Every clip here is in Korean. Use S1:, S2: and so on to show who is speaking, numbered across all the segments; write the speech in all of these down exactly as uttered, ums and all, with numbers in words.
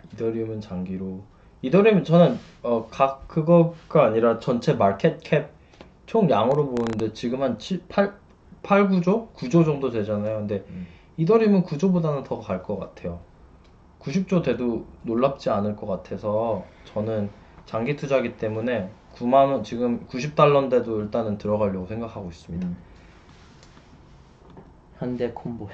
S1: 이더리움은 장기로. 이더리움은 저는 어, 각 그거가 아니라 전체 마켓 캡 총 양으로 보는데 지금 한 칠, 팔, 팔, 구 조? 구 조 정도 되잖아요. 근데
S2: 음.
S1: 이더리움은 구 조보다는 더 갈 것 같아요. 구십 조 돼도 놀랍지 않을 것 같아서 저는 장기 투자기 때문에 구만 원, 지금 구십 달러인데도 일단은 들어가려고 생각하고 있습니다.
S2: 음. 현대 콤보이.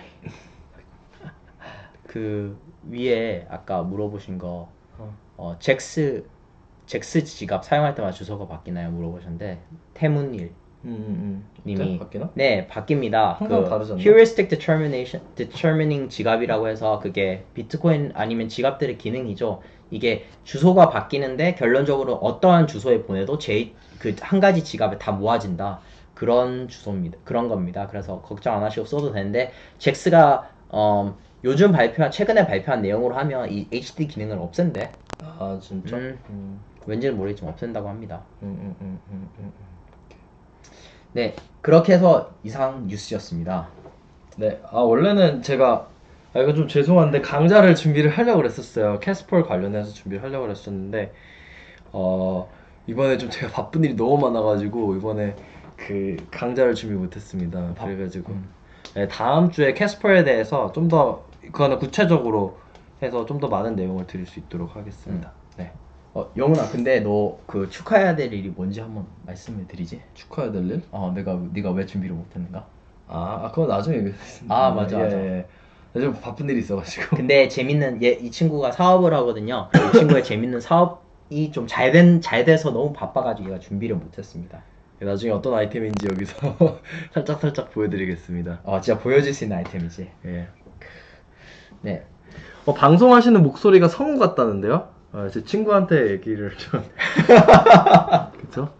S2: 그 위에 아까 물어보신 거
S1: 어.
S2: 어, 잭스 잭스 지갑 사용할 때마다 주소가 바뀌나요? 물어보셨는데 태문일
S1: 음, 음, 음.
S2: 님이
S1: 어때? 바뀌나?
S2: 네 바뀝니다.
S1: 항상
S2: 그
S1: 다르지 않나?
S2: heuristic determination determining 지갑이라고 해서 그게 비트코인 아니면 지갑들의 기능이죠. 이게 주소가 바뀌는데 결론적으로 어떠한 주소에 보내도 제 그 한 가지 지갑에 다 모아진다. 그런 주소입니다. 그런 겁니다. 그래서 걱정 안 하시고 써도 되는데 잭스가 어, 요즘 발표한 최근에 발표한 내용으로 하면 이 에이치디 기능을 없앤대.
S1: 아 진짜?
S2: 음,
S1: 음,
S2: 왠지는 모르겠지만 없앤다고 합니다.
S1: 음, 음, 음, 음, 음.
S2: 네, 그렇게 해서 이상 뉴스였습니다.
S1: 네, 아 원래는 제가 아 이거 좀 죄송한데 강좌를 준비를 하려고 그랬었어요. 캐스퍼 관련해서 준비를 하려고 그랬었는데 어 이번에 좀 제가 바쁜 일이 너무 많아가지고 이번에 그 강좌를 준비 못했습니다.
S2: 바-
S1: 그래가지고
S2: 음.
S1: 네, 다음 주에 캐스퍼에 대해서 좀 더 그거는 구체적으로 해서 좀 더 많은 내용을 드릴 수 있도록 하겠습니다. 네,
S2: 어, 영훈아, 근데 너 그 축하해야 될 일이 뭔지 한번 말씀해 드리지?
S1: 축하해야 될 일?
S2: 어, 내가 네가 왜 준비를 못했는가?
S1: 아, 아 그건 나중에 얘기하겠습니다.
S2: 아, 맞아,
S1: 예,
S2: 맞아.
S1: 예. 좀 바쁜 일이 있어가지고.
S2: 근데 재밌는 얘, 이 친구가 사업을 하거든요. 이 친구의 재밌는 사업이 좀 잘 된, 잘 돼서 너무 바빠가지고 얘가 준비를 못했습니다.
S1: 나중에 어떤 아이템인지 여기서 살짝 살짝 보여드리겠습니다.
S2: 어, 진짜 보여줄 수 있는 아이템이지.
S1: 예.
S2: 네.
S1: 어, 방송하시는 목소리가 성우 같다는데요? 아, 제 친구한테 얘기를 좀. 그쵸?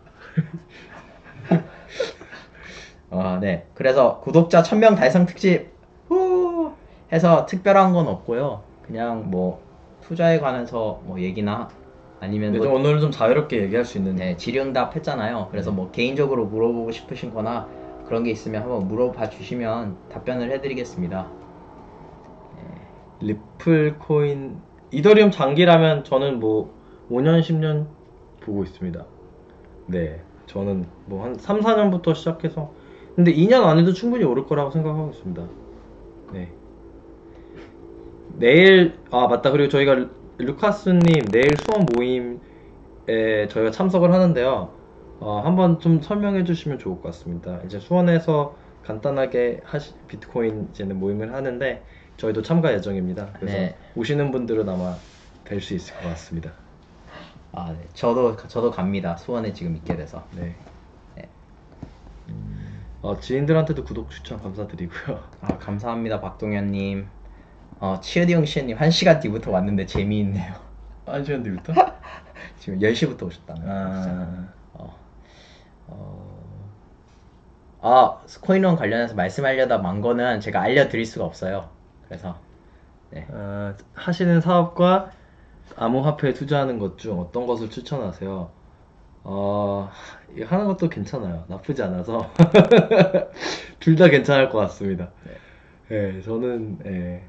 S2: 어, 네. 그래서 구독자 천 명 달성 특집 후 해서 특별한 건 없고요. 그냥 뭐 투자에 관해서 뭐 얘기나 아니면
S1: 네,
S2: 뭐
S1: 좀 오늘은 좀 자유롭게 얘기할 수 있는.
S2: 네, 질의응답 했잖아요. 그래서 뭐 개인적으로 물어보고 싶으신 거나 그런 게 있으면 한번 물어봐 주시면 답변을 해드리겠습니다.
S1: 리플 코인, 이더리움 장기라면 저는 뭐 오 년, 십 년 보고 있습니다. 네. 저는 뭐 한 삼, 사 년부터 시작해서. 근데 이 년 안에도 충분히 오를 거라고 생각하고 있습니다. 네. 내일, 아, 맞다. 그리고 저희가 루카스님 내일 수업 모임에 저희가 참석을 하는데요. 어, 한번 좀 설명해 주시면 좋을 것 같습니다. 이제 수원에서 간단하게 하시, 비트코인 이제는 모임을 하는데 저희도 참가 예정입니다. 그래서
S2: 네.
S1: 오시는 분들은 아마 뵐 수 있을 것 같습니다.
S2: 아, 네. 저도 저도 갑니다. 수원에 지금 있게 돼서.
S1: 네.
S2: 네.
S1: 어, 지인들한테도 구독 추천 감사드리고요.
S2: 아, 감사합니다, 박동현님. 어, 치어디용 씨님 한 시간 뒤부터 왔는데 재미있네요.
S1: 한 시간 뒤부터?
S2: 지금 열 시부터 오셨다는 거죠.
S1: 아,
S2: 어, 어, 아, 코인원 관련해서 말씀하려다 만 거는 제가 알려드릴 수가 없어요. 그래서 네.
S1: 아, 하시는 사업과 암호화폐에 투자하는 것 중 어떤 것을 추천하세요? 어, 이거 하는 것도 괜찮아요. 나쁘지 않아서. 둘 다 괜찮을 것 같습니다. 예, 저는, 예.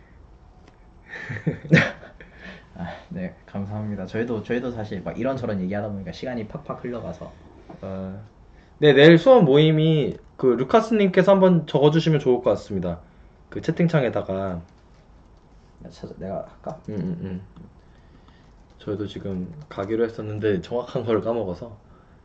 S2: 아, 네, 감사합니다. 저희도 저희도 사실 막 이런저런 얘기하다 보니까 시간이 팍팍 흘러가서
S1: 아, 네, 내일 수업 모임이 그 루카스님께서 한번 적어주시면 좋을 것 같습니다. 그 채팅창에다가.
S2: 내가 찾아 내가 할까?
S1: 음, 음, 음. 저희도 지금 가기로 했었는데 정확한 걸 까먹어서.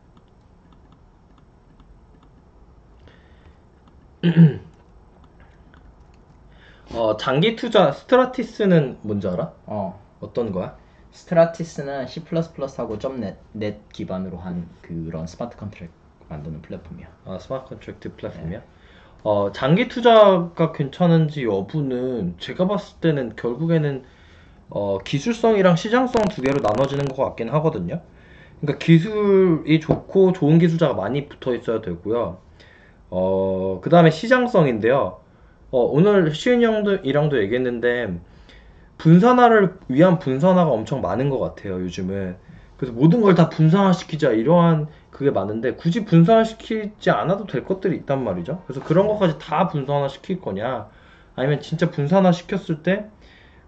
S1: 어, 장기 투자 스트라티스는 뭔지 알아?
S2: 어,
S1: 어떤 거야?
S2: 스트라티스는 C++ 하고 .넷 넷 기반으로 한 그런 스마트 컨트랙 만드는 플랫폼이야.
S1: 아, 스마트 컨트랙트 플랫폼이야? 어, 장기 투자가 괜찮은지 여부는 제가 봤을 때는 결국에는 어, 기술성이랑 시장성 두 개로 나눠지는 것 같긴 하거든요. 그러니까 기술이 좋고 좋은 기술자가 많이 붙어 있어야 되고요. 어, 그 다음에 시장성인데요. 어, 오늘 시은이 형도, 이랑도 얘기했는데, 분산화를 위한 분산화가 엄청 많은 것 같아요, 요즘은. 그래서 모든 걸 다 분산화시키자, 이러한 그게 많은데, 굳이 분산화시키지 않아도 될 것들이 있단 말이죠. 그래서 그런 것까지 다 분산화시킬 거냐, 아니면 진짜 분산화시켰을 때,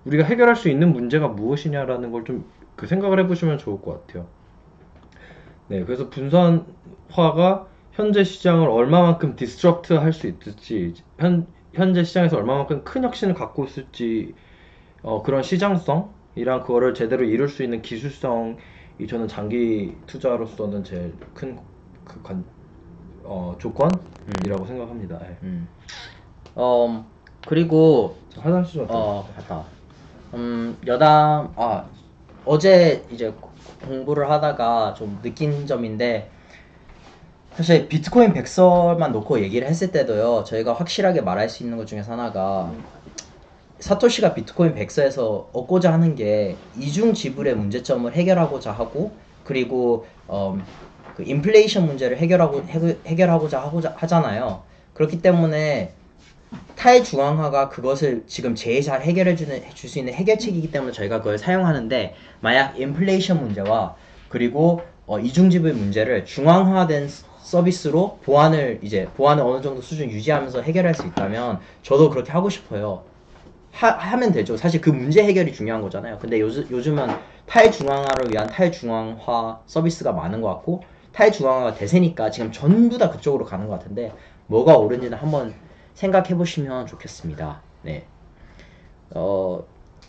S1: 우리가 해결할 수 있는 문제가 무엇이냐라는 걸 좀 그 생각을 해보시면 좋을 것 같아요. 네, 그래서 분산화가 현재 시장을 얼마만큼 디스트럭트 할 수 있을지, 현, 현재 시장에서 얼마만큼 큰 혁신을 갖고 있을지, 어, 그런 시장성이랑 그거를 제대로 이룰 수 있는 기술성이 저는 장기 투자로서는 제일 큰 그 관, 어, 조건이라고 생각합니다. 예.
S2: 음. 어, 그리고
S1: 저 화장실 좀
S2: 어, 갔다. 음, 여담, 아, 어제 이제 공부를 하다가 좀 느낀 점인데, 사실 비트코인 백설만 놓고 얘기를 했을 때도요, 저희가 확실하게 말할 수 있는 것 중에서 하나가, 사토시가 비트코인 백서에서 얻고자 하는 게 이중 지불의 문제점을 해결하고자 하고, 그리고 어, 그 인플레이션 문제를 해결하고 해결- 해결하고자 하고자 하잖아요. 그렇기 때문에 탈중앙화가 그것을 지금 제일 잘 해결해 주는 줄 수 있는 해결책이기 때문에 저희가 그걸 사용하는데, 만약 인플레이션 문제와 그리고 어, 이중지불 문제를 중앙화된 서비스로 보안을 이제 보안을 어느 정도 수준 유지하면서 해결할 수 있다면 저도 그렇게 하고 싶어요. 하, 하면 되죠. 사실 그 문제 해결이 중요한 거잖아요. 근데 요즘, 요즘은 탈중앙화를 위한 탈중앙화 서비스가 많은 것 같고, 탈중앙화가 대세니까 지금 전부 다 그쪽으로 가는 것 같은데, 뭐가 옳은지는 한번 생각해 보시면 좋겠습니다. 네. 어,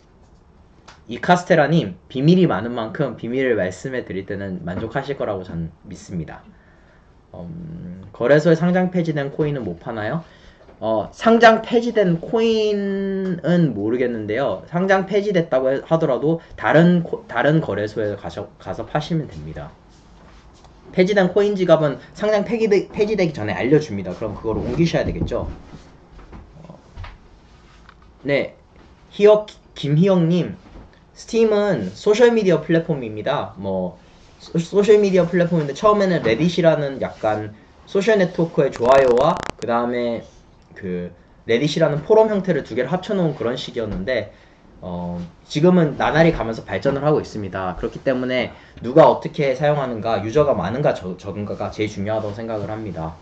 S2: 이카스테라님, 비밀이 많은 만큼 비밀을 말씀해 드릴 때는 만족하실 거라고 전 믿습니다. 음, 거래소에 상장 폐지된 코인은 못 파나요? 어, 상장 폐지된 코인은 모르겠는데요. 상장 폐지됐다고 해- 하더라도 다른 코- 다른 거래소에 가서, 가서 파시면 됩니다. 폐지된 코인 지갑은 상장 폐기되, 폐지되기 전에 알려줍니다. 그럼 그걸 옮기셔야 되겠죠. 네, 희혁 김희영님, 스팀은 소셜미디어 플랫폼입니다. 뭐 소, 소셜미디어 플랫폼인데 처음에는 레딧이라는 약간 소셜 네트워크의 좋아요와 그 다음에 그 레딧이라는 포럼 형태를 두 개를 합쳐놓은 그런 식이었는데, 어, 지금은 나날이 가면서 발전을 하고 있습니다. 그렇기 때문에 누가 어떻게 사용하는가, 유저가 많은가 적, 적은가가 제일 중요하다고 생각을 합니다.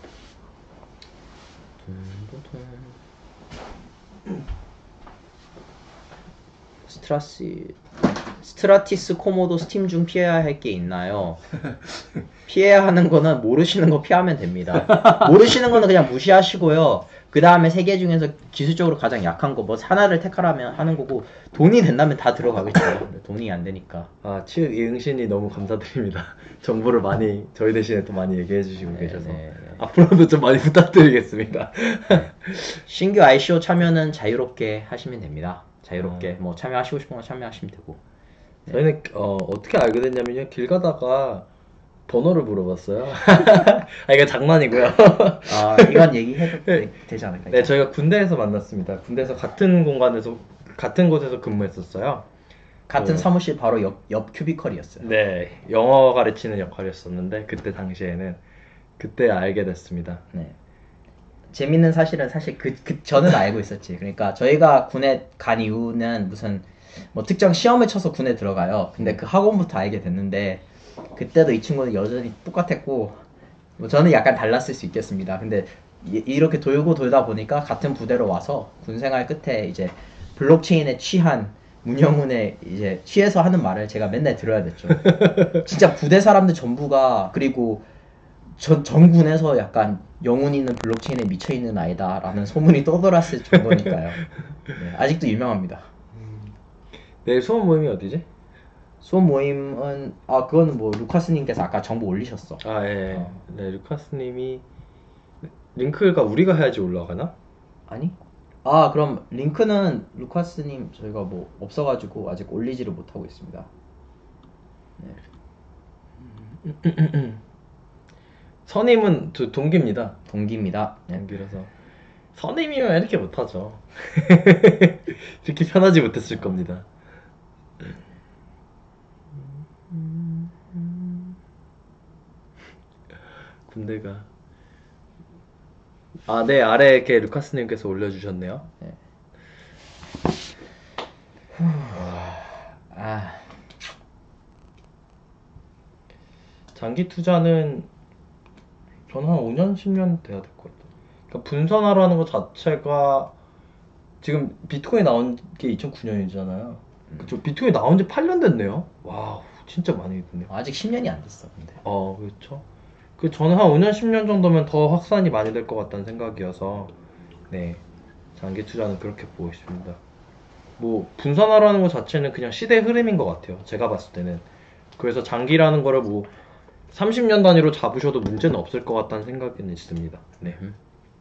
S2: 스트라시 스트라티스 코모도 스팀 중 피해야 할 게 있나요? 피해야 하는 거는 모르시는 거 피하면 됩니다. 모르시는 거는 그냥 무시하시고요. 그 다음에 세 개 중에서 기술적으로 가장 약한 거 뭐 하나를 택하라면 하는 거고, 돈이 된다면 다 들어가겠죠. 근데 돈이 안 되니까.
S1: 아, 치읓 이응신이 너무 감사드립니다. 정보를 많이 저희 대신에 또 많이 얘기해 주시고
S2: 네,
S1: 계셔서
S2: 네, 네.
S1: 앞으로도 좀 많이 부탁드리겠습니다.
S2: 신규 아이씨오 참여는 자유롭게 하시면 됩니다. 자유롭게
S1: 어.
S2: 뭐 참여하시고 싶은 거 참여하시면 되고.
S1: 저희는 어, 어떻게 알게 됐냐면요. 길 가다가 번호를 물어봤어요. 아, 이거 장난이고요.
S2: 아, 이건 얘기해도 되, 되지 않을까요?
S1: 네, 저희가 군대에서 만났습니다. 군대에서 같은 공간에서 같은 곳에서 근무했었어요.
S2: 같은
S1: 그-
S2: 사무실 바로 옆, 옆 큐비컬이었어요.
S1: 네, 영어 가르치는 역할이었었는데 그때 당시에는 그때 알게 됐습니다.
S2: 네. 재밌는 사실은 사실 그, 그 저는 알고 있었지. 그러니까 저희가 군에 간 이유는 무슨 뭐 특정 시험을 쳐서 군에 들어가요. 근데 그 학원부터 알게 됐는데, 그때도 이 친구는 여전히 똑같았고, 뭐 저는 약간 달랐을 수 있겠습니다. 근데 이- 이렇게 돌고 돌다 보니까 같은 부대로 와서 군 생활 끝에 이제 블록체인에 취한 문영훈의 이제 취해서 하는 말을 제가 맨날 들어야 됐죠. 진짜 부대 사람들 전부가, 그리고 전 전군에서 약간 영훈이는 블록체인에 미쳐있는 아이다라는 소문이 떠돌았을 정도니까요. 네, 아직도 유명합니다.
S1: 내일 수업 모임이 어디지?
S2: 수업 모임은, 아, 그거는 뭐 루카스님께서 아까 정보 올리셨어.
S1: 아, 예.
S2: 어.
S1: 네, 루카스님이 링크가 우리가 해야지 올라가나?
S2: 아니? 아, 그럼 링크는 루카스님 저희가 뭐 없어가지고 아직 올리지를 못하고 있습니다.
S1: 선임은 저 동기입니다.
S2: 동기입니다. 네.
S1: 동기라서 선임이면 이렇게 못하죠. 이렇게 편하지 못했을 겁니다. 군대가 아, 네, 아래 이렇게 루카스님께서 올려주셨네요.
S2: 네. 아,
S1: 장기 투자는 저는 한 오 년, 십 년 돼야 될 것 같아요. 그러니까 분산화라는 것 자체가 지금 비트코인 나온 게 이천구 년이잖아요. 그쵸. 비트코인 나온 지 팔 년 됐네요. 와우, 진짜 많이 됐네요.
S2: 아직 십 년이 안 됐어, 근데.
S1: 어, 그렇죠. 그 저는 한 오 년, 십 년 정도면 더 확산이 많이 될 것 같다는 생각이어서 네, 장기 투자는 그렇게 보고 있습니다. 뭐 분산화라는 것 자체는 그냥 시대의 흐름인 것 같아요. 제가 봤을 때는. 그래서 장기라는 거를 뭐 삼십 년 단위로 잡으셔도 문제는 없을 것 같다는 생각은 있습니다. 네.
S2: 음.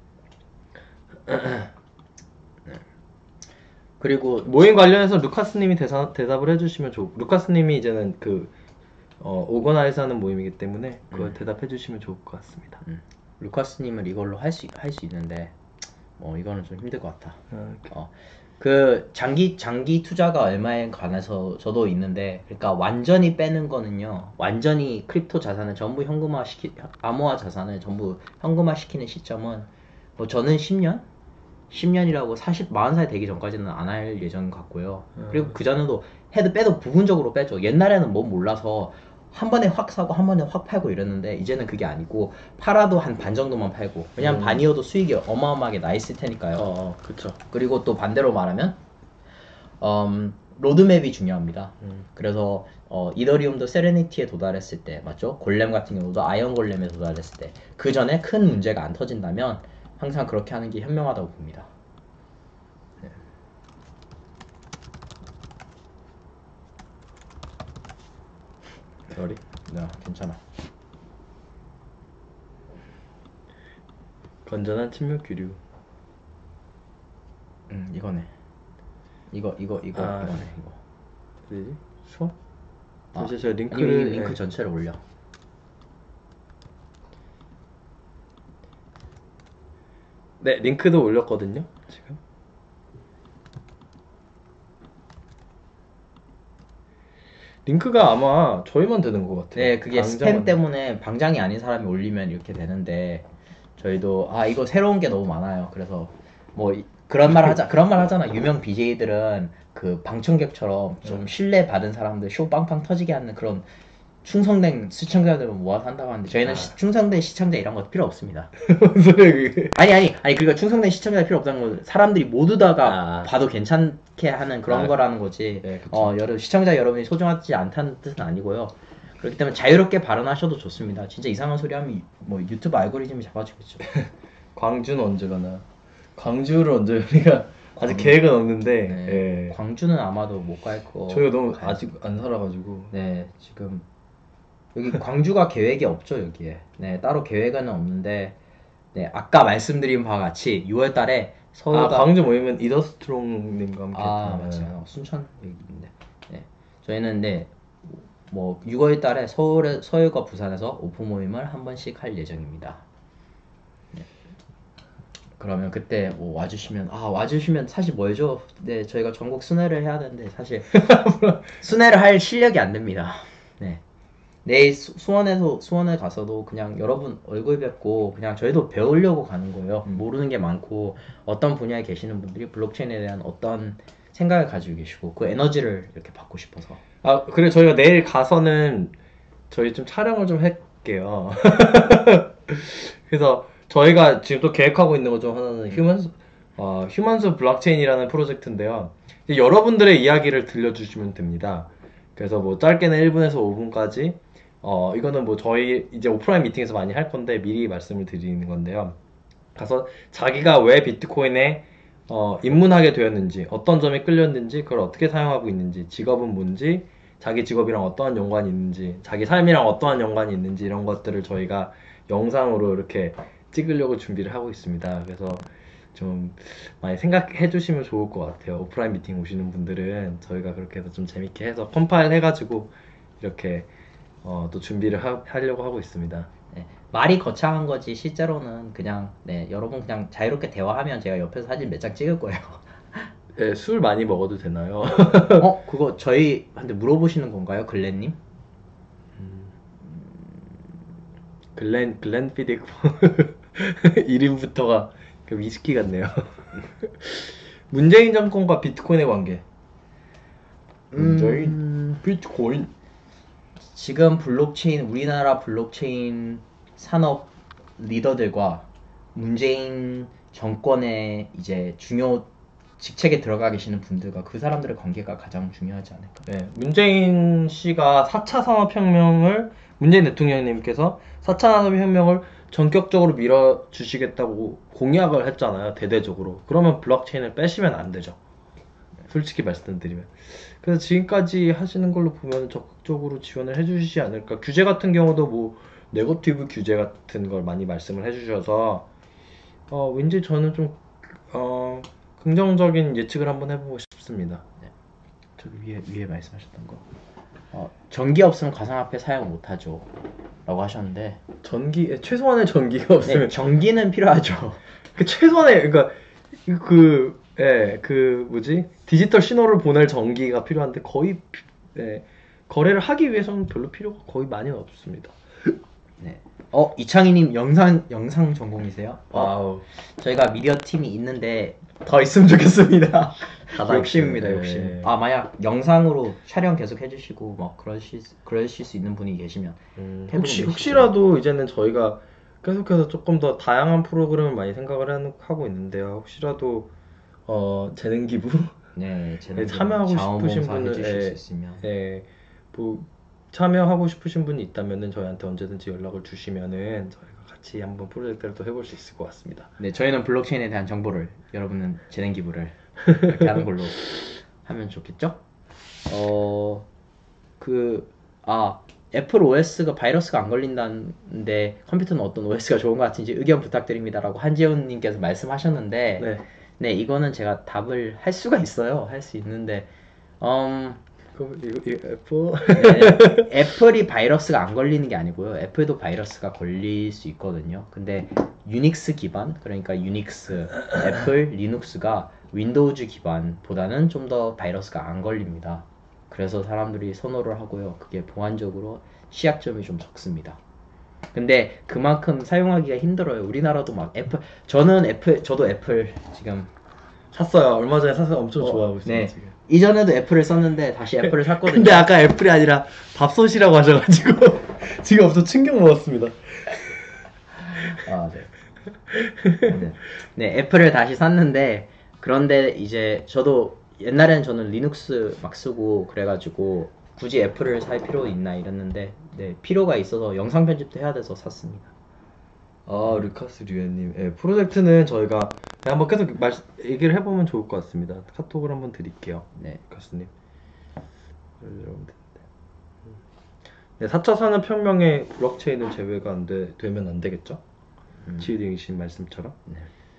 S2: 그리고
S1: 모임 관련해서 루카스님이 대사, 대답을 해주시면 좋. 루카스님이 이제는 그 어, 오거나이즈 하는 모임이기 때문에 그걸
S2: 음.
S1: 대답해주시면 좋을 것 같습니다.
S2: 음. 루카스님은 이걸로 할 수 할 수 있는데 뭐 이거는 좀 힘들 것 같아.
S1: 아,
S2: 어, 그 장기 장기 투자가 얼마에 관해서 저도 있는데, 그러니까 완전히 빼는 거는요, 완전히 크립토 자산을 전부 현금화 시키 암호화 자산을 전부 현금화 시키는 시점은 뭐 저는 십 년 십 년이라고 사십, 마흔 살 되기 전까지는 안 할 예정 같고요. 그리고 그 전에도 해도 빼도 부분적으로 빼죠. 옛날에는 뭐 몰라서 한 번에 확 사고 한 번에 확 팔고 이랬는데, 이제는 그게 아니고 팔아도 한 반 정도만 팔고, 왜냐면
S1: 음.
S2: 반이어도 수익이 어마어마하게 나 있을 테니까요.
S1: 어, 어, 그쵸.
S2: 그리고 또 반대로 말하면 음, 로드맵이 중요합니다.
S1: 음.
S2: 그래서 어, 이더리움도 세레니티에 도달했을 때, 맞죠? 골렘 같은 경우도 아이언 골렘에 도달했을 때, 그 전에 큰 문제가 안 터진다면 항상 그렇게 하는 게 현명하다고 봅니다. 네.
S1: sorry.
S2: 네, 괜찮아.
S1: 건전한 침묵 기류.
S2: 음, 이거네. 이거 이거 이거
S1: 아.
S2: 이거네 이거.
S1: 뭐지? 수업?
S2: 아,
S1: 이제 제가
S2: 아니,
S1: 링크를
S2: 이 링크
S1: 예.
S2: 전체를 올려.
S1: 네, 링크도 올렸거든요. 지금. 링크가 아마 저희만 되는 것 같아요.
S2: 네, 그게 스팸
S1: 당장은.
S2: 때문에 방장이 아닌 사람이 올리면 이렇게 되는데, 저희도 아 이거 새로운 게 너무 많아요. 그래서 뭐 이- 그런 말 하자 그런 말 하잖아. 유명 비제이들은 그 방청객처럼 좀 신뢰 받은 사람들 쇼 빵빵 터지게 하는 그런 충성된 시청자들을 모아서 한다고 하는데, 저희는
S1: 아.
S2: 시- 충성된 시청자 이런 거 필요 없습니다.
S1: 무슨 소리야 그게?
S2: 아니 아니 아니 그러니까 충성된 시청자 필요 없다는 건 사람들이 모두 다가
S1: 아.
S2: 봐도 괜찮게 하는 그런
S1: 아.
S2: 거라는 거지.
S1: 네, 그쵸.
S2: 어 여러 시청자 여러분이 소중하지 않다는 뜻은 아니고요. 그렇기 때문에 자유롭게 발언하셔도 좋습니다. 진짜 이상한 소리 하면 유- 뭐 유튜브 알고리즘이 잡아주겠죠.
S1: 광주는 언제 가나? 광주를 언제 우리가 아직 계획은 없는데
S2: 네,
S1: 예.
S2: 광주는 아마도 못 갈 거.
S1: 저희가 너무
S2: 가야죠.
S1: 아직 안 살아가지고
S2: 네, 지금 여기 광주가 계획이 없죠, 여기에. 네, 따로 계획은 없는데, 네, 아까 말씀드린 바와 같이 유월 달에
S1: 아
S2: 서울과
S1: 광주 모임은 이더스트롱님과 함께
S2: 아,
S1: 했잖아요.
S2: 맞지. 어, 순천 얘기인데. 네. 저희는 네, 뭐 유월 달에 서울에 서울과 부산에서 오픈 모임을 한 번씩 할 예정입니다. 네. 그러면 그때 뭐 와주시면 아 와주시면 사실 뭐죠? 네, 저희가 전국 순회를 해야 되는데 사실 순회를 할 실력이 안 됩니다. 네. 내일 수, 수원에서 수원에 가서도 그냥 여러분 얼굴 뵙고 그냥 저희도 배우려고 가는 거예요. 모르는 게 많고 어떤 분야에 계시는 분들이 블록체인에 대한 어떤 생각을 가지고 계시고 그 에너지를 이렇게 받고 싶어서.
S1: 아 그래 저희가 내일 가서는 저희 좀 촬영을 좀 할게요. 그래서 저희가 지금 또 계획하고 있는 것 중 하나는 휴먼스 어, 휴먼스 블록체인이라는 프로젝트인데요. 이제 여러분들의 이야기를 들려주시면 됩니다. 그래서 뭐 짧게는 일 분에서 오 분까지 어 이거는 뭐 저희 이제 오프라인 미팅에서 많이 할 건데 미리 말씀을 드리는 건데요. 가서 자기가 왜 비트코인에 어, 입문하게 되었는지, 어떤 점이 끌렸는지, 그걸 어떻게 사용하고 있는지, 직업은 뭔지, 자기 직업이랑 어떠한 연관이 있는지, 자기 삶이랑 어떠한 연관이 있는지 이런 것들을 저희가 영상으로 이렇게 찍으려고 준비를 하고 있습니다. 그래서 좀 많이 생각해 주시면 좋을 것 같아요. 오프라인 미팅 오시는 분들은 저희가 그렇게 해서 좀 재밌게 해서 컴파일 해가지고 이렇게 어, 또 준비를 하, 하려고 하고 있습니다.
S2: 네, 말이 거창한 거지 실제로는 그냥 네 여러분 그냥 자유롭게 대화하면 제가 옆에서 사진 몇 장 찍을 거예요.
S1: 네, 술 많이 먹어도 되나요?
S2: 어 그거 저희한테 물어보시는 건가요, 글렌님?
S1: 글렌 글렌 피딕 이름부터가 그 위스키 같네요. 문재인 정권과 비트코인의 관계. 문재인
S2: 음,
S1: 비트코인.
S2: 지금 블록체인 우리나라 블록체인 산업 리더들과 문재인 정권의 이제 중요 직책에 들어가 계시는 분들과 그 사람들의 관계가 가장 중요하지 않을까.
S1: 네, 문재인 씨가 사 차 산업혁명을 문재인 대통령님께서 사 차 산업혁명을 전격적으로 밀어주시겠다고 공약을 했잖아요. 대대적으로. 그러면 블록체인을 빼시면 안 되죠. 솔직히 말씀드리면. 그래서 지금까지 하시는 걸로 보면 적극적으로 지원을 해주시지 않을까. 규제 같은 경우도 뭐 네거티브 규제 같은 걸 많이 말씀을 해주셔서 어, 왠지 저는 좀 어, 긍정적인 예측을 한번 해보고 싶습니다.
S2: 네. 저기 위에 위에 말씀하셨던 거. 어, 전기 없으면 가상화폐 사용 못하죠. 라고 하셨는데
S1: 전기 최소한의 전기가 없으면
S2: 네, 전기는 필요하죠.
S1: 그 최소한의 그러니까 그 예, 그 뭐지 디지털 신호를 보낼 전기가 필요한데 거의 예, 거래를 하기 위해서는 별로 필요가 거의 많이 없습니다.
S2: 네. 어 이창희님 영상 영상 전공이세요? 어,
S1: 와우.
S2: 저희가 미디어 팀이 있는데 더 있으면 좋겠습니다.
S1: 다
S2: 욕심입니다,
S1: 있어요.
S2: 욕심.
S1: 네.
S2: 아 만약 영상으로 촬영 계속 해주시고 뭐 그러실 그러실 수 있는 분이 계시면
S1: 음,
S2: 태블릿
S1: 혹시
S2: 내시죠.
S1: 혹시라도 이제는 저희가 계속해서 조금 더 다양한 프로그램을 많이 생각을 하는- 하고 있는데요. 혹시라도 어, 재능 기부
S2: 네,
S1: 네, 참여하고 싶으신
S2: 자원봉사
S1: 분은
S2: 해주실
S1: 예,
S2: 수 있으면
S1: 예, 뭐 참여하고 싶으신 분이 있다면은 저희한테 언제든지 연락을 주시면은 저희가 같이 한번 프로젝트를 또 해볼 수 있을 것 같습니다.
S2: 네 저희는 블록체인에 대한 정보를 여러분은 재능 기부를 이렇게 하는 걸로 하면 좋겠죠? 어, 그, 아, 애플 오에스가 바이러스가 안 걸린다는데 컴퓨터는 어떤 오에스가 좋은 것 같은지 의견 부탁드립니다라고 한지훈님께서 말씀하셨는데,
S1: 네.
S2: 네, 이거는 제가 답을 할 수가 있어요. 할 수 있는데, 음,
S1: 그럼 이거, 이거 애플
S2: 네, 애플이 바이러스가 안 걸리는 게 아니고요. 애플도 바이러스가 걸릴 수 있거든요. 근데 유닉스 기반, 그러니까 유닉스, 애플, 리눅스가 윈도우즈 기반보다는 좀 더 바이러스가 안 걸립니다. 그래서 사람들이 선호를 하고요. 그게 보안적으로 취약점이 좀 적습니다. 근데 그만큼 사용하기가 힘들어요. 우리나라도 막 애플, 저는 애플, 저도 애플 지금
S1: 샀어요. 얼마 전에 사서 엄청
S2: 어,
S1: 좋아하고 있어요.
S2: 네.
S1: 지금.
S2: 이전에도 애플을 썼는데 다시 애플을 샀거든요.
S1: 근데 아까 애플이 아니라 밥솥이라고 하셔가지고 지금 엄청 충격 먹었습니다.
S2: 아, 네. 네. 네, 애플을 다시 샀는데 그런데 이제 저도 옛날에는 저는 리눅스 막 쓰고 그래가지고 굳이 애플을 살 필요 있나 이랬는데 네, 필요가 있어서 영상 편집도 해야 돼서 샀습니다.
S1: 아, 루카스 류엔님. 예, 프로젝트는 저희가 한번 계속 말, 얘기를 해보면 좋을 것 같습니다. 카톡을 한번 드릴게요.
S2: 네.
S1: 루카스님. 여러분들. 네, 사 차 산업혁명의 블록체인은 제외가 안 돼, 되면 안 되겠죠?
S2: 음.
S1: 지휘대행신 말씀처럼.
S2: 네.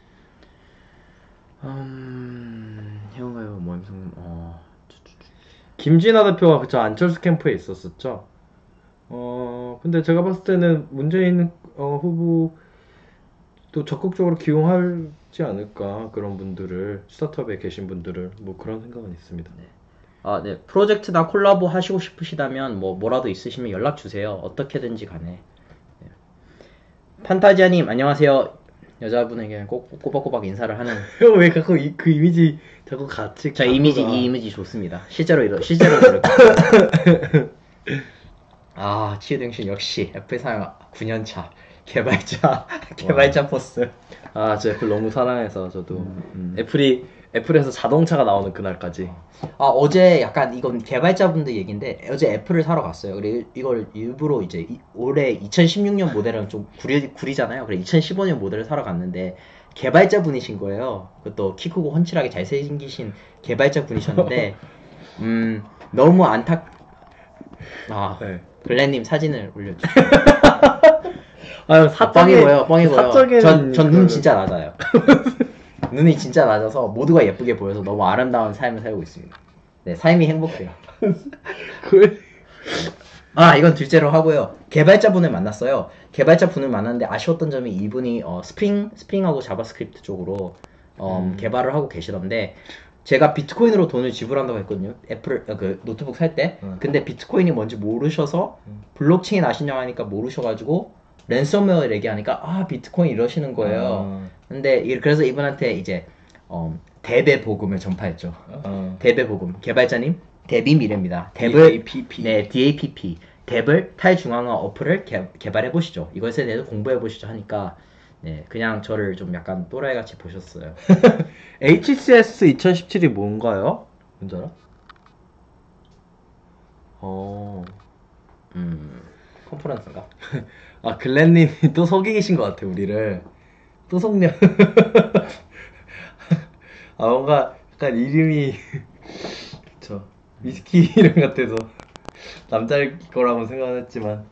S2: 음, 해운가요? 모임성 어.
S1: 김진아 대표가 그쵸 안철수 캠프에 있었었죠. 어 근데 제가 봤을 때는 문재인 어, 후보도 적극적으로 기용하지 않을까 그런 분들을 스타트업에 계신 분들을 뭐 그런 생각은 있습니다.
S2: 네. 아, 네. 프로젝트나 콜라보 하시고 싶으시다면 뭐 뭐라도 있으시면 연락 주세요. 어떻게든지 간에. 네. 판타지아님 안녕하세요. 여자분에게 꼭 꼬박꼬박 인사를 하는.
S1: 형 왜 자꾸 이, 그 이미지 자꾸 같이
S2: 저
S1: 갖고
S2: 이미지
S1: 가.
S2: 이 이미지 좋습니다. 실제로 이러 실제로 그렇게. 아 치유등신 역시 애플 사용 구 년 차 개발자 개발자 포스.
S1: 아, 저 애플 너무 사랑해서 저도
S2: 음, 음.
S1: 애플이 애플에서 자동차가 나오는 그날까지.
S2: 아 어제 약간 이건 개발자분들 얘기인데 어제 애플을 사러 갔어요. 그래 이걸 일부러 이제 이- 올해 이천십육 년 모델은 좀 구리 구리잖아요. 그래 이천십오 년 모델을 사러 갔는데 개발자분이신 거예요. 그것도 키 크고 훤칠하게 잘생기신 개발자분이셨는데 음 너무 안타. 아
S1: 네.
S2: 블렌님 사진을 올려주세요.
S1: 아,
S2: 뻥이고요, 뻥이고요.
S1: 사적인
S2: 전, 전 눈
S1: 그거를.
S2: 진짜 낮아요. 눈이 진짜 낮아서 모두가 예쁘게 보여서 너무 아름다운 삶을 살고 있습니다. 네, 삶이 행복해요.
S1: 그
S2: 아, 이건 둘째로 하고요. 개발자분을 만났어요. 개발자분을 만났는데 아쉬웠던 점이 이분이 어, 스프링, 스프링하고 자바스크립트 쪽으로 어,
S1: 음.
S2: 개발을 하고 계시던데 제가 비트코인으로 돈을 지불한다고 했거든요. 애플 어, 그 노트북 살 때.
S1: 음.
S2: 근데 비트코인이 뭔지 모르셔서
S1: 음.
S2: 블록체인 아시냐고 하니까 모르셔가지고 랜섬웨어 얘기하니까 아 비트코인 이러시는 거예요.
S1: 아,
S2: 근데 이- 그래서 이분한테 이제 어, 대배 복음을 전파했죠.
S1: 아.
S2: 대배 복음. 개발자님 데비 미래입니다. 뎁을
S1: 디에이피피.
S2: 네 디에이피피 뎁을 탈중앙화 어플을 개, 개발해 보시죠. 이것에 대해서 공부해 보시죠 하니까 네, 그냥 저를 좀 약간 또라이같이 보셨어요.
S1: 에이치씨에스 이천십칠이 뭔가요? 뭔지 알아? 어,
S2: 음, 컨퍼런스인가?
S1: 아, 글렌님이 또 속이신 것 같아, 우리를. 또 속냐? 아, 뭔가 약간 이름이 저 위스키 이름 같아서 남자일 거라고 생각했지만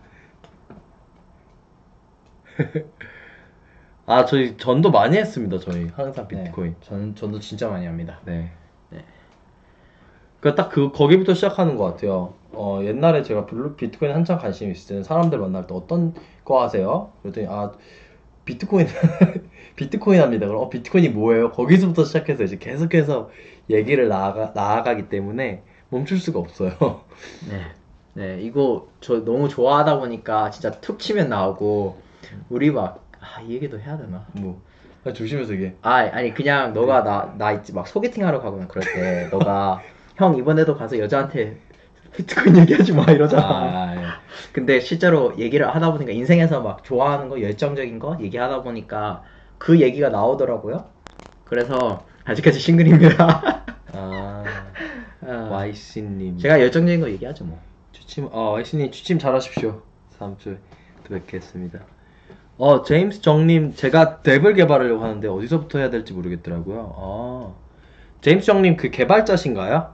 S1: 아, 저희 전도 많이 했습니다. 저희 항상 비트코인.
S2: 네, 전, 전도 진짜 많이 합니다.
S1: 네.
S2: 네.
S1: 그 딱 그 거기부터 시작하는 것 같아요. 어, 옛날에 제가 블루 비트코인 한창 관심 있을 때는 사람들 만날 때 어떤 거 하세요? 그랬더니 아 비트코인 비트코인 합니다. 그럼 어, 비트코인이 뭐예요? 거기서부터 시작해서 이제 계속해서 얘기를 나아가 나아가기 때문에 멈출 수가 없어요.
S2: 네. 네, 이거 저 너무 좋아하다 보니까 진짜 툭 치면 나오고, 우리 막, 아, 이 얘기도 해야 되나?
S1: 뭐 아, 조심해서 이게
S2: 아, 아니, 그냥 너가 나, 나 있지, 막 소개팅 하러 가거나 그럴 때, 너가, 형, 이번에도 가서 여자한테 비트코인 얘기하지 마,
S1: 아,
S2: 이러잖아.
S1: 아, 예.
S2: 근데 실제로 얘기를 하다 보니까 인생에서 막 좋아하는 거, 열정적인 거 얘기하다 보니까 그 얘기가 나오더라고요. 그래서 아직까지 싱글입니다.
S1: 아,
S2: 아,
S1: 와이씨님
S2: 제가 열정적인 거 얘기하죠, 뭐.
S1: 추침 어 와이씨님 추침 잘하십시오. 다음 주에 또 뵙겠습니다. 어 제임스 정님 제가 덱을 개발하려고 하는데 어디서부터 해야 될지 모르겠더라고요. 아 제임스 정님 그 개발자신가요?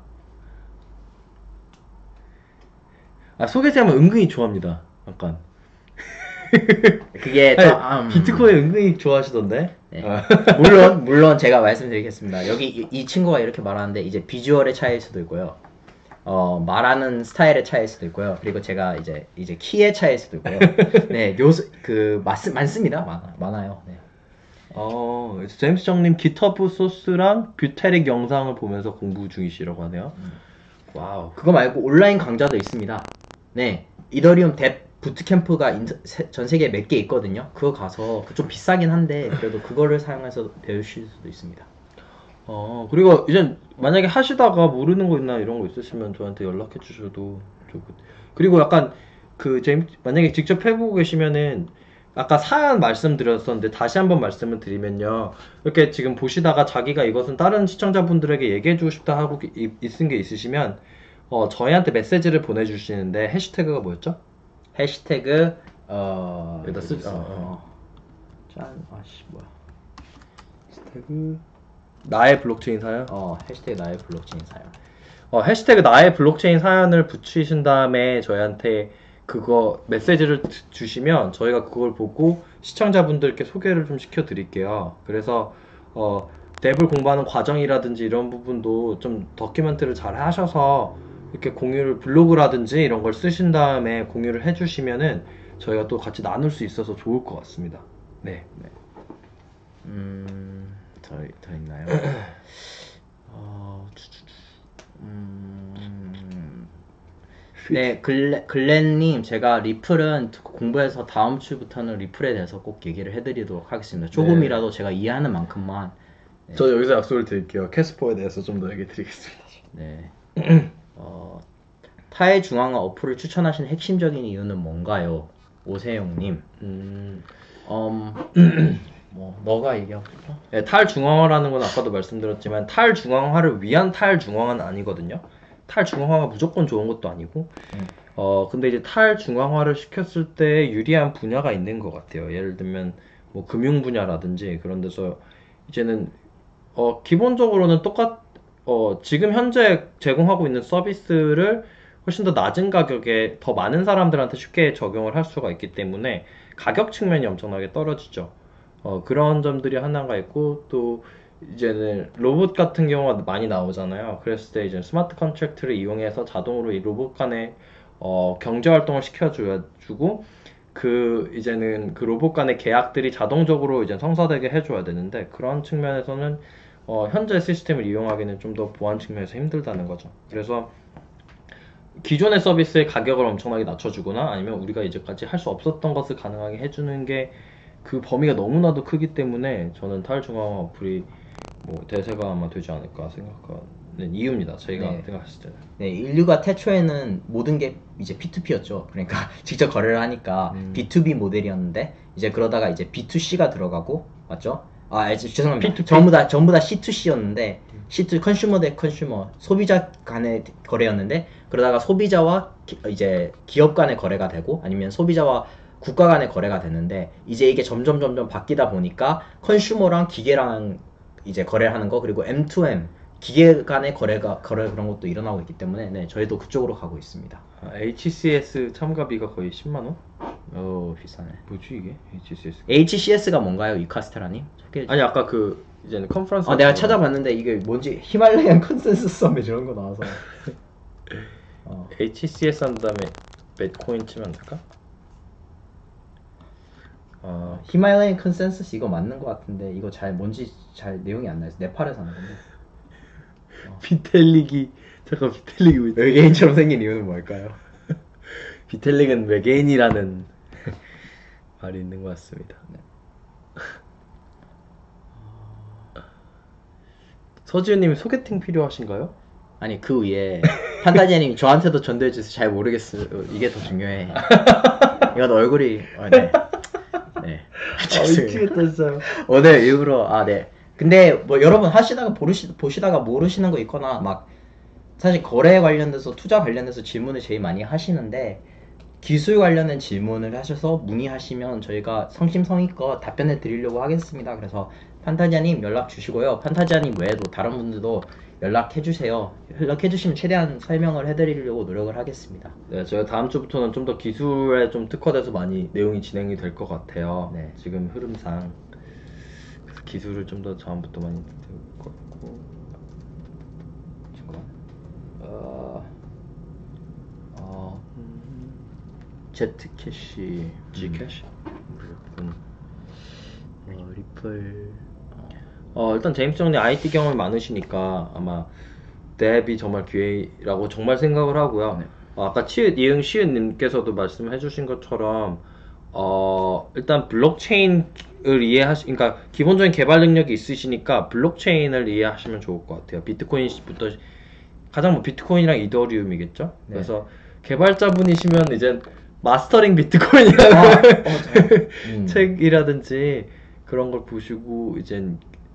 S1: 아 소개팅하면 은근히 좋아합니다. 약간
S2: 그게
S1: 아니,
S2: 저, 아, 음.
S1: 비트코인 은근히 좋아하시던데.
S2: 네.
S1: 아,
S2: 물론 물론 제가 말씀드리겠습니다. 여기 이, 이 친구가 이렇게 말하는데 이제 비주얼의 차이일 수도 있고요. 어, 말하는 스타일의 차이일 수도 있고요. 그리고 제가 이제 이제 키의 차이일 수도 있고요. 네, 요소 그 많, 많습니다. 많아, 많아요. 네.
S1: 어 제임스 정님 기터브 소스랑 뷰테릭 영상을 보면서 공부 중이시라고 하네요. 와우.
S2: 그거 말고 온라인 강좌도 있습니다. 네, 이더리움 뎁 부트캠프가 인터- 세- 전 세계에 몇 개 있거든요. 그거 가서 그 좀 비싸긴 한데 그래도 그거를 사용해서 배우실 수도 있습니다.
S1: 어, 그리고 이제 만약에 하시다가 모르는 거 있나 이런 거 있으시면 저한테 연락해 주셔도 좋고. 그리고 약간 그 제임 만약에 직접 해보고 계시면은 아까 사연 말씀드렸었는데 다시 한번 말씀을 드리면요. 이렇게 지금 보시다가 자기가 이것은 다른 시청자분들에게 얘기해 주고 싶다 하고 이- 있은 게 있으시면 어, 저희한테 메시지를 보내주시는데 해시태그가 뭐였죠?
S2: 해시태그 어
S1: 여기다 쓰-
S2: 있어.
S1: 어, 어.
S2: 어. 짠 아씨 뭐야
S1: 해시태그 나의 블록체인 사연?
S2: 어 해시태그 나의 블록체인 사연.
S1: 어, 해시태그 나의 블록체인 사연을 붙이신 다음에 저희한테 그거 메시지를 주- 주시면 저희가 그걸 보고 시청자분들께 소개를 좀 시켜드릴게요. 그래서 어, 뎁을 공부하는 과정이라든지 이런 부분도 좀 다큐멘터리를 잘 하셔서 이렇게 공유를 블로그라든지 이런 걸 쓰신 다음에 공유를 해주시면은 저희가 또 같이 나눌 수 있어서 좋을 것 같습니다. 네.
S2: 음더 더 있나요? 어, 음, 네, 글렌, 글렌님, 제가 리플은 공부해서 다음 주부터는 리플에 대해서 꼭 얘기를 해드리도록 하겠습니다. 조금이라도 제가 이해하는 만큼만.
S1: 저 여기서 약속을 드릴게요. 캐스퍼에 대해서 좀 더 얘기 드리겠습니다.
S2: 네. 어, 타의 중앙화 어플을 추천하신 핵심적인 이유는 뭔가요? 오세영님.
S1: 음,
S2: 음, 뭐, 너가 얘기하고 싶어?
S1: 네, 탈중앙화라는 건 아까도 말씀드렸지만 탈중앙화를 위한 탈중앙화는 아니거든요. 탈중앙화가 무조건 좋은 것도 아니고
S2: 음.
S1: 어 근데 이제 탈중앙화를 시켰을 때 유리한 분야가 있는 것 같아요. 예를 들면 뭐 금융 분야라든지 그런 데서 이제는 어 기본적으로는 똑같 어 지금 현재 제공하고 있는 서비스를 훨씬 더 낮은 가격에 더 많은 사람들한테 쉽게 적용을 할 수가 있기 때문에 가격 측면이 엄청나게 떨어지죠. 어, 그런 점들이 하나가 있고, 또, 이제는 로봇 같은 경우가 많이 나오잖아요. 그랬을 때 이제 스마트 컨트랙트를 이용해서 자동으로 이 로봇 간의, 어, 경제 활동을 시켜주고, 그, 이제는 그 로봇 간의 계약들이 자동적으로 이제 성사되게 해줘야 되는데, 그런 측면에서는, 어, 현재 시스템을 이용하기는 좀 더 보안 측면에서 힘들다는 거죠. 그래서, 기존의 서비스의 가격을 엄청나게 낮춰주거나 아니면 우리가 이제까지 할 수 없었던 것을 가능하게 해주는 게 그 범위가 너무나도 크기 때문에 저는 탈중앙화 어플이 뭐 대세가 아마 되지 않을까 생각하는 이유입니다. 저희가
S2: 네.
S1: 생각했을 때는.
S2: 네, 인류가 태초에는 모든 게 이제 피투피였죠. 그러니까 직접 거래를 하니까
S1: 음.
S2: 비투비 모델이었는데 이제 그러다가 이제 비투씨가 들어가고 맞죠? 아, 이제 죄송합니다.
S1: 피투피.
S2: 전부 다 전부 다 씨투씨였는데 씨투 컨슈머 대 컨슈머 소비자 간의 거래였는데 그러다가 소비자와 기, 이제 기업 간의 거래가 되고 아니면 소비자와 국가 간의 거래가 됐는데 이제 이게 점점 점점 바뀌다 보니까 컨슈머랑 기계랑 이제 거래를 하는 거 그리고 엠 투 엠 기계 간의 거래가 거래 그런 것도 일어나고 있기 때문에 네, 저희도 그쪽으로 가고 있습니다.
S1: 아, 에이치씨에스 참가비가 거의 십만 원?
S2: 오 비싸네.
S1: 뭐지 이게? 에이치씨에스.
S2: 에이치씨에스가 뭔가요, 이카스테라님? 소개해
S1: 아니 아까 그 이제는 컨퍼런스.
S2: 아, 내가 찾아봤는데 이게 뭔지 히말라얀 컨센서스 서밋 이런 거 나와서. 어.
S1: 에이치씨에스 한 다음에 맷코인 치면 안 될까? 아,
S2: 히말라얀 컨센서스 이거 맞는 거 같은데 이거 잘 뭔지 잘 내용이 안 나서 네팔에서 하는 건데.
S1: 비텔릭이 잠깐 비텔릭이 왜
S2: 외계인처럼 생긴 이유는 뭘까요?
S1: 비텔릭은 외계인이라는 말이 있는 것 같습니다.
S2: 네.
S1: 서지훈님 소개팅 필요하신가요?
S2: 아니 그 위에 판타지아님이 저한테도 전달해 주셔서 잘 모르겠어요. 이게 더 중요해. 이건 얼굴이 어, 네. 네.
S1: 미치겠다 진짜.
S2: 오늘 일부러 아 네. 근데 뭐 여러분 하시다가 보시, 보시다가 모르시는 거 있거나 막 사실 거래 관련돼서 투자 관련돼서 질문을 제일 많이 하시는데 기술 관련된 질문을 하셔서 문의하시면 저희가 성심성의껏 답변해 드리려고 하겠습니다. 그래서 판타지아님 연락 주시고요. 판타지아님 외에도 다른 분들도 연락해 주세요. 연락해 주시면 최대한 설명을 해드리려고 노력을 하겠습니다.
S1: 네, 저희가 다음 주부터는 좀 더 기술에 좀 특화돼서 많이 내용이 진행이 될 것 같아요.
S2: 네.
S1: 지금 흐름상 그래서 기술을 좀 더 다음부터 많이 될 것 같고. 어, 어, 음, 제트캐시, G캐시, 음. 어, 리플. 어, 일단 제임스 형님 아이티 경험이 많으시니까 아마 뎁이 정말 기회라고 정말 생각을 하고요.
S2: 네.
S1: 어, 아까 치읓, 이응 시읒님께서도 말씀해 주신 것처럼 어, 일단 블록체인을 이해하시, 그러니까 기본적인 개발 능력이 있으시니까 블록체인을 이해하시면 좋을 것 같아요. 비트코인부터 가장 뭐 비트코인이랑 이더리움이겠죠.
S2: 네.
S1: 그래서 개발자분이시면 이제 마스터링 비트코인이라는
S2: 아, 어, 저, 음.
S1: 책이라든지 그런 걸 보시고 이제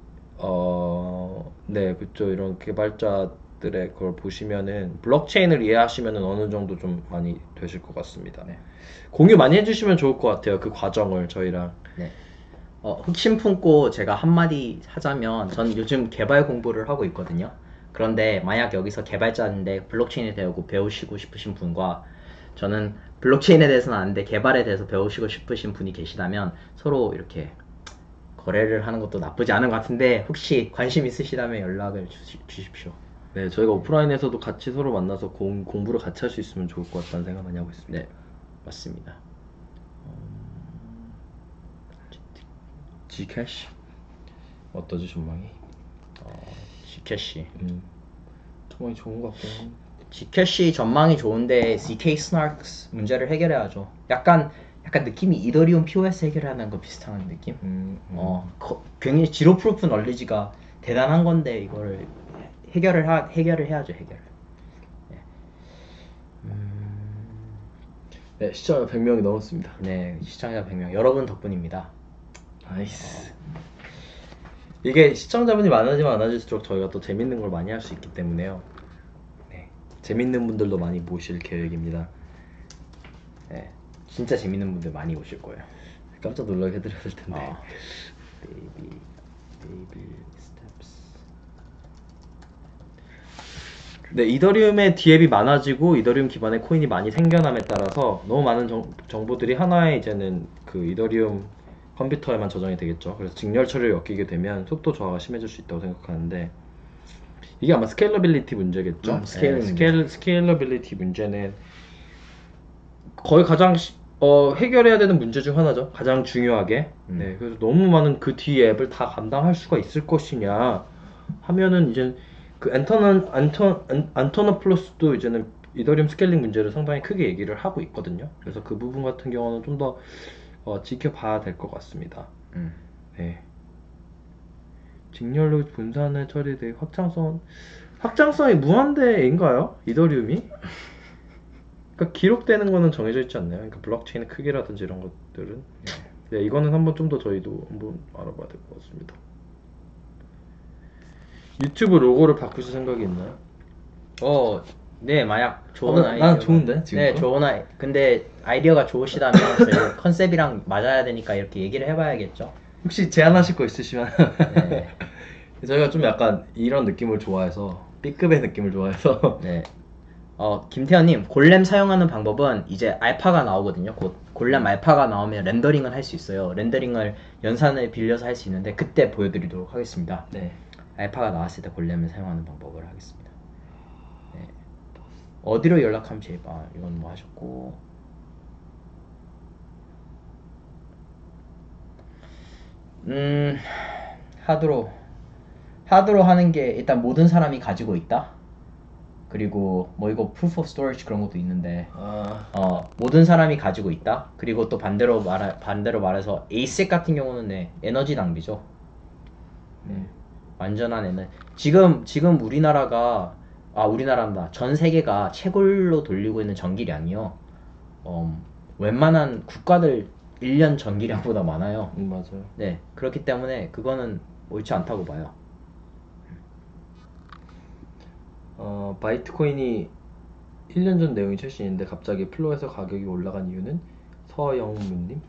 S1: 어, 네, 그쵸. 이런 개발자들의 걸 보시면은 블록체인을 이해하시면은 어느 정도 좀 많이 되실 것 같습니다. 네. 공유 많이 해주시면 좋을 것 같아요. 그 과정을 저희랑.
S2: 네. 어, 흑심 품고 제가 한마디 하자면 전 요즘 개발 공부를 하고 있거든요. 그런데 만약 여기서 개발자인데 블록체인에 대하고 배우시고 싶으신 분과 저는 블록체인에 대해서는 아는데 개발에 대해서 배우시고 싶으신 분이 계시다면 서로 이렇게 거래를 하는 것도 나쁘지 않은 것 같은데 혹시 관심 있으시다면 연락을 주시, 주십시오.
S1: 네, 저희가 오프라인에서도 같이 서로 만나서 공, 공부를 같이 할 수 있으면 좋을 것 같다는 생각 많이 하고 있습니다.
S2: 네, 맞습니다.
S1: G캐시 어떠지 전망이?
S2: 어, G캐시.
S1: 음, 전망이 좋은 것 같긴 한데.
S2: G캐시 전망이 좋은데 씨케이 스나크스 문제를 해결해야죠. 약간 약간 느낌이 이더리움 피오에스 해결하는 거 비슷한 느낌?
S1: 음, 음.
S2: 어, 거, 굉장히 지로 프루프 널리지가 대단한 건데 이거를 해결을 하, 해결을 해야죠, 해결. 네. 음...
S1: 네, 시청자 백 명이 넘었습니다.
S2: 네, 시청자 백 명 여러분 덕분입니다.
S1: 나이스. 어. 이게 시청자분이 많아지면 많아질수록 저희가 또 재밌는 걸 많이 할 수 있기 때문에요. 네, 재밌는 분들도 많이 모실 계획입니다.
S2: 네, 진짜 재밌는 분들 많이 오실 거예요.
S1: 깜짝 놀라게 해드려야 될 텐데.
S2: 어. Baby, baby steps.
S1: 네, 이더리움의 디앱이 많아지고 이더리움 기반의 코인이 많이 생겨남에 따라서 너무 많은 정, 정보들이 하나의 이제는 그 이더리움 컴퓨터에만 저장이 되겠죠. 그래서 직렬 처리를 엮이게 되면 속도 저하가 심해질 수 있다고 생각하는데 이게 아마 스케일러빌리티 문제겠죠.
S2: 음, 스케일링
S1: 네, 스케일, 스케일러빌리티 문제는 거의 가장 시, 어, 해결해야 되는 문제 중 하나죠. 가장 중요하게.
S2: 음.
S1: 네, 그래서 너무 많은 그 뒤 앱을 다 감당할 수가 있을 것이냐 하면은 이제 그 안터너 안터 안터너플러스도 이제는 이더리움 스케일링 문제를 상당히 크게 얘기를 하고 있거든요. 그래서 그 부분 같은 경우는 좀 더 어, 지켜봐야 될 것 같습니다.
S2: 음.
S1: 네. 직렬로 분산을 처리돼 확장성 확장성이 무한대인가요? 이더리움이? 그러니까 기록되는 거는 정해져 있지 않나요? 그러니까 블록체인의 크기라든지 이런 것들은. 네, 이거는 한번 좀 더 저희도 한번 알아봐야 될 것 같습니다. 유튜브 로고를 바꾸실 생각이 있나요?
S2: 어, 네, 만약 좋은
S1: 어, 난-
S2: 아이디어.
S1: 난 좋은데, 지금
S2: 네,
S1: 거?
S2: 좋은 아이. 근데 아이디어가 좋으시다면 저희 컨셉이랑 맞아야 되니까 이렇게 얘기를 해봐야겠죠.
S1: 혹시 제안하실 거 있으시면
S2: 네.
S1: 저희가 좀 약간 이런 느낌을 좋아해서 B급의 느낌을 좋아해서
S2: 네. 어, 김태현님, 골렘 사용하는 방법은 이제 알파가 나오거든요. 곧 골렘 알파가 나오면 렌더링을 할 수 있어요. 렌더링을 연산을 빌려서 할 수 있는데 그때 보여드리도록 하겠습니다.
S1: 네.
S2: 알파가 나왔을 때 골렘을 사용하는 방법을 하겠습니다. 네. 어디로 연락하면 제일 아, 이건 뭐 하셨고 음 하드로 하드로 하는 게 일단 모든 사람이 가지고 있다. 그리고 뭐 이거 proof of storage 그런 것도 있는데
S1: 아,
S2: 어 모든 사람이 가지고 있다. 그리고 또 반대로 말 반대로 말해서 에이색 같은 경우는 네, 에너지 낭비죠.
S1: 네.
S2: 완전한 에너지. 지금 지금 우리나라가 아 우리나라입니다. 전 세계가 채굴로 돌리고 있는 전기량이요. 어, 웬만한 국가들 일 년 전기량보다 많아요.
S1: 음, 맞아요.
S2: 네, 그렇기 때문에 그거는 옳지 않다고 봐요.
S1: 어, 바이트코인이 일 년 전 내용이 최신인데 갑자기 플로에서 가격이 올라간 이유는 서영문님?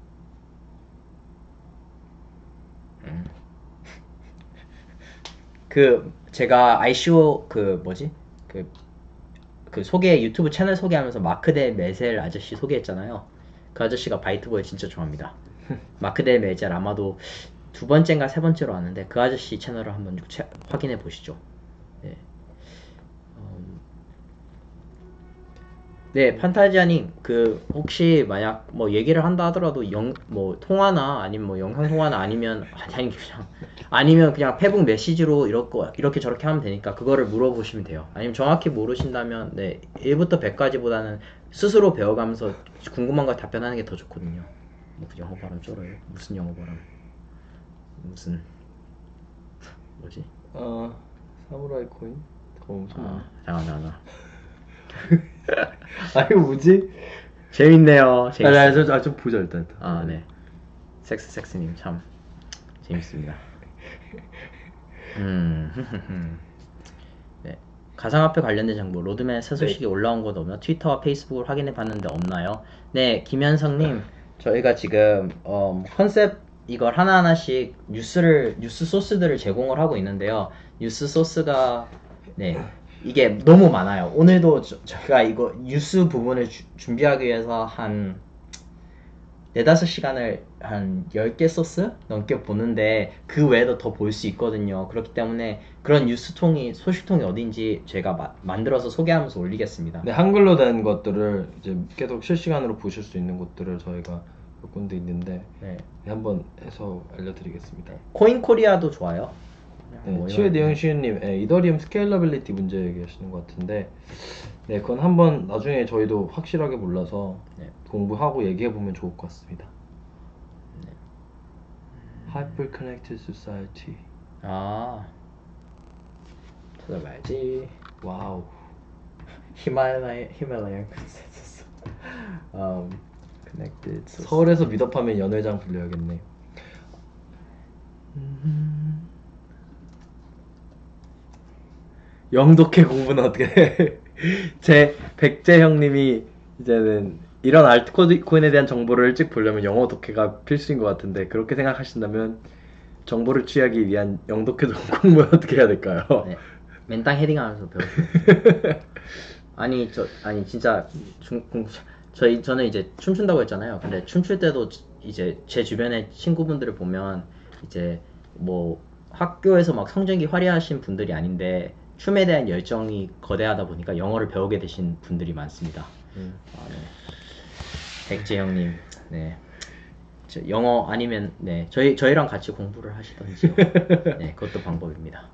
S2: 그 제가 아이씨오 그 뭐지 그 그 소개 유튜브 채널 소개하면서 마크 데 메셀 아저씨 소개했잖아요. 그 아저씨가 바이트보이 진짜 좋아합니다. 마크 데 메셀 아마도 두 번째인가 세 번째로 왔는데 그 아저씨 채널을 한번 채- 확인해 보시죠. 네. 음, 네, 판타지아님, 그, 혹시 만약 뭐 얘기를 한다 하더라도 영, 뭐 통화나 아니면 뭐 영상 통화나 아니면, 아니, 그냥, 아니면 그냥 페북 메시지로 이렇게, 이렇게 저렇게 하면 되니까 그거를 물어보시면 돼요. 아니면 정확히 모르신다면, 네, 일부터 백까지보다는 스스로 배워가면서 궁금한 거 답변하는 게 더 좋거든요. 뭐, 그 영어 발음 쩔어요. 무슨 영어 발음? 무슨, 뭐지?
S1: 어, 사무라이 코인? 더 엄청
S2: 아,
S1: 많아.
S2: 잠깐, 잠깐.
S1: 아, 이거 뭐지?
S2: 재밌네요.
S1: 아,
S2: 재밌어요.
S1: 아, 저, 아, 좀 보자, 일단.
S2: 아, 네. 섹스 섹스님 참 재밌습니다. 음, 네. 가상화폐 관련된 정보, 로드맵 새 소식이 올라온 곳 오며 트위터와 페이스북을 확인해 봤는데 없나요? 네, 김현성님, 저희가 지금 어, 컨셉 이걸 하나하나씩 뉴스를 뉴스 소스들을 제공을 하고 있는데요. 뉴스 소스가 네 이게 너무 많아요. 오늘도 저, 저희가 이거 뉴스 부분을 주- 준비하기 위해서 한 네다섯 시간을 한 열 개 소스 넘게 보는데 그 외에도 더 볼 수 있거든요. 그렇기 때문에 그런 뉴스통이 소식통이 어딘지 제가 마- 만들어서 소개하면서 올리겠습니다.
S1: 네, 한글로 된 것들을 이제 계속 실시간으로 보실 수 있는 것들을 저희가 몇 군데 있는데
S2: 네.
S1: 한번 해서 알려드리겠습니다.
S2: 코인 코리아도 좋아요.
S1: 네,
S2: 뭐
S1: 치외
S2: 이런-
S1: 대영시님, 예, 이더리움 스케일러빌리티 문제 얘기하시는 것 같은데, 네, 그건 한번 나중에 저희도 확실하게 몰라서
S2: 네.
S1: 공부하고 얘기해 보면 좋을 것 같습니다. Hyper Connected Society.
S2: 아 찾아봐야지.
S1: 와우.
S2: 히말라야 히말라야 컨센서스. um, connected source.
S1: 서울에서 미더하면 연회장 불려야겠네. 영독회 공부는 어떻게 해? 제 백제 형님이 이제는 이런 알트코인에 대한 정보를 일찍 보려면 영어 독해가 필수인 것 같은데 그렇게 생각하신다면 정보를 취하기 위한 영독회 공부는 어떻게 해야 될까요?
S2: 네. 맨땅 헤딩하면서 배우시면 아니 저 아니 진짜 중, 공, 저희 저는 이제 춤춘다고 했잖아요. 근데 춤출 때도 이제 제 주변에 친구분들을 보면 이제 뭐 학교에서 막 성적이 화려하신 분들이 아닌데 춤에 대한 열정이 거대하다 보니까 영어를 배우게 되신 분들이 많습니다.
S1: 음.
S2: 아, 네. 백재 형님, 네. 저 영어 아니면 네 저희 저희랑 같이 공부를 하시던지요. 네, 그것도 방법입니다.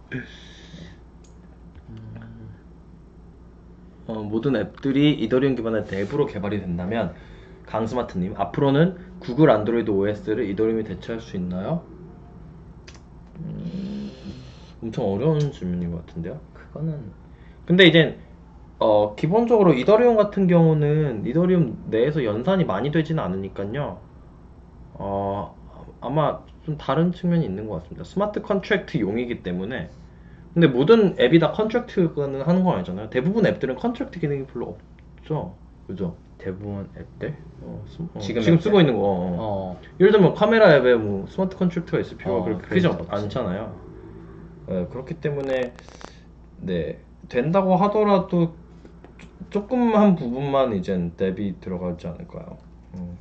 S1: 어, 모든 앱들이 이더리움 기반의 앱으로 개발이 된다면 강스마트님 앞으로는 구글 안드로이드 오에스를 이더리움이 대체할 수 있나요?
S2: 음,
S1: 엄청 어려운 질문인 것 같은데요.
S2: 그거는
S1: 근데 이제 어, 기본적으로 이더리움 같은 경우는 이더리움 내에서 연산이 많이 되지는 않으니까요. 어, 아마 좀 다른 측면이 있는 것 같습니다. 스마트 컨트랙트용이기 때문에. 근데 모든 앱이 다 컨트랙트는 하는 건 아니잖아요. 대부분 앱들은 컨트랙트 기능이 별로 없죠. 그죠?
S2: 대부분 앱들
S1: 어, 스- 어,
S2: 지금
S1: 지금
S2: 앱들?
S1: 쓰고 있는 거. 어.
S2: 어,
S1: 예를 들면 카메라 앱에 뭐 스마트 컨트랙트가 있을 필요가
S2: 어,
S1: 그렇게
S2: 그럴
S1: 크지
S2: 수 없지.
S1: 않잖아요. 네, 그렇기 때문에 네 된다고 하더라도 조- 조금한 부분만 이젠 앱이 들어가지 않을까요? 음.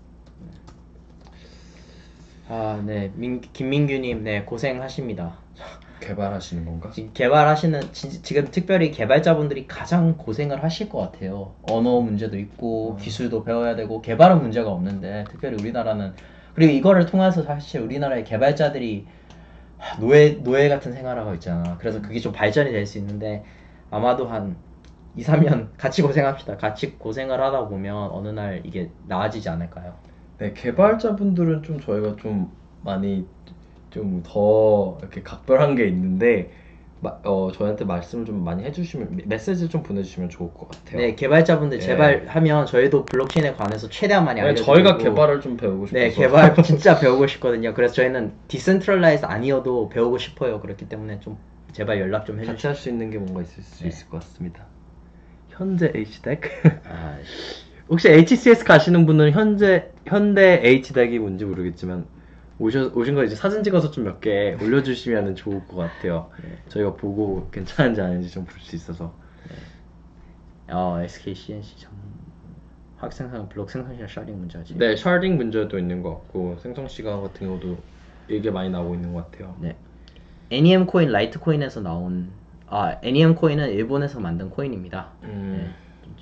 S2: 아, 네, 민, 김민규님, 네, 고생하십니다.
S1: 개발하시는 건가?
S2: 지금 개발하시는, 지, 지금 특별히 개발자분들이 가장 고생을 하실 것 같아요. 언어 문제도 있고,
S1: 음.
S2: 기술도 배워야 되고, 개발은 문제가 없는데, 특별히 우리나라는, 그리고 이거를 통해서 사실 우리나라의 개발자들이 하, 노예, 노예 같은 생활하고 있잖아. 그래서 그게 좀 발전이 될 수 있는데, 아마도 한 이, 삼 년 같이 고생합시다. 같이 고생을 하다 보면 어느 날 이게 나아지지 않을까요?
S1: 네, 개발자분들은 좀 저희가 좀 많이 좀 더 이렇게 각별한 게 있는데 마- 어, 저희한테 말씀을 좀 많이 해주시면 메시지 좀 보내주시면 좋을 것 같아요.
S2: 네, 개발자분들
S1: 예.
S2: 제발 하면 저희도 블록체인에 관해서 최대한 많이
S1: 아니,
S2: 알려드리고
S1: 저희가 개발을 좀 배우고 싶어서
S2: 네, 개발 진짜 배우고 싶거든요. 그래서 저희는 디센트럴라이즈 아니어도 배우고 싶어요. 그렇기 때문에 좀 제발 연락 좀
S1: 같이
S2: 해주시죠.
S1: 할 수 있는 게 뭔가 있을 수
S2: 네.
S1: 있을 것 같습니다. 현재 H덱?
S2: 아,
S1: 혹시 에이치씨에스 가시는 분은 현재 현대 H덱이 뭔지 모르겠지만 오셔, 오신 거 이제 사진 찍어서 좀 몇 개 올려주시면 좋을 것 같아요.
S2: 네.
S1: 저희가 보고 괜찮은지 아닌지 좀 볼 수 있어서.
S2: 어, 에스케이씨엔씨 정 학생상 블록 생성시간 샤링 문제지.
S1: 네, 샤딩 문제도 있는 것 같고 생성 시간 같은 경우도 얘기 많이 나오고 있는 것 같아요.
S2: 네. 애니엠 코인 라이트 코인에서 나온 아 애니엠 코인은 일본에서 만든 코인입니다.
S1: 음,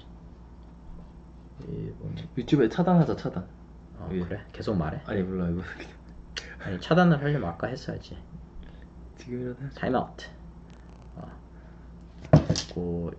S2: 네. 일본.
S1: 유튜브에 차단하자 차단.
S2: 어,
S1: 예.
S2: 그래? 계속 말해?
S1: 아니 몰라 이거
S2: 아니 차단을 하려면 아까 했어야지.
S1: 지금이라도 해야지.
S2: 타임아웃. 어. 그리고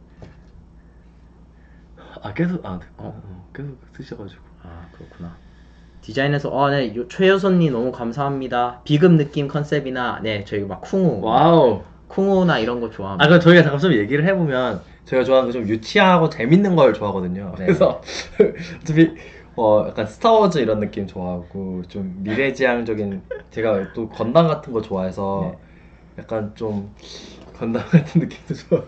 S1: 아 계속 아
S2: 어?
S1: 어, 계속 쓰셔가지고.
S2: 아 그렇구나. 디자인에서 어네 최효선님 너무 감사합니다. 비급 느낌 컨셉이나 네 저희 막 쿵우
S1: 와우.
S2: 쿵우나 이런 거
S1: 아,
S2: 좋아합니다.
S1: 그럼 저희가 잠깐 좀 얘기를 해보면 저희가 좋아하는 거 좀 유치하고 재밌는 걸 좋아하거든요.
S2: 네.
S1: 그래서 어차피 어 약간 스타워즈 이런 느낌 좋아하고 좀 미래지향적인 제가 또 건담 같은 거 좋아해서
S2: 네.
S1: 약간 좀 건담 같은 느낌도 좋아하고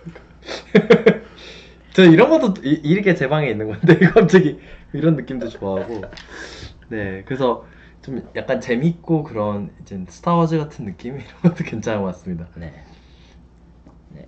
S1: 저 이런 것도 이, 이렇게 제 방에 있는 건데 갑자기 이런 느낌도 좋아하고 네 그래서 좀 약간 재밌고 그런 이제 스타워즈 같은 느낌 이런 것도 괜찮은 것 같습니다.
S2: 네. 네.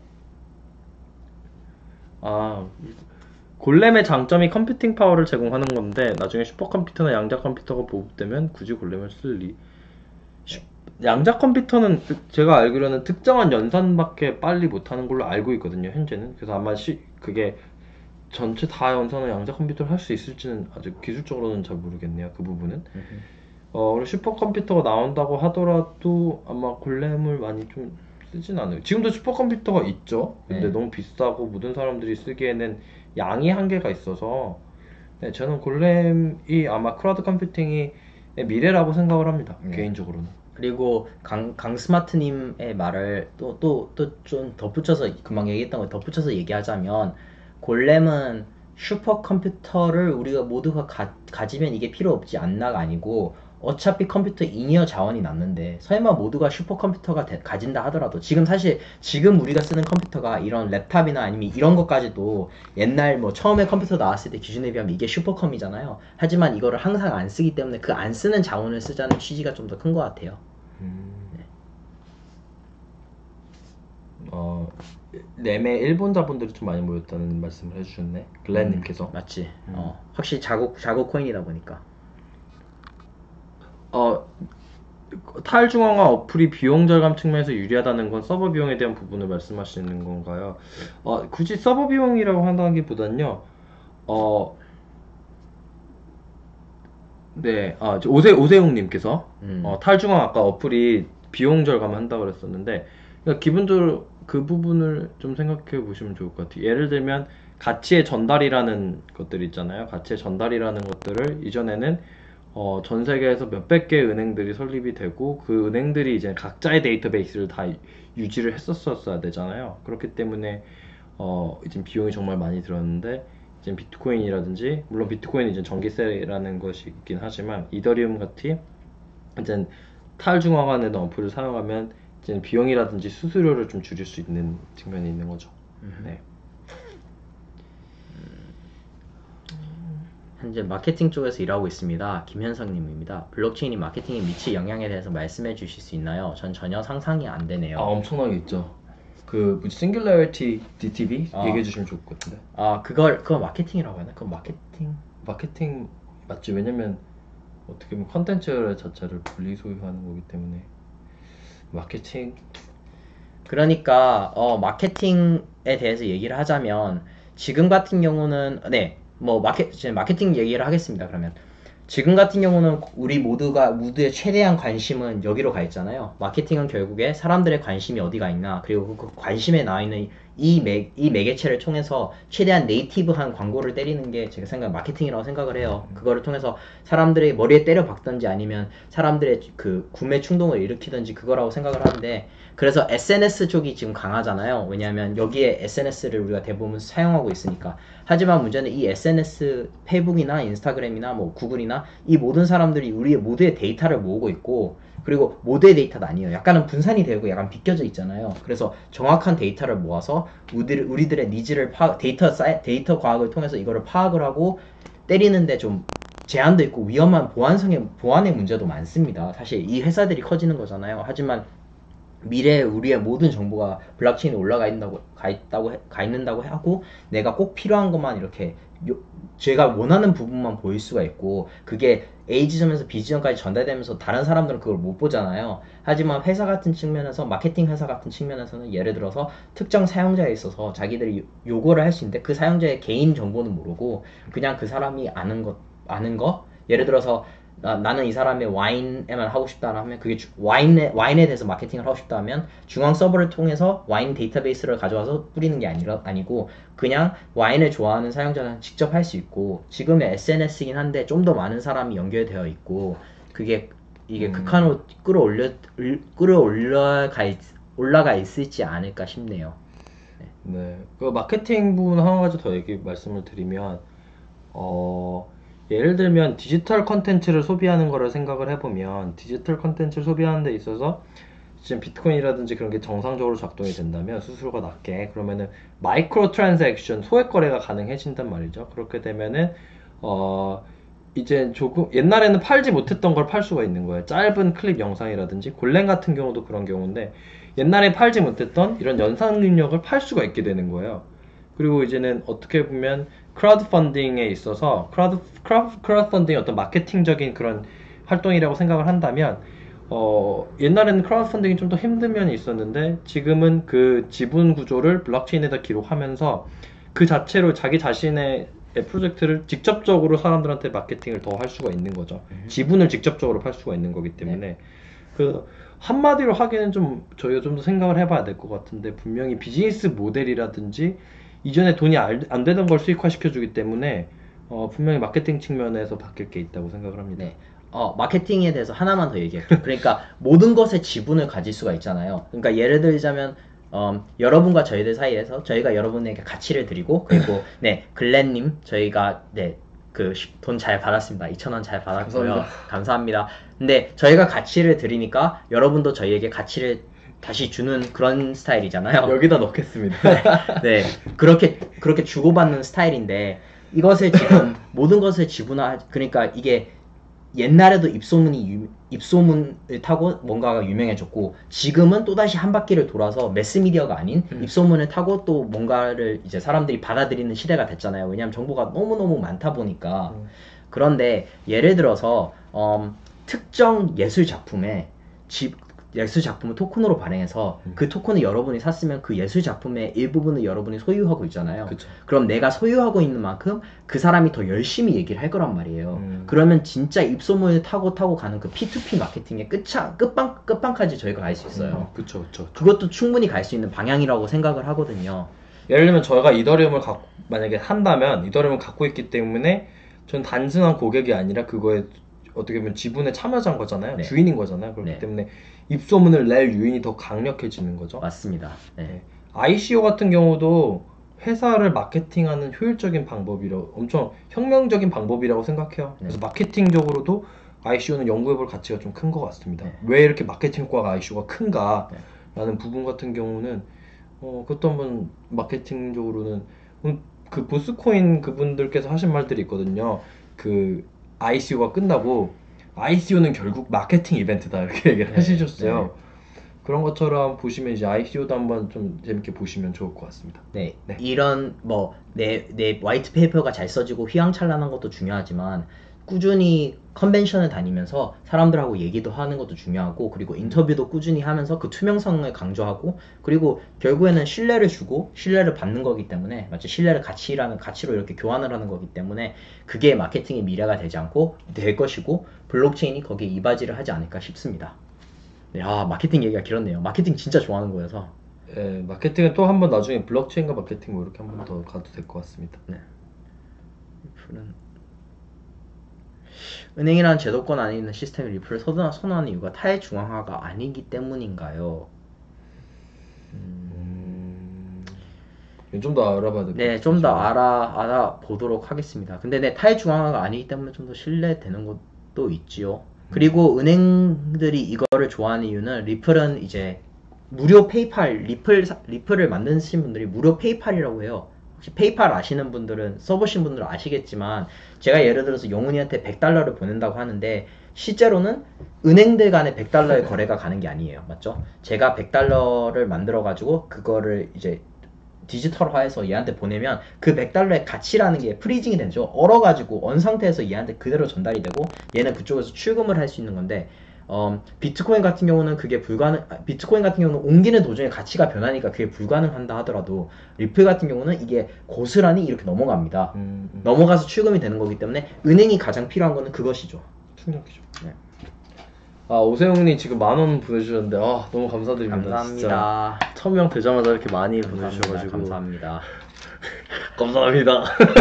S1: 아, 골렘의 장점이 컴퓨팅 파워를 제공하는 건데 나중에 슈퍼컴퓨터나 양자 컴퓨터가 보급되면 굳이 골렘을 쓸 리? 슈- 양자 컴퓨터는 특- 제가 알기로는 특정한 연산밖에 빨리 못하는 걸로 알고 있거든요, 현재는. 그래서 아마 시, 그게 전체 다 연산을 양자 컴퓨터를 할 수 있을지는 아직 기술적으로는 잘 모르겠네요, 그 부분은. 어, 그리고 슈퍼컴퓨터가 나온다고 하더라도 아마 골렘을 많이 좀 쓰진 않아요. 지금도 슈퍼컴퓨터가 있죠. 근데
S2: 네.
S1: 너무 비싸고 모든 사람들이 쓰기에는 양이 한계가 있어서 네, 저는 골렘이 아마 크라우드 컴퓨팅이 미래라고 생각을 합니다.
S2: 네.
S1: 개인적으로는.
S2: 그리고 강, 강스마트님의 말을 또 또 또 좀 덧붙여서 금방 얘기했던 거 덧붙여서 얘기하자면 골렘은 슈퍼컴퓨터를 우리가 모두가 가, 가지면 이게 필요 없지 않나가 아니고 어차피 컴퓨터 잉여 자원이 남는데 설마 모두가 슈퍼컴퓨터가 되- 가진다 하더라도 지금 사실 지금 우리가 쓰는 컴퓨터가 이런 랩탑이나 아니면 이런 것까지도 옛날 뭐 처음에 컴퓨터 나왔을 때 기준에 비하면 이게 슈퍼컴이잖아요. 하지만 이거를 항상 안 쓰기 때문에 그 안 쓰는 자원을 쓰자는 취지가 좀 더 큰 것 같아요.
S1: 음. 어, 램에 일본 자본들이 좀 많이 모였다는 말씀을 해주셨네. 글렌님께서.
S2: 맞지?
S1: 음.
S2: 어, 확실히 자국 자국 코인이다 보니까.
S1: 어, 탈중앙화 어플이 비용 절감 측면에서 유리하다는 건 서버 비용에 대한 부분을 말씀하시는 건가요? 어, 굳이 서버 비용이라고 한다기보단요, 어, 네, 아, 저 오세, 오세웅님께서,
S2: 음.
S1: 어, 탈중앙 아까 어플이 비용 절감을 한다고 그랬었는데, 그러니까 기본적으로 그 부분을 좀 생각해 보시면 좋을 것 같아요. 예를 들면, 가치의 전달이라는 것들 있잖아요. 가치의 전달이라는 것들을 이전에는 어, 전 세계에서 몇백 개의 은행들이 설립이 되고 그 은행들이 이제 각자의 데이터베이스를 다 유지를 했었어야 되잖아요. 그렇기 때문에 어, 이제 비용이 정말 많이 들었는데 이제 비트코인이라든지 물론 비트코인은 이제 전기세라는 것이 있긴 하지만 이더리움 같이 이제 탈중앙화된 어플을 사용하면 이제 비용이라든지 수수료를 좀 줄일 수 있는 측면이 있는 거죠. 네.
S2: 현재 마케팅 쪽에서 일하고 있습니다. 김현성님입니다. 블록체인이 마케팅에 미칠 영향에 대해서 말씀해 주실 수 있나요? 전 전혀 상상이 안 되네요.
S1: 아, 엄청나게 있죠. 그 뭐지 싱귤러리티 디티비
S2: 아.
S1: 얘기해 주시면 좋을 것 같은데.
S2: 아 그걸 그거 마케팅이라고 하나? 그건 마케팅?
S1: 마케팅 맞지? 왜냐면 어떻게 보면 컨텐츠 자체를 분리 소유하는 거기 때문에 마케팅.
S2: 그러니까 어 마케팅에 대해서 얘기를 하자면 지금 같은 경우는 네 뭐 마케 이제 마케팅 얘기를 하겠습니다. 그러면 지금 같은 경우는 우리 모두가 모두의 최대한 관심은 여기로 가 있잖아요. 마케팅은 결국에 사람들의 관심이 어디가 있나 그리고 그 관심에 나와 있는 이, 매, 이 매개체를 통해서 최대한 네이티브한 광고를 때리는 게 제가 생각 마케팅이라고 생각을 해요. 그거를 통해서 사람들의 머리에 때려 박던지 아니면 사람들의 그 구매 충동을 일으키든지 그거라고 생각을 하는데 그래서 에스엔에스 쪽이 지금 강하잖아요. 왜냐하면 여기에 에스엔에스를 우리가 대부분 사용하고 있으니까. 하지만 문제는 이 에스엔에스 페이북이나 인스타그램이나 뭐 구글이나 이 모든 사람들이 우리의 모두의 데이터를 모으고 있고 그리고 모두의 데이터도 아니에요. 약간은 분산이 되고 약간 비껴져 있잖아요. 그래서 정확한 데이터를 모아서 우리들, 우리들의 니즈를 파, 데이터 사이, 데이터 과학을 통해서 이거를 파악을 하고 때리는데 좀 제한도 있고 위험한 보안성의 보안의 문제도 많습니다. 사실 이 회사들이 커지는 거잖아요. 하지만 미래에 우리의 모든 정보가 블록체인에 올라가 있다고 가 있다고 해- 가 있는다고 하고 내가 꼭 필요한 것만 이렇게 요, 제가 원하는 부분만 보일 수가 있고 그게 A 지점에서 B 지점까지 전달되면서 다른 사람들은 그걸 못 보잖아요. 하지만 회사 같은 측면에서 마케팅 회사 같은 측면에서는 예를 들어서 특정 사용자에 있어서 자기들이 요- 요거를 할 수 있는데 그 사용자의 개인 정보는 모르고 그냥 그 사람이 아는 것 아는 거 예를 들어서 나, 나는 이 사람의 와인에만 하고 싶다 하면 그게 주- 와인에, 와인에 대해서 마케팅을 하고 싶다 하면 중앙 서버를 통해서 와인 데이터베이스를 가져와서 뿌리는 게 아니라, 아니고 그냥 와인을 좋아하는 사용자는 직접 할 수 있고 지금의 에스엔에스이긴 한데 좀 더 많은 사람이 연결되어 있고 그게 이게
S1: 음.
S2: 극한으로 끌어올려 을- 끌어올라가 있, 올라가 있을지 않을까 싶네요.
S1: 네. 그 마케팅 부분 한 가지 더 얘기 말씀을 드리면 어 예를 들면 디지털 컨텐츠를 소비하는 거를 생각을 해보면 디지털 컨텐츠를 소비하는 데 있어서 지금 비트코인이라든지 그런 게 정상적으로 작동이 된다면 수수료가 낮게 그러면은 마이크로 트랜잭션 소액 거래가 가능해진단 말이죠. 그렇게 되면은 어 이제 조금 옛날에는 팔지 못했던 걸 팔 수가 있는 거예요. 짧은 클립 영상이라든지 골렘 같은 경우도 그런 경우인데 옛날에 팔지 못했던 이런 연상 능력을 팔 수가 있게 되는 거예요. 그리고 이제는 어떻게 보면 크라우드 펀딩에 있어서 크라우드 크라우드, 크라우드 펀딩의 어떤 마케팅적인 그런 활동이라고 생각을 한다면 어, 옛날에는 크라우드 펀딩이 좀 더 힘든 면이 있었는데 지금은 그 지분 구조를 블록체인에다 기록하면서 그 자체로 자기 자신의 프로젝트를 직접적으로 사람들한테 마케팅을 더 할 수가 있는 거죠. 지분을 직접적으로 팔 수가 있는 거기 때문에 그 한마디로 하기는 좀 저희가 좀 더 생각을 해봐야 될 것 같은데 분명히 비즈니스 모델이라든지 이전에 돈이 알- 안 되던 걸 수익화 시켜주기 때문에 어, 분명히 마케팅 측면에서 바뀔 게 있다고 생각을 합니다.
S2: 네. 어, 마케팅에 대해서 하나만 더 얘기할게요. 그러니까 모든 것의 지분을 가질 수가 있잖아요. 그러니까 예를 들자면 어, 여러분과 저희들 사이에서 저희가 여러분에게 가치를 드리고 그리고 네 글렌님 저희가 네 그 돈 잘 받았습니다. 이천 원 잘 받았고요.
S1: 감사합니다.
S2: 감사합니다. 근데 저희가 가치를 드리니까 여러분도 저희에게 가치를 다시 주는 그런 스타일이잖아요.
S1: 여기다 넣겠습니다.
S2: 네, 그렇게 그렇게 주고받는 스타일인데 이것을 지금 모든 것을 지분화 그러니까 이게 옛날에도 입소문이 유- 입소문을 타고 뭔가가 유명해졌고 지금은 또다시 한 바퀴를 돌아서 매스미디어가 아닌
S1: 음.
S2: 입소문을 타고 또 뭔가를 이제 사람들이 받아들이는 시대가 됐잖아요. 왜냐하면 정보가 너무너무 많다 보니까.
S1: 음.
S2: 그런데 예를 들어서 음, 특정 예술 작품에 집 예술 작품을 토큰으로 발행해서
S1: 음.
S2: 그 토큰을 여러분이 샀으면 그 예술 작품의 일부분을 여러분이 소유하고 있잖아요.
S1: 그쵸.
S2: 그럼 내가 소유하고 있는 만큼 그 사람이 더 열심히 얘기를 할 거란 말이에요.
S1: 음.
S2: 그러면 진짜 입소문을 타고 타고 가는 그 피투피 마케팅의 끝차, 끝방, 끝방까지 저희가 갈 수 있어요.
S1: 음, 그쵸, 그쵸.
S2: 그것도 충분히 갈 수 있는 방향이라고 생각을 하거든요.
S1: 예를 들면 저희가 이더리움을 갖고, 만약에 한다면 이더리움을 갖고 있기 때문에 전 단순한 고객이 아니라 그거에 어떻게 보면 지분의 참여자인 거잖아요.
S2: 네.
S1: 주인인 거잖아요. 그렇기
S2: 네.
S1: 때문에 입소문을 낼 요인이 더 강력해지는 거죠.
S2: 맞습니다. 네.
S1: 네. 아이씨오 같은 경우도 회사를 마케팅하는 효율적인 방법이라고 엄청 혁명적인 방법이라고 생각해요.
S2: 네.
S1: 그래서 마케팅적으로도 아이씨오는 연구해볼 가치가 좀 큰 것 같습니다.
S2: 네.
S1: 왜 이렇게 마케팅 효과가 아이씨오가 큰가라는
S2: 네.
S1: 부분 같은 경우는 어, 그것도 한번 마케팅적으로는 음, 그 보스코인 그분들께서 하신 말들이 있거든요. 그 아이씨오가 끝나고 아이씨오는 결국 마케팅 이벤트다 이렇게 얘기를
S2: 네.
S1: 하시셨어요.
S2: 네.
S1: 그런 것처럼 보시면 이제 아이씨오도 한번 좀 재밌게 보시면 좋을 것 같습니다.
S2: 네,
S1: 네.
S2: 이런 뭐 내 내 화이트 페이퍼가 잘 써지고 휘황찬란한 것도 중요하지만 꾸준히 컨벤션을 다니면서 사람들하고 얘기도 하는 것도 중요하고 그리고 인터뷰도 꾸준히 하면서 그 투명성을 강조하고 그리고 결국에는 신뢰를 주고 신뢰를 받는 거기 때문에 맞죠? 신뢰를 가치라는 가치로 이렇게 교환을 하는 거기 때문에 그게 마케팅의 미래가 되지 않고 될 것이고 블록체인이 거기에 이바지를 하지 않을까 싶습니다. 네, 아 마케팅 얘기가 길었네요. 마케팅 진짜 좋아하는 거여서.
S1: 예, 마케팅은 또 한 번 나중에 블록체인과 마케팅 뭐 이렇게 한 번 더 가도 될 것 같습니다.
S2: 네. 리플은 은행이란 제도권 안에 있는 시스템이 리플을 선호하- 선호하는 이유가 탈중앙화가 아니기 때문인가요?
S1: 음, 좀 더 알아봐야 될 것 같아요.
S2: 네, 좀 더 알아 알아보도록 하겠습니다. 근데 네, 탈중앙화가 아니기 때문에 좀 더 신뢰되는 것도 있지요. 그리고 은행들이 이거를 좋아하는 이유는 리플은 이제 무료 페이팔 리플 사- 리플을 만드신 분들이 무료 페이팔이라고 해요. 혹시 페이팔 아시는 분들은 써보신 분들은 아시겠지만 제가 예를 들어서 영훈이한테 백 달러를 보낸다고 하는데 실제로는 은행들 간의 백 달러의 거래가 가는 게 아니에요. 맞죠? 제가 백 달러를 만들어 가지고 그거를 이제 디지털화해서 얘한테 보내면 그 백 달러의 가치라는 게 프리징이 되죠. 얼어가지고 언 상태에서 얘한테 그대로 전달이 되고 얘는 그쪽에서 출금을 할 수 있는 건데 어, 비트코인 같은 경우는 그게 불가능, 아, 비트코인 같은 경우는 옮기는 도중에 가치가 변하니까 그게 불가능한다 하더라도 리플 같은 경우는 이게 고스란히 이렇게 넘어갑니다.
S1: 음, 음.
S2: 넘어가서 출금이 되는 거기 때문에 은행이 가장 필요한 거는 그것이죠.
S1: 충격이죠.
S2: 네.
S1: 아, 오세영님 지금 만 원 보내주셨는데 아 너무 감사드립니다.
S2: 감사합니다.
S1: 진짜 천 명 되자마자 이렇게 많이
S2: 감사합니다.
S1: 보내주셔가지고
S2: 감사합니다.
S1: 감사합니다.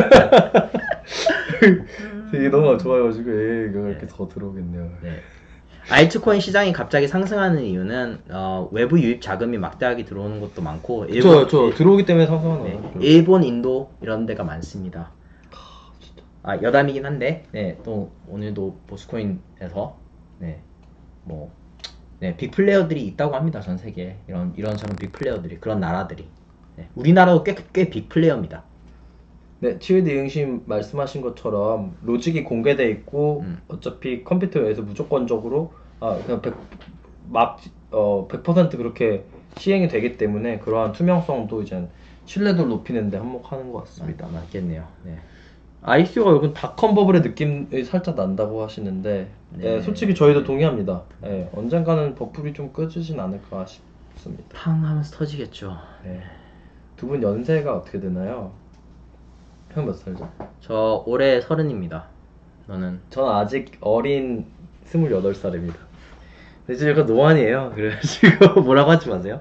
S1: 되게 너무 좋아가지고 예, 이거 이렇게 더 들어오겠네요.
S2: 네. 알트코인 시장이 갑자기 상승하는 이유는 어, 외부 유입 자금이 막대하게 들어오는 것도 많고
S1: 저, 저 들어오기 때문에 상승하는
S2: 네,
S1: 거예요.
S2: 일본, 인도 이런 데가 많습니다. 아, 여담이긴 한데 네, 또 오늘도 보스코인에서 네, 뭐 네, 빅플레이어들이 있다고 합니다. 전 세계에 이런 이런 저런 빅플레이어들이 그런 나라들이 네, 우리나라도 꽤 꽤 빅플레이어입니다.
S1: 네, 치유드 이응님 말씀하신 것처럼 로직이 공개돼 있고
S2: 음.
S1: 어차피 컴퓨터에서 무조건적으로 아 그냥 백, 막, 어, 백 퍼센트 그렇게 시행이 되기 때문에 그러한 투명성도 이제 신뢰도를 높이는데 한몫하는 것 같습니다.
S2: 아, 맞겠네요. 네.
S1: 아이씨오가 이건 닷컴 버블의 느낌이 살짝 난다고 하시는데
S2: 네.
S1: 네, 솔직히 저희도 동의합니다. 네, 언젠가는 버블이 좀 꺼지진 않을까 싶습니다.
S2: 팡 하면서 터지겠죠.
S1: 네. 두 분 연세가 어떻게 되나요? 형 몇 살죠?
S2: 저 올해 서른입니다. 너는?
S1: 전 아직 어린 스물여덟 살입니다. 근데 지금 약간 노안이에요. 그래가지고 뭐라고 하지 마세요.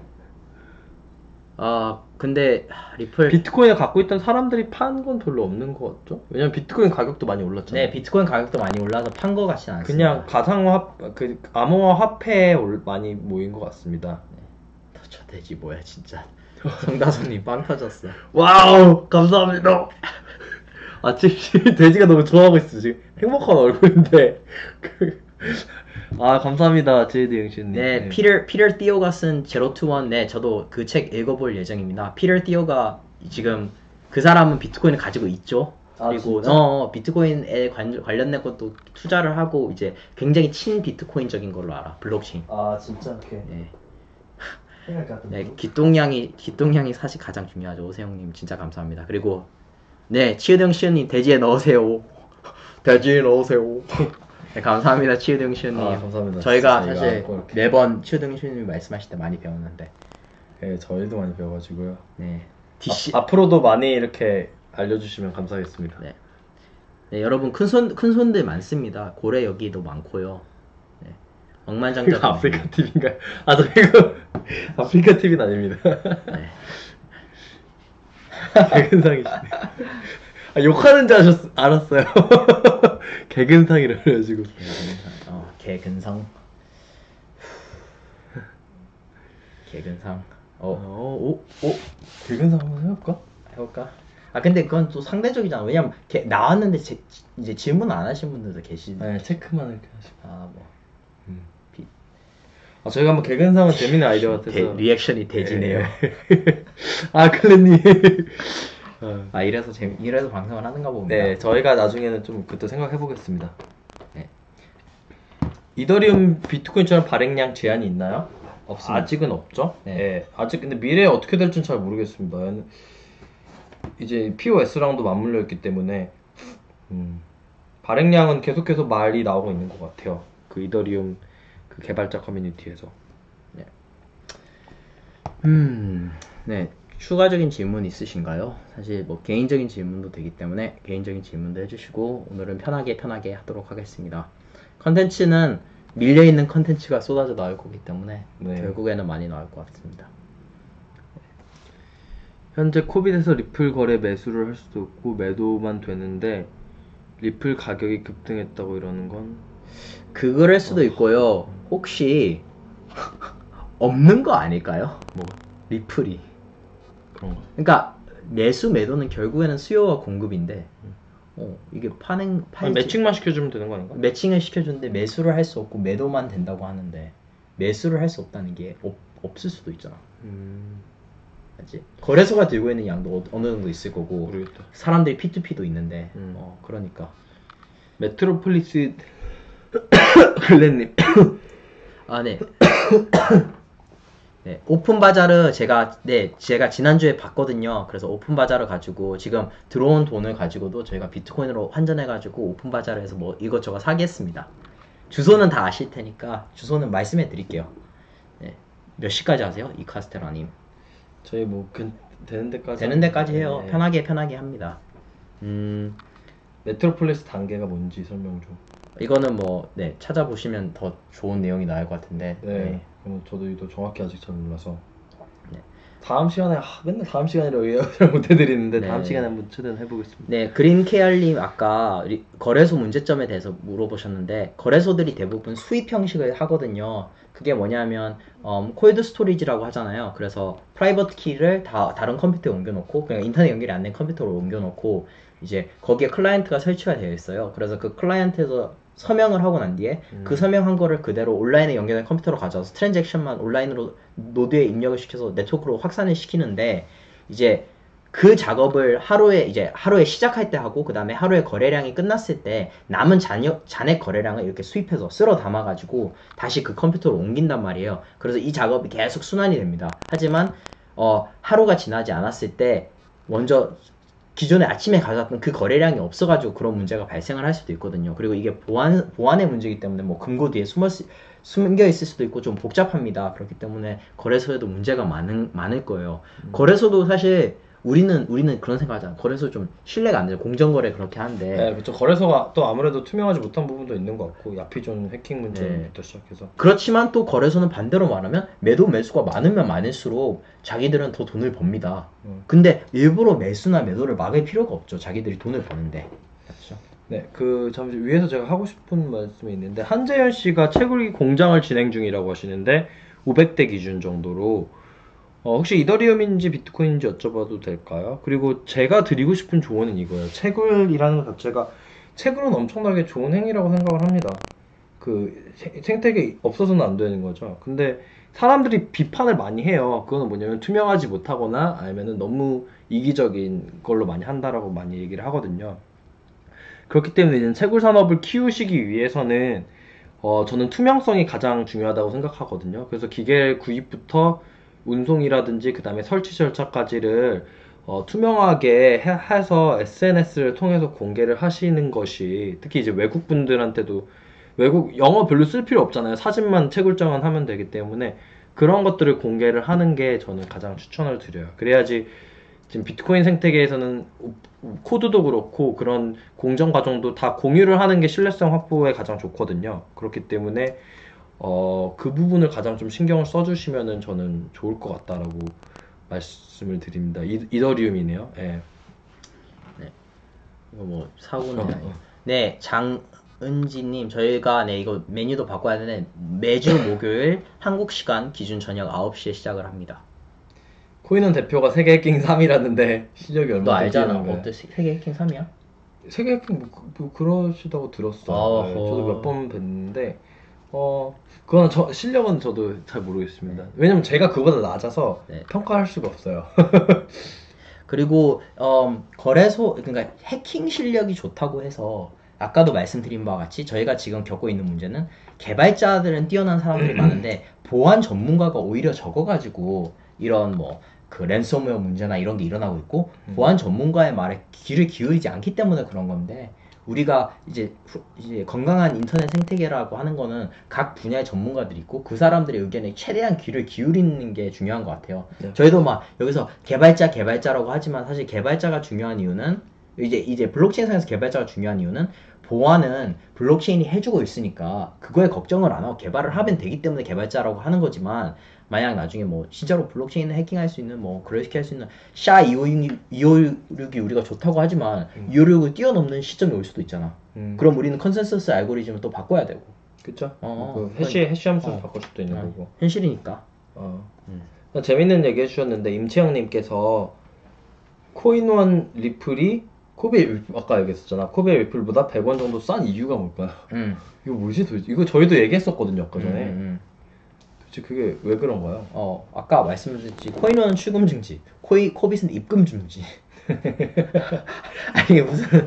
S2: 아 근데 하, 리플
S1: 비트코인을 갖고 있던 사람들이 판 건 별로 없는 것 같죠? 왜냐면 비트코인 가격도 많이 올랐잖아요.
S2: 네 비트코인 가격도 많이 올라서 판 거 같진 않습니다.
S1: 그냥 가상화 그 암호화 화폐에 올- 많이 모인 것 같습니다.
S2: 터쳐 돼지 뭐야 진짜. 성다솜님 빵 터졌어.
S1: 와우 감사합니다. 아 지금 돼지가 너무 좋아하고 있어 지금 행복한 얼굴인데. 아 감사합니다 제이드 영신님.
S2: 네, 피터 피터 티오가 쓴 제로 투 원 네, 저도 그 책 읽어볼 예정입니다. 피터 티오가 지금 그 사람은 비트코인을 가지고 있죠.
S1: 아,
S2: 그리고
S1: 진짜?
S2: 어, 비트코인에 관, 관련된 것도 투자를 하고 이제 굉장히 친 비트코인적인 걸로 알아. 블록체인.
S1: 아 진짜 이렇게
S2: 네.
S1: 생각 같은.
S2: 네, 기동량이 기동량이 사실 가장 중요하죠. 오세영님 진짜 감사합니다. 그리고 네, 치유등 시은님 돼지에 넣으세요. 돼지에 넣으세요. 네, 감사합니다, 치유등 시은님.
S1: 아, 감사합니다.
S2: 저희가
S1: 진짜
S2: 사실
S1: 이거 이렇게.
S2: 매번 치유등 시은님이 말씀하실 때 많이 배웠는데,
S1: 네 저희도 많이 배워가지고요.
S2: 네, 디씨.
S1: 아, 앞으로도 많이 이렇게 알려주시면 감사하겠습니다.
S2: 네. 네, 여러분 큰 손 큰 손들 많습니다. 고래 여기도 많고요. 네, 억만장자.
S1: 이거 아프리카 티비인가요? 아, 저 이거 아프리카 티비는 아닙니다.
S2: 네.
S1: 개근상이시네. 아, 욕하는 줄 아셨, 알았어요. 개근상이라 그래가지고.
S2: 개근상. 어, 개근상. 개근상.
S1: 어,
S2: 어,
S1: 오, 오, 개근상 한번 해볼까?
S2: 해볼까? 아 근데 그건 또 상대적이잖아. 왜냐면 개, 나왔는데 제, 이제 질문 안 하신 분들도 계시니까.
S1: 네, 체크만 이렇게 하시고.
S2: 아 뭐.
S1: 음.
S2: 비,
S1: 아, 저희가 한번 개근상은 재밌는 아이디어 같아서.
S2: 대, 리액션이 대지네요.
S1: 아, 클랜님. 어.
S2: 아 이래서 재 이래서 방송을 하는가 봅니다.
S1: 네, 저희가 나중에는 좀 그것도 생각해 보겠습니다. 네. 이더리움 비트코인처럼 발행량 제한이 있나요?
S2: 없습니다.
S1: 아직은 없죠.
S2: 네.
S1: 네. 아직 근데 미래에 어떻게 될지는 잘 모르겠습니다. 얘는 이제 피오에스랑도 맞물려 있기 때문에 음, 발행량은 계속해서 말이 나오고 있는 것 같아요. 그 이더리움 그 개발자 커뮤니티에서.
S2: 네. 음, 네. 추가적인 질문 있으신가요? 사실 뭐 개인적인 질문도 되기 때문에 개인적인 질문도 해주시고 오늘은 편하게 편하게 하도록 하겠습니다. 컨텐츠는 밀려있는 컨텐츠가 쏟아져 나올 거기 때문에
S1: 네.
S2: 결국에는 많이 나올 것 같습니다.
S1: 현재 코빗에서 리플 거래 매수를 할 수도 없고 매도만 되는데 리플 가격이 급등했다고 이러는 건
S2: 그럴 수도 있고요. 혹시 없는 거 아닐까요?
S1: 뭐
S2: 리플이.
S1: 그런가?
S2: 그러니까 매수 매도는 결국에는 수요와 공급인데 어, 이게 파는
S1: 아니,
S2: 팔
S1: 매칭만 시켜주면 되는 거 아닌가?
S2: 매칭을 시켜주는데 매수를 할 수 없고 매도만 된다고 하는데 매수를 할 수 없다는 게 없, 없을 수도 있잖아.
S1: 음,
S2: 맞지? 거래소가 들고 있는 양도 어- 어느 정도 있을 거고
S1: 모르겠다.
S2: 사람들이 피투피도 있는데
S1: 음.
S2: 어, 그러니까
S1: 메트로폴리스 글렌님.
S2: 아 네. 네, 오픈 바자르 제가 네 제가 지난주에 봤거든요. 그래서 오픈 바자르 가지고 지금 들어온 돈을 가지고도 저희가 비트코인으로 환전해 가지고 오픈 바자르에서 뭐 이것저것 사겠습니다. 주소는 다 아실 테니까 주소는 말씀해 드릴게요. 네, 몇 시까지 하세요? 이 카스테라님.
S1: 저희 뭐 근, 되는 데까지
S2: 되는 데까지 해요.
S1: 네.
S2: 편하게 편하게 합니다. 음
S1: 메트로폴리스 단계가 뭔지 설명 좀.
S2: 이거는 뭐 네 찾아보시면 더 좋은 내용이 나올 것 같은데.
S1: 네.
S2: 네.
S1: 그럼 저도 이거 정확히 아직 잘 몰라서.
S2: 네.
S1: 다음 시간에 아, 맨날 다음 시간이라고 예약을 못 해드리는데
S2: 네.
S1: 다음 시간에 한번 최대한 해보겠습니다.
S2: 네, 그린케알님 아까 리- 거래소 문제점에 대해서 물어보셨는데 거래소들이 대부분 수입 형식을 하거든요. 그게 뭐냐면 음, 콜드 스토리지라고 하잖아요. 그래서 프라이버트 키를 다 다른 컴퓨터에 옮겨놓고 그냥 인터넷 연결이 안 된 컴퓨터로 옮겨놓고 이제 거기에 클라이언트가 설치가 되어 있어요. 그래서 그 클라이언트에서 서명을 하고 난 뒤에
S1: 음.
S2: 그 서명한 거를 그대로 온라인에 연결된 컴퓨터로 가져와서 트랜잭션만 온라인으로 노드에 입력을 시켜서 네트워크로 확산을 시키는데 이제 그 작업을 하루에 이제 하루에 시작할 때 하고 그 다음에 하루에 거래량이 끝났을 때 남은 잔여, 잔액 거래량을 이렇게 수입해서 쓸어 담아가지고 다시 그 컴퓨터로 옮긴단 말이에요. 그래서 이 작업이 계속 순환이 됩니다. 하지만 어, 하루가 지나지 않았을 때 먼저 기존에 아침에 가져왔던 그 거래량이 없어가지고 그런 문제가 발생을 할 수도 있거든요. 그리고 이게 보안, 보안의 문제이기 때문에 뭐 금고 뒤에 숨어, 숨겨 있을 수도 있고 좀 복잡합니다. 그렇기 때문에 거래소에도 문제가 많은, 많을 거예요.
S1: 음.
S2: 거래소도 사실 우리는, 우리는 그런 생각 하잖아. 거래소 좀 신뢰가 안 돼요. 공정거래 그렇게 하는데.
S1: 네, 그렇죠. 거래소가 또 아무래도 투명하지 못한 부분도 있는 것 같고 야피존 해킹 문제부터
S2: 네.
S1: 시작해서.
S2: 그렇지만 또 거래소는 반대로 말하면 매도 매수가 많으면 많을수록 자기들은 더 돈을 법니다.
S1: 음.
S2: 근데 일부러 매수나 매도를 막을 필요가 없죠. 자기들이 돈을 버는데. 그렇죠?
S1: 네, 그 잠시 위에서 제가 하고 싶은 말씀이 있는데 한재현 씨가 채굴기 공장을 진행 중이라고 하시는데 오백 대 기준 정도로 어, 혹시 이더리움인지 비트코인인지 여쭤봐도 될까요? 그리고 제가 드리고 싶은 조언은 이거예요. 채굴이라는 것 자체가 채굴은 엄청나게 좋은 행위라고 생각을 합니다. 그 생- 생태계 없어서는 안 되는 거죠. 근데 사람들이 비판을 많이 해요. 그거는 뭐냐면 투명하지 못하거나 아니면은 너무 이기적인 걸로 많이 한다라고 많이 얘기를 하거든요. 그렇기 때문에 이제 채굴 산업을 키우시기 위해서는 어, 저는 투명성이 가장 중요하다고 생각하거든요. 그래서 기계 구입부터 운송이라든지 그 다음에 설치 절차까지를 어, 투명하게 해, 해서 에스엔에스를 통해서 공개를 하시는 것이 특히 이제 외국 분들한테도 외국 영어 별로 쓸 필요 없잖아요. 사진만 채굴장만 하면 되기 때문에 그런 것들을 공개를 하는 게 저는 가장 추천을 드려요. 그래야지 지금 비트코인 생태계에서는 코드도 그렇고 그런 공정 과정도 다 공유를 하는 게 신뢰성 확보에 가장 좋거든요. 그렇기 때문에 어, 그 부분을 가장 좀 신경을 써주시면은 저는 좋을 것 같다라고 말씀을 드립니다. 이, 이더리움이네요. 예.
S2: 이거 뭐 사고는
S1: 어,
S2: 아니-
S1: 어.
S2: 네, 장은지님, 저희가 네 이거 메뉴도 바꿔야 되는데 매주 목요일 한국 시간 기준 저녁 아홉 시에 시작을 합니다.
S1: 코인원 대표가 세계 해킹 삼 위라는데 실력이
S2: 너
S1: 얼마나
S2: 알잖아.
S1: 뛰어난 거야.
S2: 어때? 세계 해킹 삼 위야?
S1: 세계 해킹 뭐, 그- 뭐 그러시다고 들었어. 네,
S2: 어허.
S1: 저도 몇 번 뵀는데 어 그건 저 실력은 저도 잘 모르겠습니다. 왜냐면 제가 그보다 낮아서
S2: 네.
S1: 평가할 수가 없어요.
S2: 그리고 음, 거래소 그러니까 해킹 실력이 좋다고 해서 아까도 말씀드린 바와 같이 저희가 지금 겪고 있는 문제는 개발자들은 뛰어난 사람들이 많은데 보안 전문가가 오히려 적어가지고 이런 뭐 그 랜섬웨어 문제나 이런 게 일어나고 있고 보안 전문가의 말에 귀를 기울이지 않기 때문에 그런 건데 우리가 이제, 후- 이제 건강한 인터넷 생태계라고 하는 거는 각 분야의 전문가들이 있고 그 사람들의 의견에 최대한 귀를 기울이는 게 중요한 것 같아요.
S1: 네.
S2: 저희도 막 여기서 개발자 개발자라고 하지만 사실 개발자가 중요한 이유는 이제 이제 블록체인상에서 개발자가 중요한 이유는 보안은 블록체인이 해주고 있으니까 그거에 걱정을 안 하고 개발을 하면 되기 때문에 개발자라고 하는 거지만 만약 나중에 뭐 진짜로 블록체인을 해킹할 수 있는 뭐 그렇게 할 수 있는 샤 이오육이 우리가 좋다고 하지만 이오육을 뛰어넘는 시점이 올 수도 있잖아.
S1: 음.
S2: 그럼 우리는 컨센서스 알고리즘을 또 바꿔야 되고.
S1: 그쵸?
S2: 어,
S1: 그 해시 해시 함수
S2: 어.
S1: 바꿀 수도 있는
S2: 어,
S1: 거고.
S2: 현실이니까.
S1: 어.
S2: 음.
S1: 재밌는 얘기 해주셨는데 임채영님께서 코인원 리플이 코베 리플, 아까 얘기했었잖아. 코베 리플보다 백 원 정도 싼 이유가 뭘까요?
S2: 음.
S1: 이거 뭐지 도대체? 이거 저희도 얘기했었거든요 아까 전에.
S2: 음, 음.
S1: 도대체 그게 왜 그런가요?
S2: 어, 아까 말씀드렸지. 코인원은 출금 증지, 코이, 코빗은 입금 증지. 아니, 이게 무슨.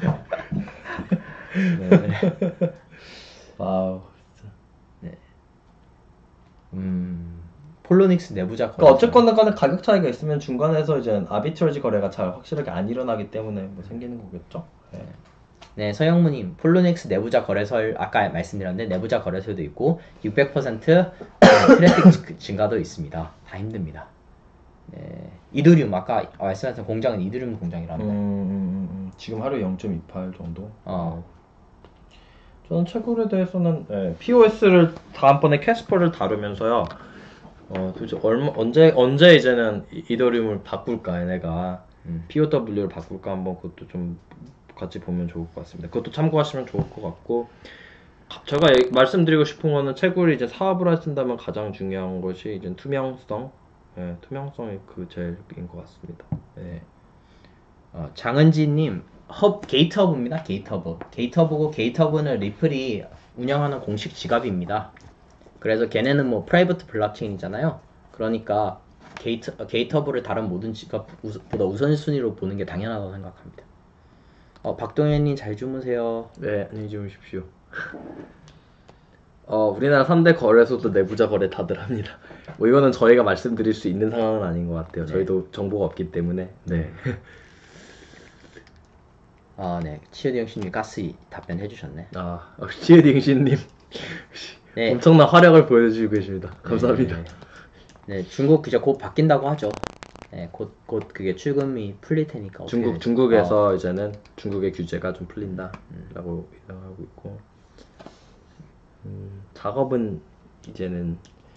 S2: 네.
S1: 아우.
S2: 음, 폴로닉스 내부자 거래.
S1: 그러니까 어쨌거나 간에 가격 차이가 있으면 중간에서 이제 아비트러지 거래가 잘 확실하게 안 일어나기 때문에 뭐 생기는 거겠죠. 네.
S2: 네, 서영무님, 폴로닉스 내부자 거래설 아까 말씀드렸는데 내부자 거래소도 있고 육백 퍼센트 트래픽 증가도 있습니다. 다 힘듭니다. 네, 이더리움 아까 말씀하신 공장은 이더리움 공장이라는데.
S1: 음, 음, 음, 음. 지금 하루에 영 점 이팔 정도.
S2: 어.
S1: 저는 채굴에 대해서는 네, 피오에스를 다음번에 캐스퍼를 다루면서요. 어, 도대체 얼마 언제 언제 이제는 이- 이더리움을 바꿀까 얘네가
S2: 음.
S1: 피오더블유를 바꿀까 한번 그것도 좀 같이 보면 좋을 것 같습니다. 그것도 참고하시면 좋을 것 같고 가- 제가 얘- 말씀드리고 싶은 거는 채굴이 이제 사업을 하신다면 가장 중요한 것이 이제 투명성, 예, 투명성이 그 제일인 것 같습니다. 예.
S2: 어, 장은지님, 헙 게이트허브입니다. 게이트허브. 게이트허브고 게이트허브는 리플이 운영하는 공식 지갑입니다. 그래서 걔네는 뭐 프라이버트 블록체인이잖아요. 그러니까 게이트 어, 게이트허브를 다른 모든 지갑보다 우선순위로 보는 게 당연하다고 생각합니다. 어, 박동현님 잘 주무세요.
S1: 네, 안녕히 주무십시오. 어, 우리나라 삼 대 거래소도 내부자 거래 다들 합니다. 뭐 이거는 저희가 말씀드릴 수 있는 상황은 아닌 것 같아요. 저희도 정보가 없기 때문에. 네.
S2: 아, 네. 치어디 형신님 가스 답변해 주셨네.
S1: 아, 시에딩신님
S2: 네.
S1: 엄청난 화력을 보여주고 계십니다. 감사합니다.
S2: 네, 네, 중국 규제 곧 바뀐다고 하죠. 네, 곧, 곧 그게 출금이 풀릴 테니까. 어떻게
S1: 중국
S2: 될지.
S1: 중국에서
S2: 어,
S1: 이제는 중국의 규제가 좀 풀린다라고 예상하고 있고 음, 작업은 이제는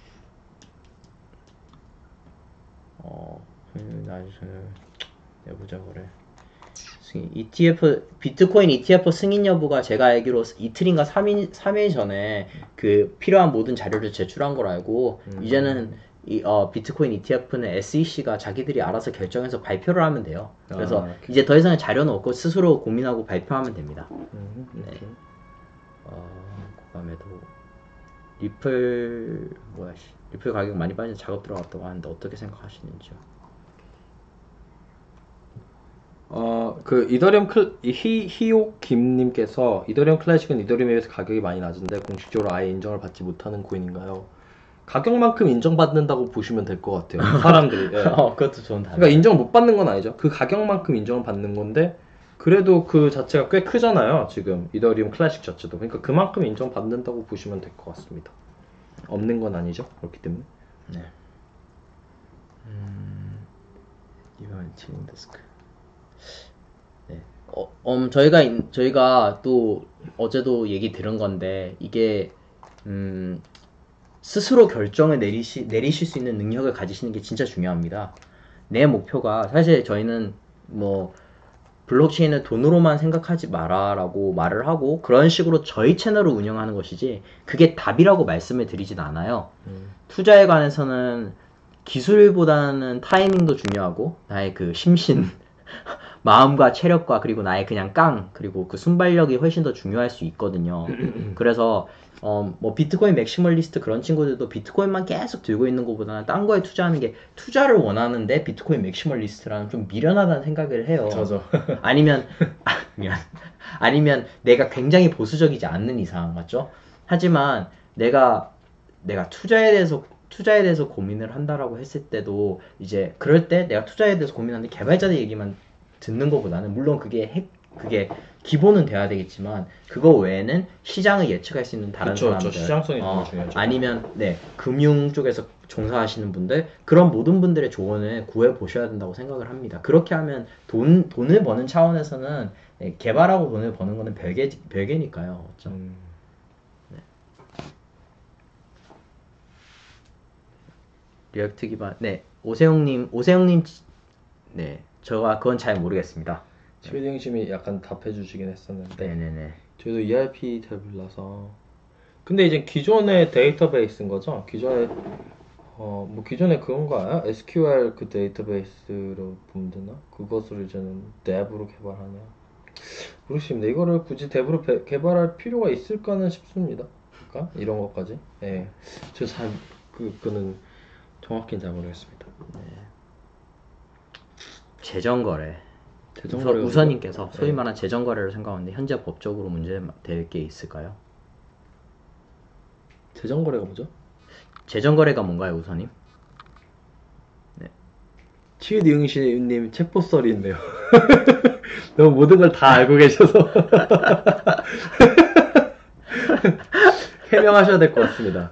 S2: 어, 음, 나중에 내부자 거래. 승인. 이티에프 비트코인 이티에프 승인 여부가 제가 알기로 이틀인가 삼 일 삼 일 전에 그 필요한 모든 자료를 제출한 걸 알고
S1: 음.
S2: 이제는 이 어, 비트코인 이티에프는 에스이씨가 자기들이 알아서 결정해서 발표를 하면 돼요. 그래서
S1: 아, 오케이.
S2: 이제 더 이상의 자료는 없고 스스로 고민하고 발표하면 됩니다.
S1: 음,
S2: 네.
S1: 이렇게.
S2: 어, 그다음에도 리플 뭐야 씨. 리플 가격 많이 빠진 작업 들어갔다고 하는데 어떻게 생각하시는지요?
S1: 어, 그 이더리움 클 히, 히옥 김님께서 이더리움 클래식은 이더리움에 비해서 가격이 많이 낮은데 공식적으로 아예 인정을 받지 못하는 코인인가요? 가격만큼 인정받는다고 보시면 될 것 같아요. 사람들이. 예.
S2: 어, 그것도 좋은 답.
S1: 그러니까 인정을 못 받는 건 아니죠. 그 가격만큼 인정을 받는 건데 그래도 그 자체가 꽤 크잖아요. 지금 이더리움 클래식 자체도. 그러니까 그만큼 인정받는다고 보시면 될 것 같습니다. 없는 건 아니죠. 그렇기 때문에.
S2: 네. 음, 이번 틸링 데스크. 네. 어, 음, 저희가 인- 저희가 또 어제도 얘기 들은 건데 이게 음, 스스로 결정을 내리시, 내리실 수 있는 능력을 가지시는 게 진짜 중요합니다. 내 목표가 사실 저희는 뭐 블록체인을 돈으로만 생각하지 마라라고 말을 하고 그런 식으로 저희 채널을 운영하는 것이지 그게 답이라고 말씀을 드리진 않아요.
S1: 음.
S2: 투자에 관해서는 기술보다는 타이밍도 중요하고 나의 그 심신 마음과 체력과 그리고 나의 그냥 깡 그리고 그 순발력이 훨씬 더 중요할 수 있거든요. 그래서 어, 뭐 비트코인 맥시멀리스트 그런 친구들도 비트코인만 계속 들고 있는 것보다는 딴 거에 투자하는 게 투자를 원하는데 비트코인 맥시멀리스트라는 좀 미련하다는 생각을 해요.
S1: 저죠.
S2: 아니면 아, 미안. 아니면 내가 굉장히 보수적이지 않는 이상 맞죠? 하지만 내가 내가 투자에 대해서 투자에 대해서 고민을 한다라고 했을 때도 이제 그럴 때 내가 투자에 대해서 고민하는데 개발자들 얘기만 듣는 것보다는 물론 그게 핵 그게 기본은 돼야 되겠지만 그거 외에는 시장을 예측할 수 있는 다른
S1: 그쵸,
S2: 사람들
S1: 그쵸. 시장성이 정말
S2: 어,
S1: 중요하죠.
S2: 아니면 네 금융 쪽에서 종사하시는 분들 그런 모든 분들의 조언을 구해 보셔야 된다고 생각을 합니다. 그렇게 하면 돈 돈을 버는 차원에서는 네, 개발하고 돈을 버는 거는 별개 별개니까요. 그렇죠?
S1: 음.
S2: 리액트 기반 네 오세영님 오세영님 네 저가 그건 잘 모르겠습니다.
S1: 최대형심이 약간 답해주시긴 했었는데
S2: 네네네.
S1: 저희도 이알피 탭을라서 근데 이제 기존의 데이터베이스인 거죠? 기존에 어 뭐 기존에 그런 거 아야? 에스큐엘 그 데이터베이스로 보면 되나? 그것을 이제는 랩으로 개발하냐? 모르겠습니다. 이거를 굳이 랩으로 배- 개발할 필요가 있을까는 싶습니다. 그러니까 이런 것까지. 예, 저잘 그, 그는 정확히는 잘 모르겠습니다.
S2: 재정거래.
S1: 대정거래가
S2: 우선, 우선님께서
S1: 뭐죠?
S2: 소위
S1: 네.
S2: 말한 재정거래를 생각하는데 현재 법적으로 문제될 게 있을까요?
S1: 대정거래가 뭐죠?
S2: 재정거래가 뭔가요, 우선님?
S1: 치유니응시님 책보썰이 있네요. 너무 모든 걸 다 알고 계셔서 해명하셔야 될 것 같습니다.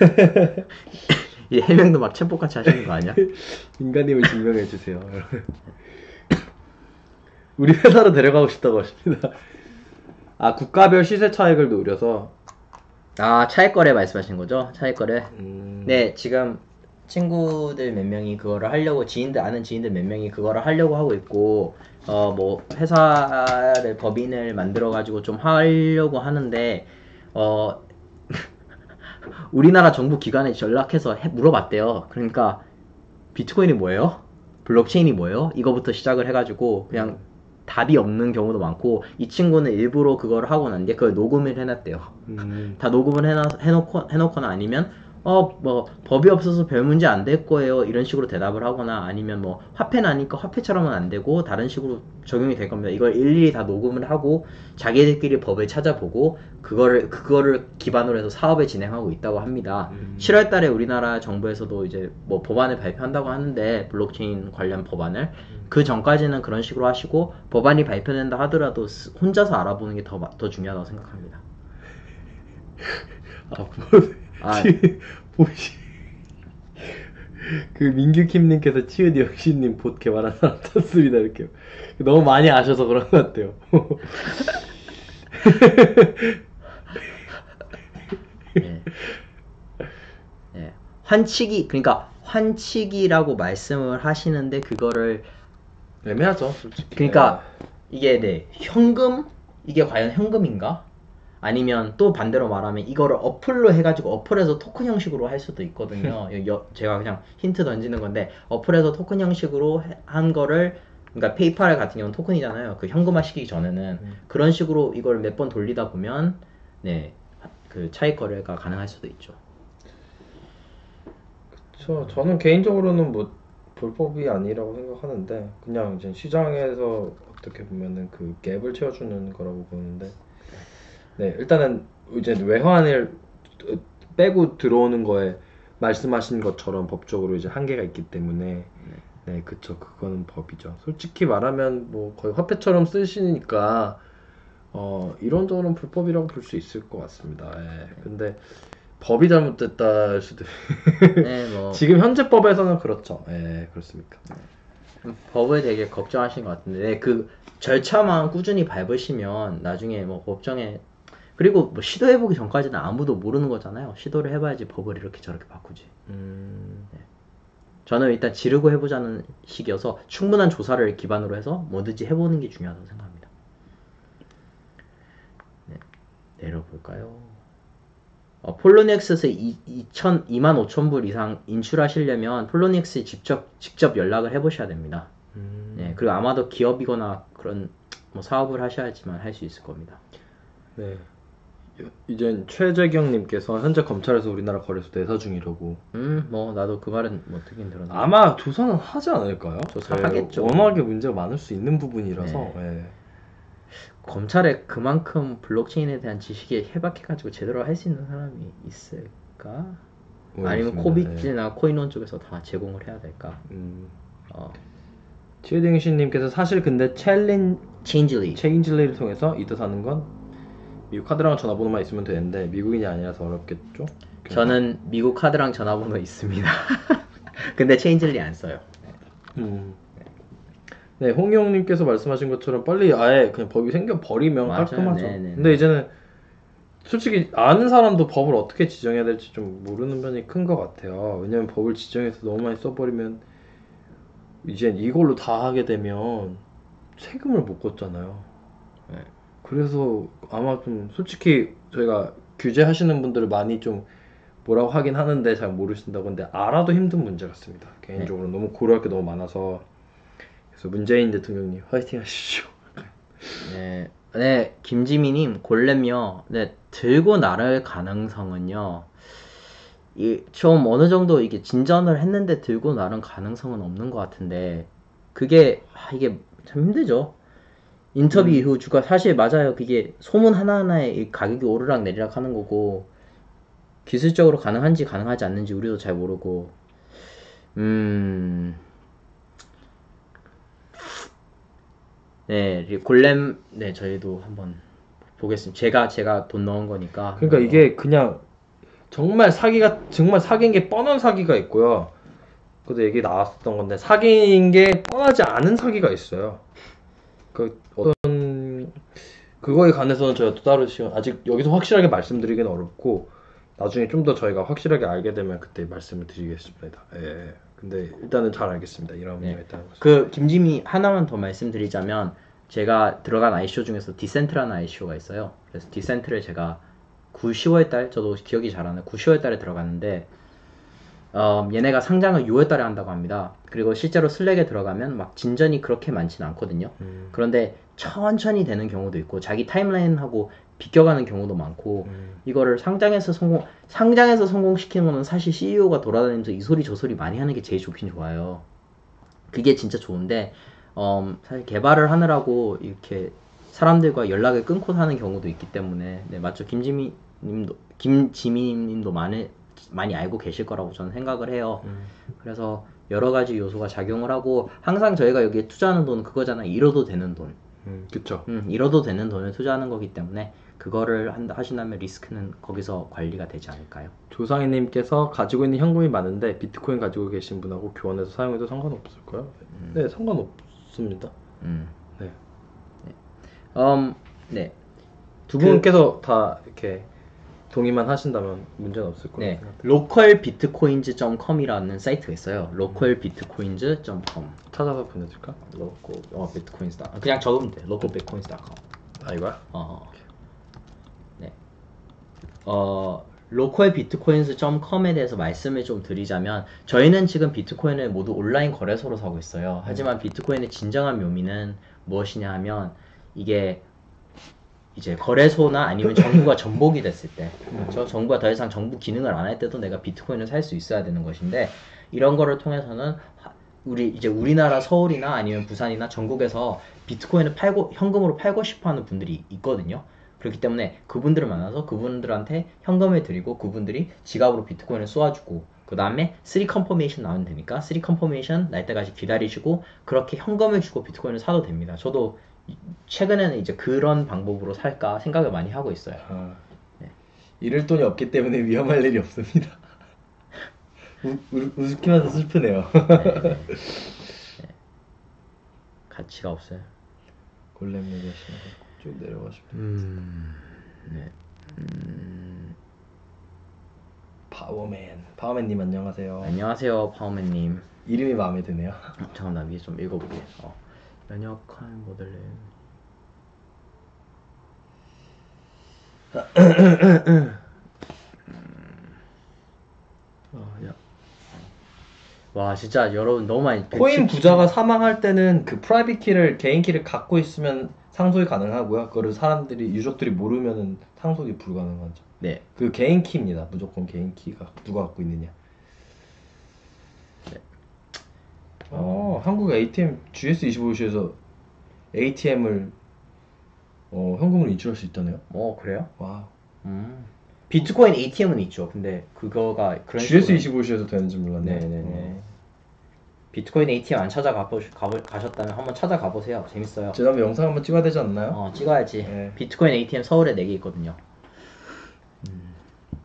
S2: 이 해명도 막 챔뽀같이 하시는 거 아니야?
S1: 인간님을 증명해 주세요. 우리 회사로 데려가고 싶다고 하십니다. 아, 국가별 시세 차익을 노려서.
S2: 아, 차익거래 말씀하시는 거죠? 차익거래.
S1: 음...
S2: 네, 지금 친구들 몇 명이 그거를 하려고 지인들 아는 지인들 몇 명이 그거를 하려고 하고 있고 어 뭐 회사를 법인을 만들어 가지고 좀 하려고 하는데 어 우리나라 정부 기관에 연락해서 해- 물어봤대요. 그러니까 비트코인이 뭐예요? 블록체인이 뭐예요? 이거부터 시작을 해가지고 그냥 답이 없는 경우도 많고 이 친구는 일부러 그걸 하고 난 뒤에 그걸 녹음을 해놨대요.
S1: 음...
S2: 다 녹음을 해놔, 해놓고, 해놓거나 아니면 어 뭐 법이 없어서 별 문제 안 될 거예요 이런 식으로 대답을 하거나 아니면 뭐 화폐는 아니까 화폐처럼은 안 되고 다른 식으로 적용이 될 겁니다. 이걸 일일이 다 녹음을 하고 자기들끼리 법을 찾아보고 그거를 그거를 기반으로 해서 사업을 진행하고 있다고 합니다.
S1: 음...
S2: 칠월 달에 우리나라 정부에서도 이제 뭐 법안을 발표한다고 하는데 블록체인 관련 법안을 그 전까지는 그런 식으로 하시고 법안이 발표된다 하더라도 스- 혼자서 알아보는 게 더 더 중요하다고 생각합니다.
S1: 아, 뭐...
S2: 아,
S1: 보시... 그 민규킴님께서 치유니응시님 봇 개발한 사람 탔습니다 이렇게 너무 많이 아셔서 그런 것 같아요.
S2: 네. 네. 환치기 그러니까 환치기라고 말씀을 하시는데 그거를
S1: 애매하죠, 솔직히.
S2: 그러니까 이게 네 현금 이게 과연 현금인가? 아니면 또 반대로 말하면 이거를 어플로 해가지고 어플에서 토큰 형식으로 할 수도 있거든요. 여- 여- 제가 그냥 힌트 던지는 건데 어플에서 토큰 형식으로 해- 한 거를 그러니까 페이팔 같은 경우는 토큰이잖아요. 그 현금화 시키기 전에는
S1: 음.
S2: 그런 식으로 이걸 몇 번 돌리다 보면 네 그 차익 거래가 가능할 수도 있죠.
S1: 저, 저는 개인적으로는 뭐 불법이 아니라고 생각하는데 그냥 이제 시장에서 어떻게 보면은 그 갭을 채워주는 거라고 보는데 네 일단은 이제 외환을 빼고 들어오는 거에 말씀하신 것처럼 법적으로 이제 한계가 있기 때문에 네 그쵸 그거는 법이죠. 솔직히 말하면 뭐 거의 화폐처럼 쓰시니까 어 이런저런 불법이라고 볼 수 있을 것 같습니다. 예. 근데 법이 잘못됐다 할 수도
S2: 네, 뭐
S1: 지금 현재 법에서는 그렇죠. 예, 그렇습니까?
S2: 법을 되게 걱정하신 것 같은데 네, 그 절차만 꾸준히 밟으시면 나중에 뭐 법정에 그리고 뭐 시도해보기 전까지는 아무도 모르는 거잖아요. 시도를 해봐야지 법을 이렇게 저렇게 바꾸지.
S1: 음,
S2: 저는 일단 지르고 해보자는 식이어서 충분한 조사를 기반으로 해서 뭐든지 해보는 게 중요하다고 생각합니다. 네, 내려볼까요? 어, 폴로닉스에서 이만 오천 불 이상 인출하시려면 폴로닉스에 직접 직접 연락을 해보셔야 됩니다.
S1: 음.
S2: 네, 그리고 아마도 기업이거나 그런 뭐 사업을 하셔야지만 할 수 있을 겁니다.
S1: 네. 이젠 최재경님께서 현재 검찰에서 우리나라 거래소 내사 중이라고.
S2: 음, 뭐 나도 그 말은 뭐 듣긴 들었는데.
S1: 아마 조사는 하지 않을까요?
S2: 조사하겠죠.
S1: 네, 워낙에 문제가 많을 수 있는 부분이라서.
S2: 네.
S1: 네.
S2: 검찰에 그만큼 블록체인에 대한 지식이 해박해가지고 제대로 할 수 있는 사람이 있을까? 아니면
S1: 모르겠습니다.
S2: 코빅이나
S1: 네.
S2: 코인원 쪽에서 다 제공을 해야 될까?
S1: 음.
S2: 어,
S1: 최딩신님께서 사실 근데 챌린
S2: 체인지리.
S1: 체인질리를 통해서 이득 사는 건 미국 카드랑 전화번호만 있으면 되는데 미국인이 아니라서 어렵겠죠?
S2: 저는 미국 카드랑 전화번호 있습니다. 근데 체인지리 안 써요.
S1: 음. 네, 홍영님께서 말씀하신 것처럼 빨리 아예 그냥 법이 생겨 버리면
S2: 맞아요.
S1: 깔끔하죠.
S2: 네네네.
S1: 근데 이제는 솔직히 아는 사람도 법을 어떻게 지정해야 될지 좀 모르는 면이 큰 것 같아요. 왜냐면 법을 지정해서 너무 많이 써버리면 이젠 이걸로 다 하게 되면 세금을 못 걷잖아요.
S2: 네.
S1: 그래서 아마 좀 솔직히 저희가 규제하시는 분들을 많이 좀 뭐라고 하긴 하는데 잘 모르신다고. 근데 알아도 힘든 문제 같습니다. 개인적으로 너무 고려할 게 너무 많아서. 그래서 문재인 대통령님 화이팅 하십시오.
S2: 네, 네, 김지미님 골렘요. 네, 들고 나를 가능성은요. 이, 좀 어느 정도 이게 진전을 했는데 들고 나른 가능성은 없는 것 같은데 그게 아, 이게 참 힘들죠. 인터뷰
S1: 음.
S2: 이후 주가 사실 맞아요. 그게 소문 하나하나에 이 가격이 오르락 내리락 하는 거고 기술적으로 가능한지 가능하지 않는지 우리도 잘 모르고 음... 네, 이 골렘 네 저희도 한번 보겠습니다. 제가 제가 돈 넣은 거니까.
S1: 그러니까 이게 그냥 정말 사기가 정말 사기인 게 뻔한 사기가 있고요. 그도 얘기 나왔었던 건데 사기인 게 뻔하지 않은 사기가 있어요. 그 어떤 그거에 관해서는 저희가 또 따로 시간 아직 여기서 확실하게 말씀드리기는 어렵고 나중에 좀 더 저희가 확실하게 알게 되면 그때 말씀을 드리겠습니다. 예. 근데 일단은 잘 알겠습니다. 이런 문제가
S2: 네.
S1: 있다는 것을.
S2: 그 김지미 하나만 더 말씀드리자면 제가 들어간 아이쇼 중에서 디센트라는 아이쇼가 있어요. 그래서 디센트를 제가 구, 시월 달 저도 기억이 잘 안 나요. 구, 시월 달에 들어갔는데 어, 얘네가 상장을 유월 달에 한다고 합니다. 그리고 실제로 슬랙에 들어가면 막 진전이 그렇게 많지는 않거든요.
S1: 음.
S2: 그런데 천천히 되는 경우도 있고 자기 타임라인하고 비껴가는 경우도 많고
S1: 음.
S2: 이거를 상장해서 성공 상장해서 성공시키는 거는 사실 씨이오가 돌아다니면서 이 소리 저 소리 많이 하는 게 제일 좋긴 좋아요. 그게 진짜 좋은데 음, 사실 개발을 하느라고 이렇게 사람들과 연락을 끊고 사는 경우도 있기 때문에 네, 맞죠. 김지미 님도 김지미 님도 많이 많이 알고 계실 거라고 저는 생각을 해요.
S1: 음.
S2: 그래서 여러 가지 요소가 작용을 하고 항상 저희가 여기에 투자하는 돈은 그거잖아요. 잃어도 되는 돈.
S1: 음, 그쵸.
S2: 음, 잃어도 되는 돈을 투자하는 거기 때문에 그거를 한다 하신다면 리스크는 거기서 관리가 되지 않을까요?
S1: 조상희님께서 가지고 있는 현금이 많은데 비트코인 가지고 계신 분하고 교환해서 사용해도 상관없을까요?
S2: 음.
S1: 네, 상관없습니다.
S2: 음.
S1: 네.
S2: 음, 네.
S1: 두
S2: 그-
S1: 분께서 다 이렇게 동의만 하신다면 문제는 없을 거라고
S2: 네.
S1: 생각합니다.
S2: 로컬비트코인즈 닷 컴이라는 사이트가 있어요. 로컬비트코인즈 닷 컴.
S1: 찾아서 보내줄까?
S2: 로컬 어 비트코인즈. 그냥 적으면 돼. 로컬비트코인즈 닷 컴.
S1: 아 이거야?
S2: 어. 네. 어, 로컬 비트코인즈 닷 컴에 대해서 말씀을 좀 드리자면 저희는 지금 비트코인을 모두 온라인 거래소로 사고 있어요. 하지만 비트코인의 진정한 묘미는 무엇이냐 하면 이게 이제 거래소나 아니면 정부가 전복이 됐을 때 그렇죠? 정부가 더 이상 정부 기능을 안 할 때도 내가 비트코인을 살 수 있어야 되는 것인데 이런 거를 통해서는 우리 이제 우리나라 서울이나 아니면 부산이나 전국에서 비트코인을 팔고 현금으로 팔고 싶어 하는 분들이 있거든요. 그렇기 때문에 그분들을 만나서 그분들한테 현금을 드리고 그분들이 지갑으로 비트코인을 쏘아주고 그 다음에 쓰리 컨퍼메이션 나오면 되니까 쓰리 컨퍼메이션 날 때까지 기다리시고 그렇게 현금을 주고 비트코인을 사도 됩니다. 저도 최근에는 이제 그런 방법으로 살까 생각을 많이 하고 있어요.
S1: 아,
S2: 네.
S1: 잃을 돈이 없기 때문에 위험할 일이 없습니다. 우, 우, 우습기만 해서 슬프네요.
S2: 네, 네. 네. 가치가 없어요.
S1: 골렘 얘기하시면 쭉 내려가시면
S2: 음, 네. 음,
S1: 파워맨 파워맨님 안녕하세요.
S2: 안녕하세요, 파워맨님.
S1: 이름이 마음에 드네요.
S2: 잠깐 나 위에 좀 읽어보게. 어. 연역한 모델링. 어, 야. 와 진짜 여러분 너무 많이
S1: 코인
S2: 백십
S1: 부자가 사망할 때는 그 프라이빗 키를 개인 키를 갖고 있으면 상속이 가능하고요. 그거를 사람들이 유족들이 모르면은 상속이 불가능하죠.
S2: 네.
S1: 그 개인 키입니다. 무조건 개인 키가 누가 갖고 있느냐.
S2: 네.
S1: 어, 한국 에이티엠 지에스 이십오시에서 에이티엠을 어, 현금으로 인출할 수 있다네요.
S2: 어 그래요?
S1: 와.
S2: 음. 비트코인 에이티엠은 있죠. 근데 그거가 그런
S1: 지에스 이십오시에서 되는지 몰랐네.
S2: 네네네.
S1: 어.
S2: 비트코인 에이티엠 안 찾아가 보, 가보, 가셨다면 한번 찾아가 보세요. 재밌어요.
S1: 제 다음에 영상 한번 찍어야 되지 않나요?
S2: 어 찍어야지.
S1: 네.
S2: 비트코인 에이티엠 서울에 네 개 있거든요. 음.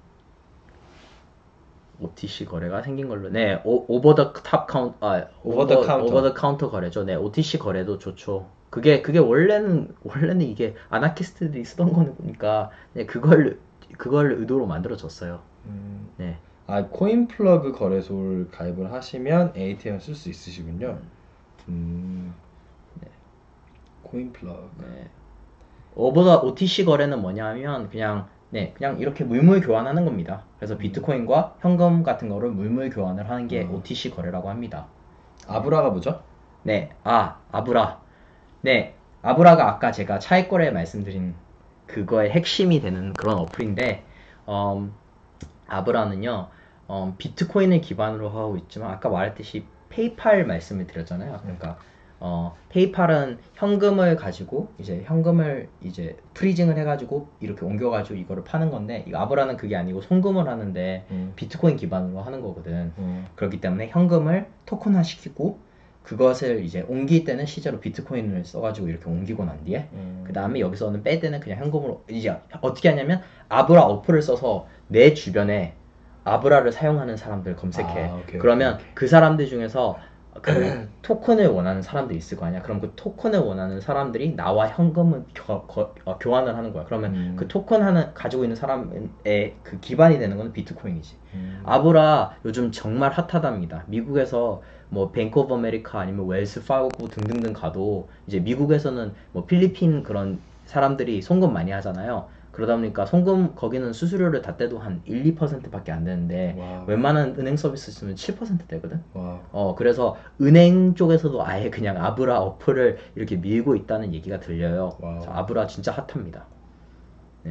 S2: 오티씨 거래가 생긴 걸로. 네, 오버 더 탑 카운트 아
S1: 오버 더 카운터.
S2: 오버 더 카운터 거래죠. 네, 오티씨 거래도 좋죠. 그게 그게 원래는 원래는 이게 아나키스트들이 쓰던 거니까 네, 그걸 그걸 의도로 만들어졌어요.
S1: 음.
S2: 네.
S1: 아, 코인 플러그 거래소를 가입을 하시면 에이티엠을 쓸 수 있으시군요. 음.
S2: 네.
S1: 코인 플러그.
S2: 네. 오버 더 오티씨 거래는 뭐냐면 그냥 네, 그냥 이렇게 물물 교환하는 겁니다. 그래서 비트코인과 현금 같은 거를 물물 교환을 하는 게
S1: 음.
S2: 오티씨 거래라고 합니다.
S1: 아브라가 뭐죠?
S2: 네, 아, 아브라. 네, 아브라가 아까 제가 차익 거래 말씀드린 그거의 핵심이 되는 그런 어플인데, 음, 아브라는요, 음, 비트코인을 기반으로 하고 있지만, 아까 말했듯이 페이팔 말씀을 드렸잖아요. 그러니까, 어, 페이팔은 현금을 가지고, 이제 현금을 이제 프리징을 해가지고, 이렇게 옮겨가지고 이거를 파는 건데, 이 아브라는 그게 아니고 송금을 하는데,
S1: 음.
S2: 비트코인 기반으로 하는 거거든.
S1: 음.
S2: 그렇기 때문에 현금을 토큰화 시키고, 그것을 이제 옮길 때는 실제로 비트코인을 써가지고 이렇게 옮기고 난 뒤에
S1: 음.
S2: 그 다음에 여기서는 뺄 때는 그냥 현금으로 이제 어떻게 하냐면 아브라 어플을 써서 내 주변에 아브라를 사용하는 사람들 검색해.
S1: 아, 오케이,
S2: 그러면
S1: 오케이, 오케이.
S2: 그 사람들 중에서 그 토큰을 원하는 사람들이 있을 거 아니야. 그럼 그 토큰을 원하는 사람들이 나와 현금을 교, 거, 어, 교환을 하는 거야. 그러면
S1: 음.
S2: 그 토큰 하는 가지고 있는 사람의 그 기반이 되는 건 비트코인이지.
S1: 음.
S2: 아브라 요즘 정말 핫하답니다. 미국에서 뭐 뱅크 오브 아메리카 아니면 웰스 파고 등등등 가도 이제 미국에서는 뭐 필리핀 그런 사람들이 송금 많이 하잖아요. 그러다 보니까 송금 거기는 수수료를 다 떼도 한 일, 이 퍼센트밖에 안 되는데
S1: 와우.
S2: 웬만한 은행 서비스 쓰면 칠 퍼센트 되거든.
S1: 와.
S2: 어 그래서 은행 쪽에서도 아예 그냥 아브라 어플을 이렇게 밀고 있다는 얘기가 들려요.
S1: 와우.
S2: 그래서 아브라 진짜 핫합니다. 네.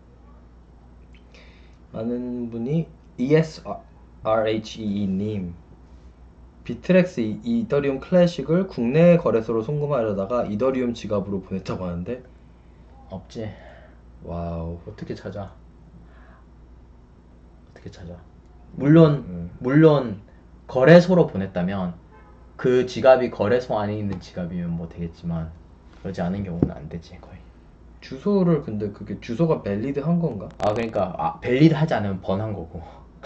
S1: 많은 분이 이에스알에이치이님 비트렉스 이- 이더리움 클래식을 국내 거래소로 송금하려다가 이더리움 지갑으로 보냈다고 하는데
S2: 없지.
S1: 와우.
S2: 어떻게 찾아? 어떻게 찾아? 물론
S1: 음.
S2: 물론 거래소로 보냈다면 그 지갑이 거래소 안에 있는 지갑이면 뭐 되겠지만 그러지 않은 경우는 안 되지 거의.
S1: 주소를 근데 그게 주소가 밸리드 한 건가?
S2: 아 그러니까 아, 밸리드 하지 않으면 번한 거고.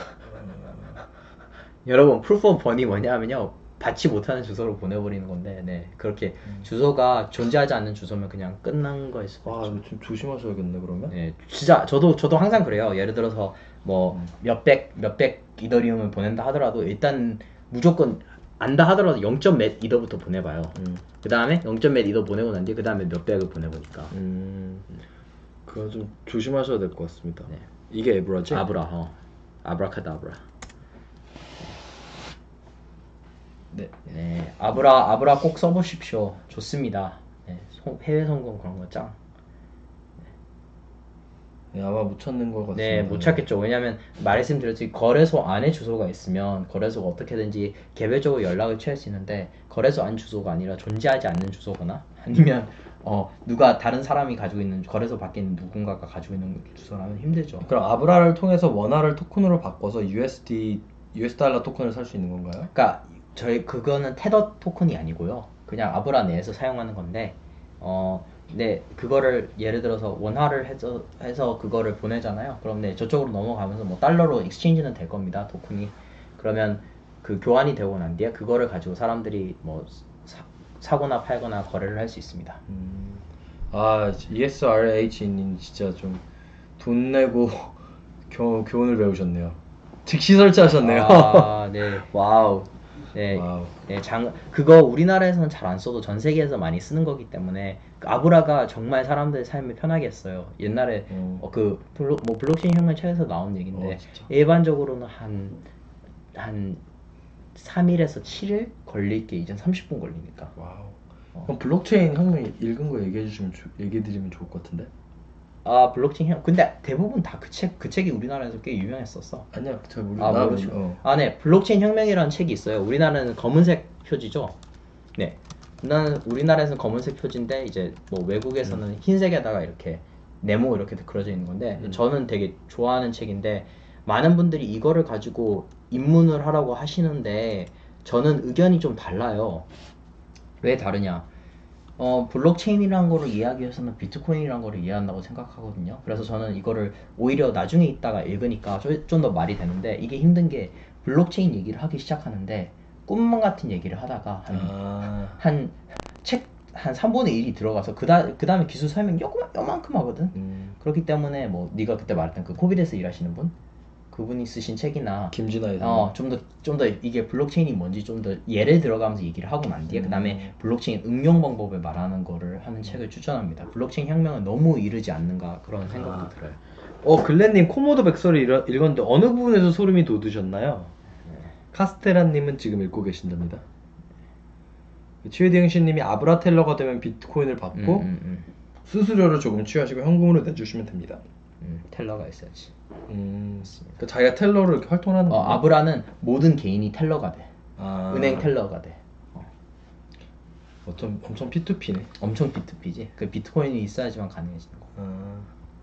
S2: 여러분 프루프 오브 번이 뭐냐면요 받지 못하는 주소로 보내버리는 건데 네 그렇게
S1: 음.
S2: 주소가 존재하지 않는 주소면 그냥 끝난 거일 수도
S1: 와,
S2: 있죠.
S1: 이거 좀 조심하셔야겠네 그러면.
S2: 네 진짜 저도 저도 항상 그래요. 예를 들어서 뭐
S1: 음.
S2: 몇백 몇백 이더리움을 보낸다 하더라도 일단 무조건 안다 하더라도 영 점 몇 이더부터 보내봐요.
S1: 음.
S2: 그 다음에 영 점 몇 이더 보내고 난 뒤에 그 다음에 몇백을 보내보니까.
S1: 음. 그거 좀 조심하셔야 될 것 같습니다.
S2: 네.
S1: 이게 에브라지?
S2: 아브라 어 아브라카다브라.
S1: 네.
S2: 네, 아브라 아브라 꼭 써보십시오. 좋습니다. 네, 송- 해외 송금 그런 거 짱.
S1: 네, 아마 못 찾는 것 같습니다.
S2: 네, 못 찾겠죠. 왜냐면 말씀드렸지 거래소 안에 주소가 있으면 거래소가 어떻게든지 개별적으로 연락을 취할 수 있는데 거래소 안 주소가 아니라 존재하지 않는 주소거나 아니면 어 누가 다른 사람이 가지고 있는 거래소 밖에 있는 누군가가 가지고 있는 주소라면 힘들죠.
S1: 그럼 아브라를 통해서 원화를 토큰으로 바꿔서 유에스디 유에스 달러 토큰을 살 수 있는 건가요?
S2: 그러니까 저희 그거는 테더 토큰이 아니고요. 그냥 아브라 내에서 사용하는 건데 어, 네 그거를 예를 들어서 원화를 해서 해서 그거를 보내잖아요. 그럼 네 저쪽으로 넘어가면서 뭐 달러로 익스체인지는 될 겁니다. 토큰이. 그러면 그 교환이 되고 난 뒤에 그거를 가지고 사람들이 뭐 사, 사거나 팔거나 거래를 할 수 있습니다.
S1: 음. 아, 이에스알에이치님 진짜 좀 돈 내고 교, 교훈을 배우셨네요. 즉시 설치하셨네요.
S2: 아, 네.
S1: 와우.
S2: 네,
S1: 와우.
S2: 네, 장 그거 우리나라에서는 잘 안 써도 전 세계에서 많이 쓰는 거기 때문에 그 아브라가 정말 사람들의 삶을 편하게 했어요. 옛날에
S1: 어.
S2: 어, 그 블록 뭐 블록체인 혁명 책에서 나온 얘기인데
S1: 어, 진짜.
S2: 일반적으로는 한 한 삼 일에서 칠 일 걸릴 게 이젠 삼십 분 걸리니까.
S1: 와우.
S2: 어.
S1: 그럼 블록체인 혁명 읽은 거 얘기해 주시면 조- 얘기해 드리면 좋을 것 같은데.
S2: 아 블록체인 혁 근데 대부분 다 그 책 그 책이 우리나라에서 꽤 유명했었어.
S1: 아니야, 잘 모르.
S2: 아
S1: 나
S2: 모르시고.
S1: 어.
S2: 아 네, 블록체인 혁명이라는 책이 있어요. 우리나라는 검은색 표지죠. 네. 나는 우리나라에서는 검은색 표지인데 이제 뭐 외국에서는 흰색에다가 이렇게 네모 이렇게 그려져 있는 건데
S1: 음.
S2: 저는 되게 좋아하는 책인데 많은 분들이 이거를 가지고 입문을 하라고 하시는데 저는 의견이 좀 달라요. 왜 다르냐? 어, 블록체인이라는 거를 이해하기 위해서는 비트코인이라는 거를 이해한다고 생각하거든요. 그래서 저는 이거를 오히려 나중에 있다가 읽으니까 좀 더 말이 되는데 이게 힘든 게 블록체인 얘기를 하기 시작하는데 꿈만 같은 얘기를 하다가 한,
S1: 아.
S2: 한 책 한 삼분의 일이 들어가서 그다, 그 다음에 기술 설명 요만, 요만큼 하거든.
S1: 음.
S2: 그렇기 때문에 뭐 네가 그때 말했던 그 코비드에서 일하시는 분 그분이 쓰신 책이나
S1: 김진아 이사.
S2: 어, 좀 더, 좀 더 이게 블록체인이 뭔지 좀 더 예를 들어가면서 얘기를 하고 난 뒤에
S1: 음.
S2: 그 다음에 블록체인 응용 방법을 말하는 거를 하는 책을 추천합니다. 블록체인 혁명은 너무 이르지 않는가 그런 생각도
S1: 아.
S2: 들어요.
S1: 어, 글렌님 코모도 백서를 읽- 읽었는데 어느 부분에서 소름이 돋으셨나요? 카스테라님은 지금 읽고 계신답니다. 최대영씨님이 아브라 텔러가 되면 비트코인을
S2: 음,
S1: 받고
S2: 음, 음,
S1: 수수료를 조금 취하시고 현금으로 내주시면 됩니다.
S2: 음, 텔러가 있어야지.
S1: 음, 그러니까 자기가 텔러로 이렇게 활동하는
S2: 어,
S1: 거구나.
S2: 아브라는 모든 개인이 텔러가 돼.
S1: 아,
S2: 은행 텔러가 돼. 어,
S1: 어쩜 엄청 피투피네.
S2: 엄청 비투피지. 그 비트코인이 있어야지만 가능해지는 거.
S1: 아,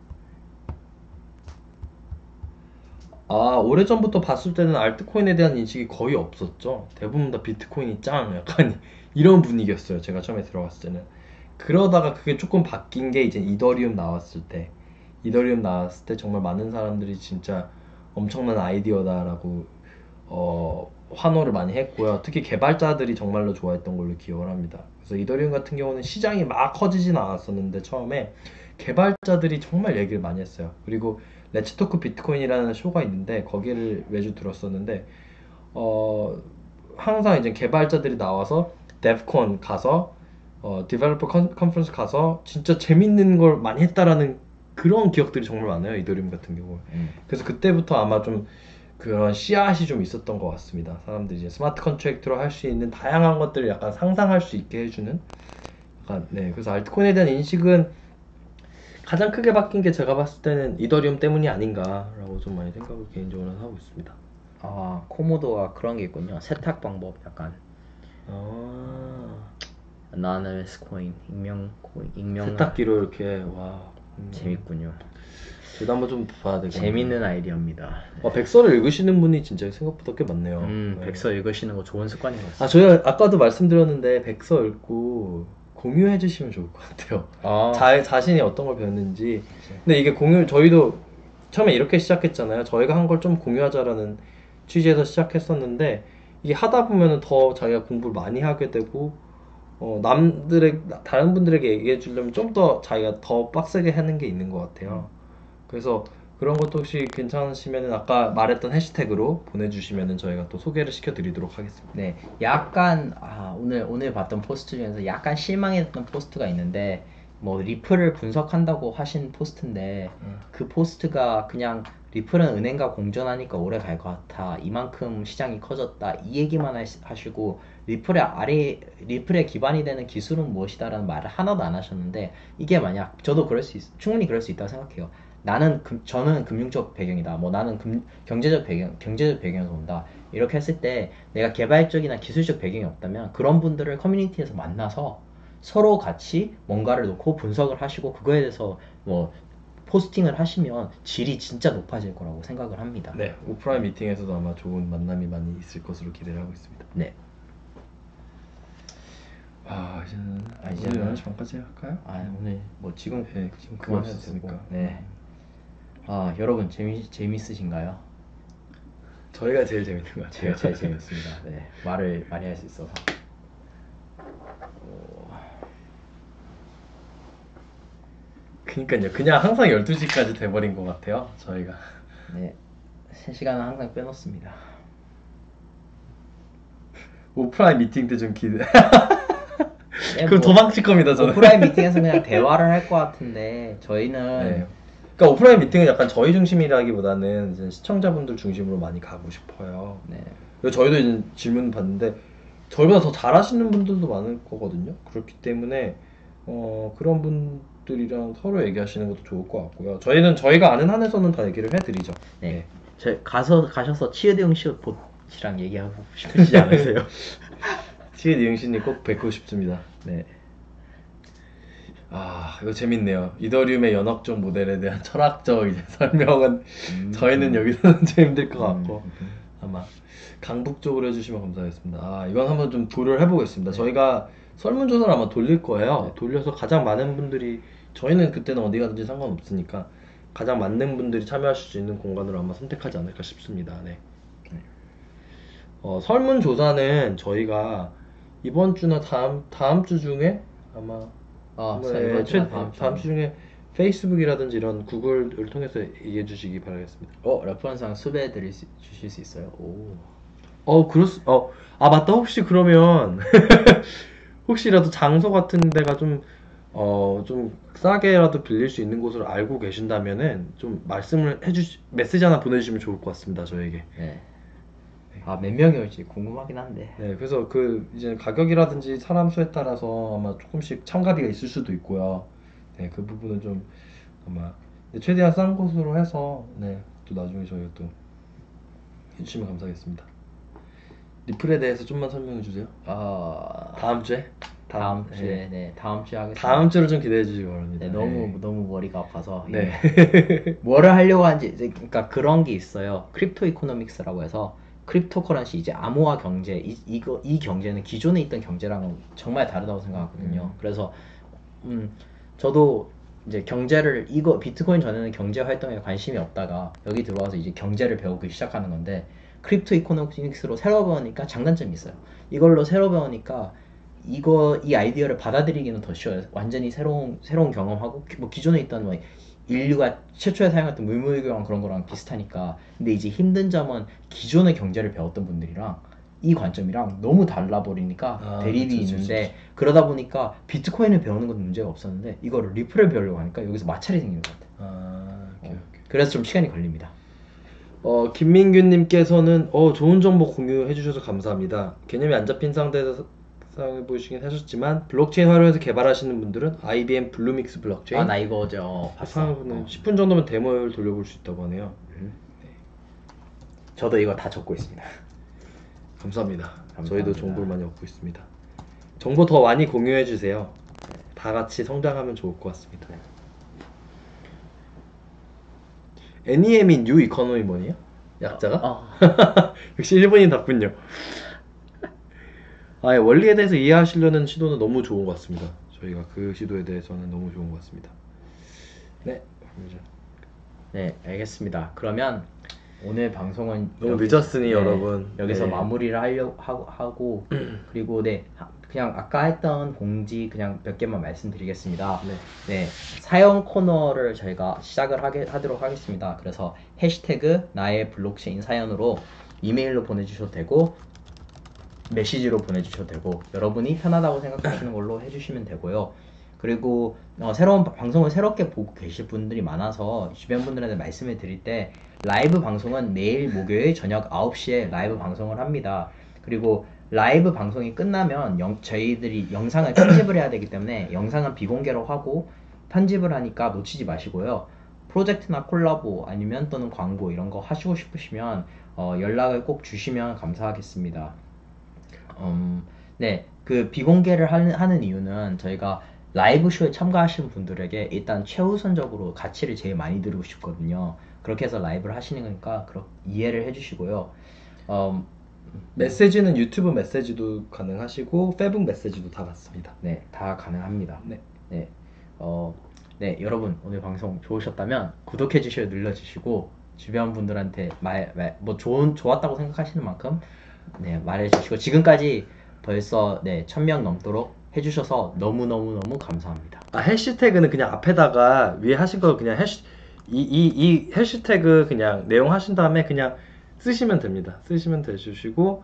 S1: 아, 오래전부터 봤을 때는 알트코인에 대한 인식이 거의 없었죠. 대부분 다 비트코인이 짱 약간 이런 분위기였어요. 제가 처음에 들어갔을 때는. 그러다가 그게 조금 바뀐 게 이제 이더리움 나왔을 때. 이더리움 나왔을 때 정말 많은 사람들이 진짜 엄청난 아이디어다라고 어, 환호를 많이 했고요. 특히 개발자들이 정말로 좋아했던 걸로 기억을 합니다. 그래서 이더리움 같은 경우는 시장이 막 커지진 않았었는데 처음에 개발자들이 정말 얘기를 많이 했어요. 그리고 레츠토크 비트코인이라는 쇼가 있는데 거기를 매주 들었었는데 어, 항상 이제 개발자들이 나와서 데브콘 가서 어, 디벨로퍼 컨, 컨퍼런스 가서 진짜 재밌는 걸 많이 했다라는 그런 기억들이 정말 많아요. 이더리움 같은 경우.
S2: 음.
S1: 그래서 그때부터 아마 좀 그런 씨앗이 좀 있었던 것 같습니다. 사람들이 이제 스마트 컨트랙트로 할 수 있는 다양한 것들을 약간 상상할 수 있게 해주는 약간 네. 그래서 알트코인에 대한 인식은 가장 크게 바뀐 게 제가 봤을 때는 이더리움 때문이 아닌가라고 좀 많이 생각을 개인적으로는 하고 있습니다.
S2: 아 코모도가 그런 게 있군요. 세탁 방법 약간
S1: 아,
S2: 나는 코인 익명 코인 익명
S1: 세탁기로 이렇게 와 음,
S2: 재밌군요.
S1: 저도 한번 좀 봐야 되겠네요.
S2: 재밌는 아이디어입니다.
S1: 와, 백서를 읽으시는 분이 진짜 생각보다 꽤 많네요.
S2: 음,
S1: 네.
S2: 백서 읽으시는 거 좋은 습관인 것 같아요.
S1: 아, 저희가 아까도 말씀드렸는데 백서 읽고 공유해 주시면 좋을 것 같아요.
S2: 아,
S1: 자, 자신이 어떤 걸 배웠는지. 근데 이게 공유, 저희도 처음에 이렇게 시작했잖아요. 저희가 한 걸 좀 공유하자라는 취지에서 시작했었는데, 이게 하다 보면은 더 자기가 공부를 많이 하게 되고, 어, 남들의, 다른 분들에게 얘기해 주려면 좀 더 자기가 더 빡세게 하는 게 있는 것 같아요. 그래서 그런 것도 혹시 괜찮으시면은 아까 말했던 해시태그로 보내주시면은 저희가 또 소개를 시켜드리도록 하겠습니다.
S2: 네, 약간 아, 오늘 오늘 봤던 포스트 중에서 약간 실망했던 포스트가 있는데 뭐 리플을 분석한다고 하신 포스트인데
S1: 음.
S2: 그 포스트가 그냥 리플은 은행과 공존하니까 오래 갈 것 같아. 이만큼 시장이 커졌다. 이 얘기만 하시- 하시고 리플의 아래 리플의 기반이 되는 기술은 무엇이다라는 말을 하나도 안 하셨는데 이게 만약 저도 그럴 수 있, 충분히 그럴 수 있다고 생각해요. 나는 금, 저는 금융적 배경이다. 뭐 나는 금, 경제적 배경 경제적 배경에서 온다. 이렇게 했을 때 내가 개발적이나 기술적 배경이 없다면 그런 분들을 커뮤니티에서 만나서 서로 같이 뭔가를 놓고 분석을 하시고 그거에 대해서 뭐 포스팅을 하시면 질이 진짜 높아질 거라고 생각을 합니다.
S1: 네, 오프라인 미팅에서도 아마 좋은 만남이 많이 있을 것으로 기대를 하고 있습니다.
S2: 네.
S1: 아, 이제는
S2: 아,
S1: 오늘
S2: 이제는-
S1: 열한 시 반까지 할까요?
S2: 아 오늘 뭐 지금
S1: 네,
S2: 지금
S1: 그거
S2: 그만해도
S1: 없었으니까.
S2: 되고. 네. 아 여러분 재미 재밌으신가요?
S1: 저희가 제일 재밌는 것 같아요.
S2: 제가 제일 재밌습니다. 네. 말을 많이 할 수 있어서.
S1: 그니까요. 그냥 항상 열두 시까지 돼버린 것 같아요. 저희가.
S2: 네. 세 시간은 항상 빼놓습니다.
S1: 오프라인 미팅 때 좀 기대.
S2: 네,
S1: 그럼
S2: 뭐
S1: 도망칠 겁니다 저는.
S2: 오프라인 미팅에서 그냥 대화를 할 것 같은데 저희는
S1: 네. 그러니까 오프라인 미팅은 약간 저희 중심이라기보다는 이제 시청자분들 중심으로 많이 가고 싶어요.
S2: 네.
S1: 그리고 저희도 이제 질문 받는데 저희보다 더 잘하시는 분들도 많을 거거든요. 그렇기 때문에 어, 그런 분들이랑 서로 얘기하시는 것도 좋을 것 같고요. 저희는 저희가 아는 한에서는 다 얘기를 해드리죠.
S2: 네. 저 가서 가셔서 치읓용 시옷이랑 얘기하고 싶으시지 않으세요?
S1: 치읓 이응신님 꼭 뵙고 싶습니다.
S2: 네.
S1: 아 이거 재밌네요. 이더리움의 연업종 모델에 대한 철학적 이제 설명은
S2: 음,
S1: 저희는 여기서는 좀 힘들 것
S2: 음,
S1: 같고
S2: 음.
S1: 아마 강북 쪽으로 해주시면 감사하겠습니다. 아 이건 한번 좀 도를 해보겠습니다. 저희가 설문조사를 아마 돌릴 거예요.
S2: 네.
S1: 돌려서 가장 많은 분들이 저희는 그때는 어디 가든지 상관없으니까 가장 많은 분들이 참여하실 수 있는 공간으로 아마 선택하지 않을까 싶습니다. 네. 어, 설문조사는 저희가 이번 주나 다음 다음 주 중에 아마
S2: 아,
S1: 네,
S2: 자, 이번
S1: 최-
S2: 주나 다음,
S1: 다음 주 중에 페이스북이라든지 이런 구글을 통해서 얘기해 주시기 바라겠습니다.
S2: 어, 레퍼런스랑 수배 드릴 수, 주실 수 있어요? 오.
S1: 어, 그렇, 어, 아, 맞다. 혹시 그러면, 혹시라도 장소 같은 데가 좀, 어, 좀 싸게라도 빌릴 수 있는 곳을 알고 계신다면은, 좀 말씀을 해주시, 메시지 하나 보내주시면 좋을 것 같습니다. 저에게.
S2: 네. 아, 몇 명이 올지 궁금하긴 한데.
S1: 네, 그래서 그, 이제 가격이라든지 사람 수에 따라서 아마 조금씩 참가비가 있을 수도 있고요. 네, 그 부분은 좀, 아마, 네, 최대한 싼 곳으로 해서, 네, 또 나중에 저희가 또 해주시면 감사하겠습니다. 리플에 대해서 좀만 설명해 주세요.
S2: 아,
S1: 다음 주에?
S2: 다음
S1: 네.
S2: 주에, 네, 다음 주에 하겠습니다.
S1: 다음 주를 좀 기대해 주시기 바랍니다.
S2: 네, 너무 너무 머리가 아파서
S1: 네.
S2: 이게 뭐를 하려고 하는지 이제 그러니까 그런 게 있어요. 크립토 이코노믹스라고 해서 크립토 커런시 이제 암호화 경제 이 이거 이 경제는 기존에 있던 경제랑은 정말 다르다고 생각하거든요.
S1: 음.
S2: 그래서 음 저도 이제 경제를 이거 비트코인 전에는 경제 활동에 관심이 없다가 여기 들어와서 이제 경제를 배우기 시작하는 건데 크립토 이코노믹스로 새로 배우니까 장단점이 있어요. 이걸로 새로 배우니까 이거 이 아이디어를 받아들이기는 더 쉬워요. 완전히 새로운 새로운 경험하고 기- 뭐 기존에 있던 뭐 인류가 최초에 사용했던 물물교환 그런 거랑 비슷하니까. 근데 이제 힘든 점은 기존의 경제를 배웠던 분들이랑 이 관점이랑 너무 달라 버리니까
S1: 아,
S2: 대립이
S1: 그쵸, 그쵸,
S2: 있는데 그러다 보니까 비트코인을 배우는 건 문제가 없었는데 이거를 리플을 배우려고 하니까 여기서 마찰이 생기는 것 같아요.
S1: 아, 오케이,
S2: 어,
S1: 오케이.
S2: 그래서 좀 시간이 걸립니다.
S1: 어, 김민규님께서는 어, 좋은 정보 공유해 주셔서 감사합니다. 개념이 안 잡힌 상태에서 사용해 보시긴 하셨지만 블록체인 활용해서 개발하시는 분들은 아이비엠 블루믹스 블록체인
S2: 아 나 이거 어제 어, 봤어.
S1: 사용은
S2: 어.
S1: 십 분 정도면 데모를 돌려볼 수 있다고 하네요.
S2: 저도 이거 다 적고 있습니다.
S1: 감사합니다.
S2: 감사합니다.
S1: 저희도 정보를 많이 얻고 있습니다. 정보 더 많이 공유해 주세요. 다 같이 성장하면 좋을 것 같습니다. 엔이엠이 뉴 이코노미 뭐니요? 약자가?
S2: 어.
S1: 역시 일본인답군요. 아, 원리에 대해서 이해하시려는 시도는 너무 좋은 것 같습니다. 저희가 그 시도에 대해서는 너무 좋은 것 같습니다. 네, 이제
S2: 네, 알겠습니다. 그러면 오늘 방송은
S1: 너무
S2: 여기-
S1: 늦었으니 여러분.
S2: 여기서
S1: 네.
S2: 마무리를 하려고 하고, 하고 그리고 네 하- 그냥 아까 했던 공지 그냥 몇 개만 말씀드리겠습니다.
S1: 네.
S2: 네, 사용 코너를 저희가 시작을 하게 하도록 하겠습니다. 그래서 해시태그 나의 블록체인 사연으로 이메일로 보내주셔도 되고 메시지로 보내주셔도 되고 여러분이 편하다고 생각하시는 걸로 해주시면 되고요. 그리고 어, 새로운 바- 방송을 새롭게 보고 계실 분들이 많아서 주변 분들한테 말씀을 드릴 때 라이브 방송은 내일 목요일 저녁 아홉 시에 라이브 방송을 합니다. 그리고 라이브 방송이 끝나면 영- 저희들이 영상을 편집을 해야 되기 때문에 영상은 비공개로 하고 편집을 하니까 놓치지 마시고요. 프로젝트나 콜라보 아니면 또는 광고 이런 거 하시고 싶으시면 어, 연락을 꼭 주시면 감사하겠습니다. 음, 네, 그 비공개를 하는, 하는 이유는 저희가 라이브 쇼에 참가하시는 분들에게 일단 최우선적으로 가치를 제일 많이 드리고 싶거든요. 그렇게 해서 라이브를 하시는 거니까 그렇, 이해를 해주시고요. 음,
S1: 메시지는 유튜브 메시지도 가능하시고 페북 메시지도 다 받습니다.
S2: 네, 다 가능합니다.
S1: 네.
S2: 네, 어, 네, 여러분 오늘 방송 좋으셨다면 구독해 주시고 눌러주시고 주변 분들한테 말, 말, 뭐 좋은 좋았다고 생각하시는 만큼 네 말해주시고 지금까지 벌써 네 천 명 넘도록 해주셔서 너무 너무 너무 감사합니다.
S1: 아, 해시태그는 그냥 앞에다가 위에 하신 거 그냥 해시 이, 이, 이 해시태그 그냥 내용 하신 다음에 그냥 쓰시면 됩니다. 쓰시면 되시고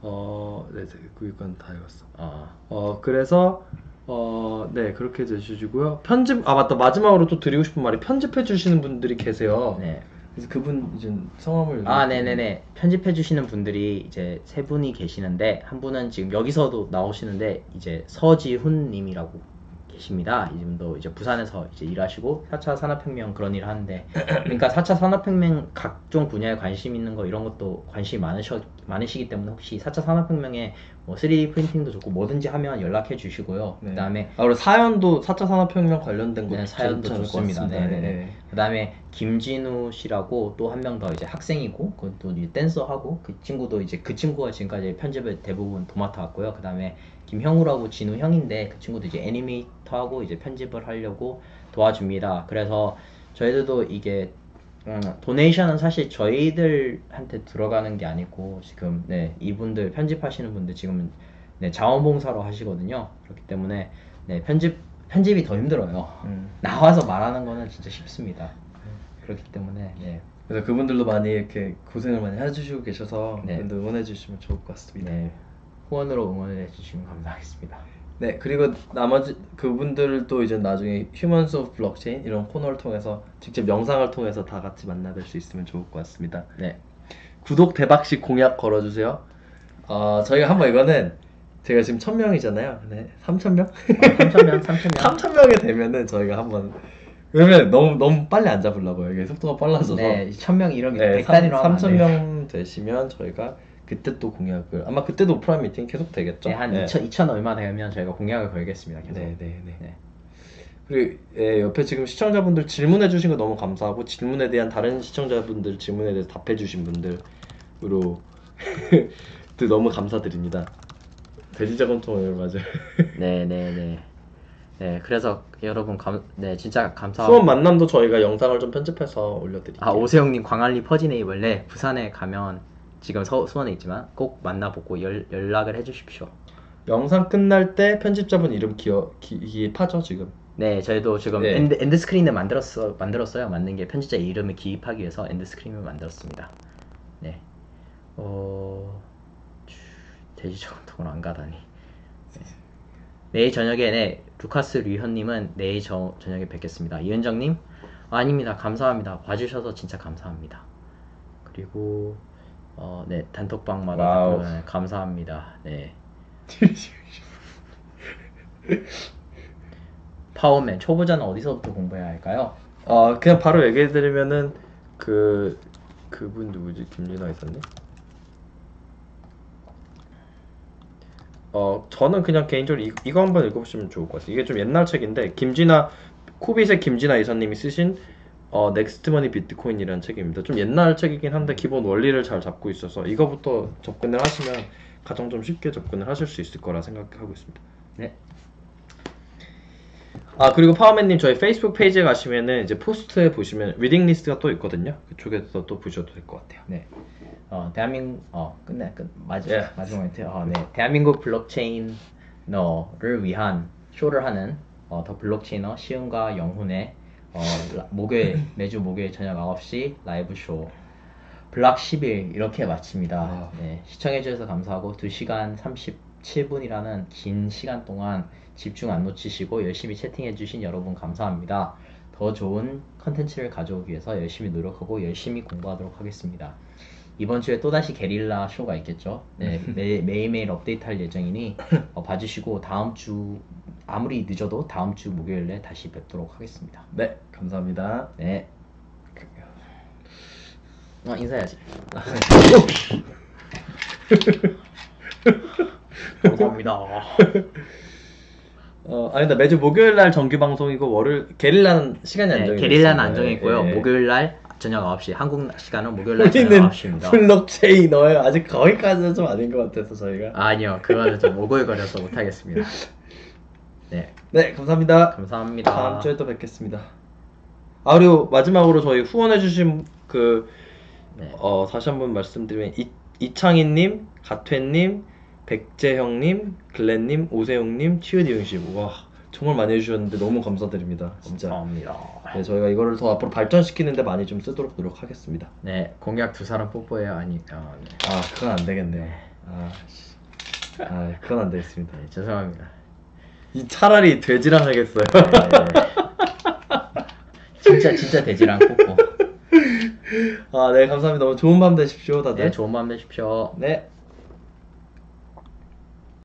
S1: 어, 네, 그 이건 다 읽었어.
S2: 어,
S1: 어, 그래서 어, 네, 그렇게 해주시고요. 편집, 아, 맞다. 마지막으로 또 드리고 싶은 말이 편집해 주시는 분들이 계세요.
S2: 네.
S1: 그래서 그분 이제 성함을
S2: 아,
S1: 읽어주세요.
S2: 네네네. 편집해 주시는 분들이 이제 세 분이 계시는데, 한 분은 지금 여기서도 나오시는데, 이제 서지훈 님이라고 계십니다. 이분도 이제 부산에서 이제 일하시고, 사 차 산업혁명 그런 일을 하는데, 그러니까 사 차 산업혁명 각종 분야에 관심 있는 거 이런 것도 관심이 많으셔, 많으시기 때문에 혹시 사 차 산업혁명에 뭐 쓰리디 프린팅도 좋고 뭐든지 하면 연락해 주시고요.
S1: 네.
S2: 그 다음에
S1: 아, 그리고 사연도 사 차 산업혁명 관련된 것도
S2: 네, 사연도
S1: 괜찮을 것
S2: 좋습니다.
S1: 같습니다.
S2: 네네네.
S1: 네.
S2: 그다음에 김진우 씨라고 또 한 명 더 이제 학생이고 그것도 이제 댄서하고 그 친구도 이제 그 친구가 지금까지 편집을 대부분 도맡아 왔고요. 그다음에 김형우라고 진우 형인데 그 친구도 이제 애니메이터하고 이제 편집을 하려고 도와줍니다. 그래서 저희들도 이게 음, 도네이션은 사실 저희들한테 들어가는 게 아니고 지금 네 이분들 편집하시는 분들 지금 네 자원봉사로 하시거든요. 그렇기 때문에 네 편집 편집이 더 힘들어요.
S1: 음.
S2: 나와서 말하는 거는 진짜 쉽습니다. 그렇기 때문에 네,
S1: 그래서 그분들도 많이 이렇게 고생을 많이 해주시고 계셔서
S2: 네.
S1: 그분들 응원해 주시면 좋을 것 같습니다.
S2: 네 후원으로 응원을 해주시면 감사하겠습니다.
S1: 네, 그리고 나머지 그분들도 이제 나중에 휴먼스 오브 블록체인 이런 코너를 통해서 직접 영상을 통해서 다 같이 만나뵐 수 있으면 좋을 것 같습니다.
S2: 네,
S1: 구독 대박식 공약 걸어주세요. 어, 저희가 한번 이거는 제가 지금 천 명이잖아요. 네, 삼천 명?
S2: 삼천 명, 삼천 명.
S1: 삼천 명이 되면은 저희가 한번 그러면 너무 너무 빨리 안 잡으려고요. 이게 속도가 빨라져서.
S2: 네, 천 명 이런
S1: 네,
S2: 백 단위로 하면 안
S1: 삼천
S2: 돼요.
S1: 명 되시면 저희가 그때 또 공약을 아마 그때도 오프라인 미팅 계속 되겠죠?
S2: 네, 한 이천, 이천 얼마 되면 저희가 공약을 걸겠습니다. 계속.
S1: 네, 네, 네.
S2: 네.
S1: 그리고 예, 옆에 지금 시청자분들 질문해 주신 거 너무 감사하고 질문에 대한 다른 시청자분들 질문에 대해서 답해 주신 분들으로 또 너무 감사드립니다. 돼지저금통을 맞아요.
S2: 네, 네, 네. 네, 그래서 여러분 감, 네, 진짜 감사하고.
S1: 수원 만남도 저희가 영상을 좀 편집해서 올려드릴게요.
S2: 아, 오세영님 광안리 퍼지네이블. 네, 부산에 가면 지금 서, 수원에 있지만 꼭 만나보고 열, 연락을 해주십시오.
S1: 영상 끝날 때 편집자분 이름 기억 기, 기입하죠 지금.
S2: 네, 저희도 지금
S1: 네.
S2: 엔드, 엔드 스크린을 만들었어, 만들었어요. 만든 게 편집자 이름을 기입하기 위해서 엔드 스크린을 만들었습니다. 네. 어, 주- 돼지 저금통을 안 가다니. 네. 내일 저녁에 네, 루카스 류현님은 내일 저, 저녁에 뵙겠습니다. 이은정님, 아, 아닙니다. 감사합니다. 봐주셔서 진짜 감사합니다. 그리고 어, 네, 단톡방마다
S1: 와우.
S2: 답변 감사합니다. 네. 파워맨 초보자는 어디서부터 공부해야 할까요?
S1: 아 그냥 바로 얘기해드리면은 그 그분 누구지? 김진아 있었네. 어 저는 그냥 개인적으로 이, 이거 한번 읽어보시면 좋을 것 같아요. 이게 좀 옛날 책인데 김진아 코빗의 김진아 이사님이 쓰신 어 넥스트머니 비트코인이라는 책입니다. 좀 옛날 책이긴 한데 기본 원리를 잘 잡고 있어서 이거부터 접근을 하시면 가장 좀 쉽게 접근을 하실 수 있을 거라 생각하고 있습니다.
S2: 네.
S1: 아 그리고 파워맨님 저희 페이스북 페이지에 가시면은 이제 포스트에 보시면 리딩 리스트가 또 있거든요. 그쪽에서 또 보셔도 될 것 같아요.
S2: 네. 어, 대한민국, 어, 끝내, 끝, 마지,
S1: 예.
S2: 마지막 멘트. 어, 네. 대한민국 블록체인어를 위한 쇼를 하는, 어, 더 블록체인어 시은과 영훈의, 어, 라- 목요일, 매주 목요일 저녁 아홉 시 라이브 쇼. 블락 십 일, 이렇게 마칩니다.
S1: 아.
S2: 네. 시청해주셔서 감사하고, 두 시간 삼십칠 분이라는 긴 시간 동안 집중 안 놓치시고, 열심히 채팅해주신 여러분 감사합니다. 더 좋은 컨텐츠를 가져오기 위해서 열심히 노력하고, 열심히 공부하도록 하겠습니다. 이번 주에 또다시 게릴라 쇼가 있겠죠. 네, 매, 매일매일 업데이트할 예정이니 어, 봐주시고 다음 주 아무리 늦어도 다음 주 목요일에 다시 뵙도록 하겠습니다.
S1: 네, 감사합니다.
S2: 네. 어, 인사해야지. 감사합니다.
S1: 어, 아니, 근데 매주 목요일 날 정규 방송이고 월요일 게릴라는 시간이
S2: 네,
S1: 안정이
S2: 게릴라는
S1: 됐습니다.
S2: 안정했고요.
S1: 예, 예.
S2: 목요일 날 저녁 아홉 시 한국 시간은 목요일 날 저녁
S1: 우리는
S2: 아홉 시입니다.
S1: 블록체인어예요. 아직 거기까지는 좀 아닌 것 같아서 저희가.
S2: 아니요, 그거는 좀 오글거려서 못하겠습니다. 네,
S1: 네, 감사합니다.
S2: 감사합니다.
S1: 다음 주에 또 뵙겠습니다. 아 그리고 마지막으로 저희 후원해주신 그
S2: 네.
S1: 어, 다시 한번 말씀드리면 이, 이창희님, 가퇴님, 백재형님, 글렌님, 오세용님, 치읓이응님 와 정말 많이 해주셨는데 너무 감사드립니다. 진짜.
S2: 감사합니다.
S1: 네, 저희가 이거를 더 앞으로 발전시키는데 많이 좀 쓰도록 노력하겠습니다.
S2: 네, 공약 두 사람 뽀뽀해요. 아니, 어, 네.
S1: 아 그건 안 되겠네요. 아, 씨. 아, 그건 안 되겠습니다.
S2: 네, 죄송합니다.
S1: 이 차라리 돼지랑 하겠어요.
S2: 네. 진짜 진짜 돼지랑 코코.
S1: 아, 네, 감사합니다. 너무 좋은 밤 되십시오, 다들.
S2: 네, 좋은 밤 되십시오.
S1: 네.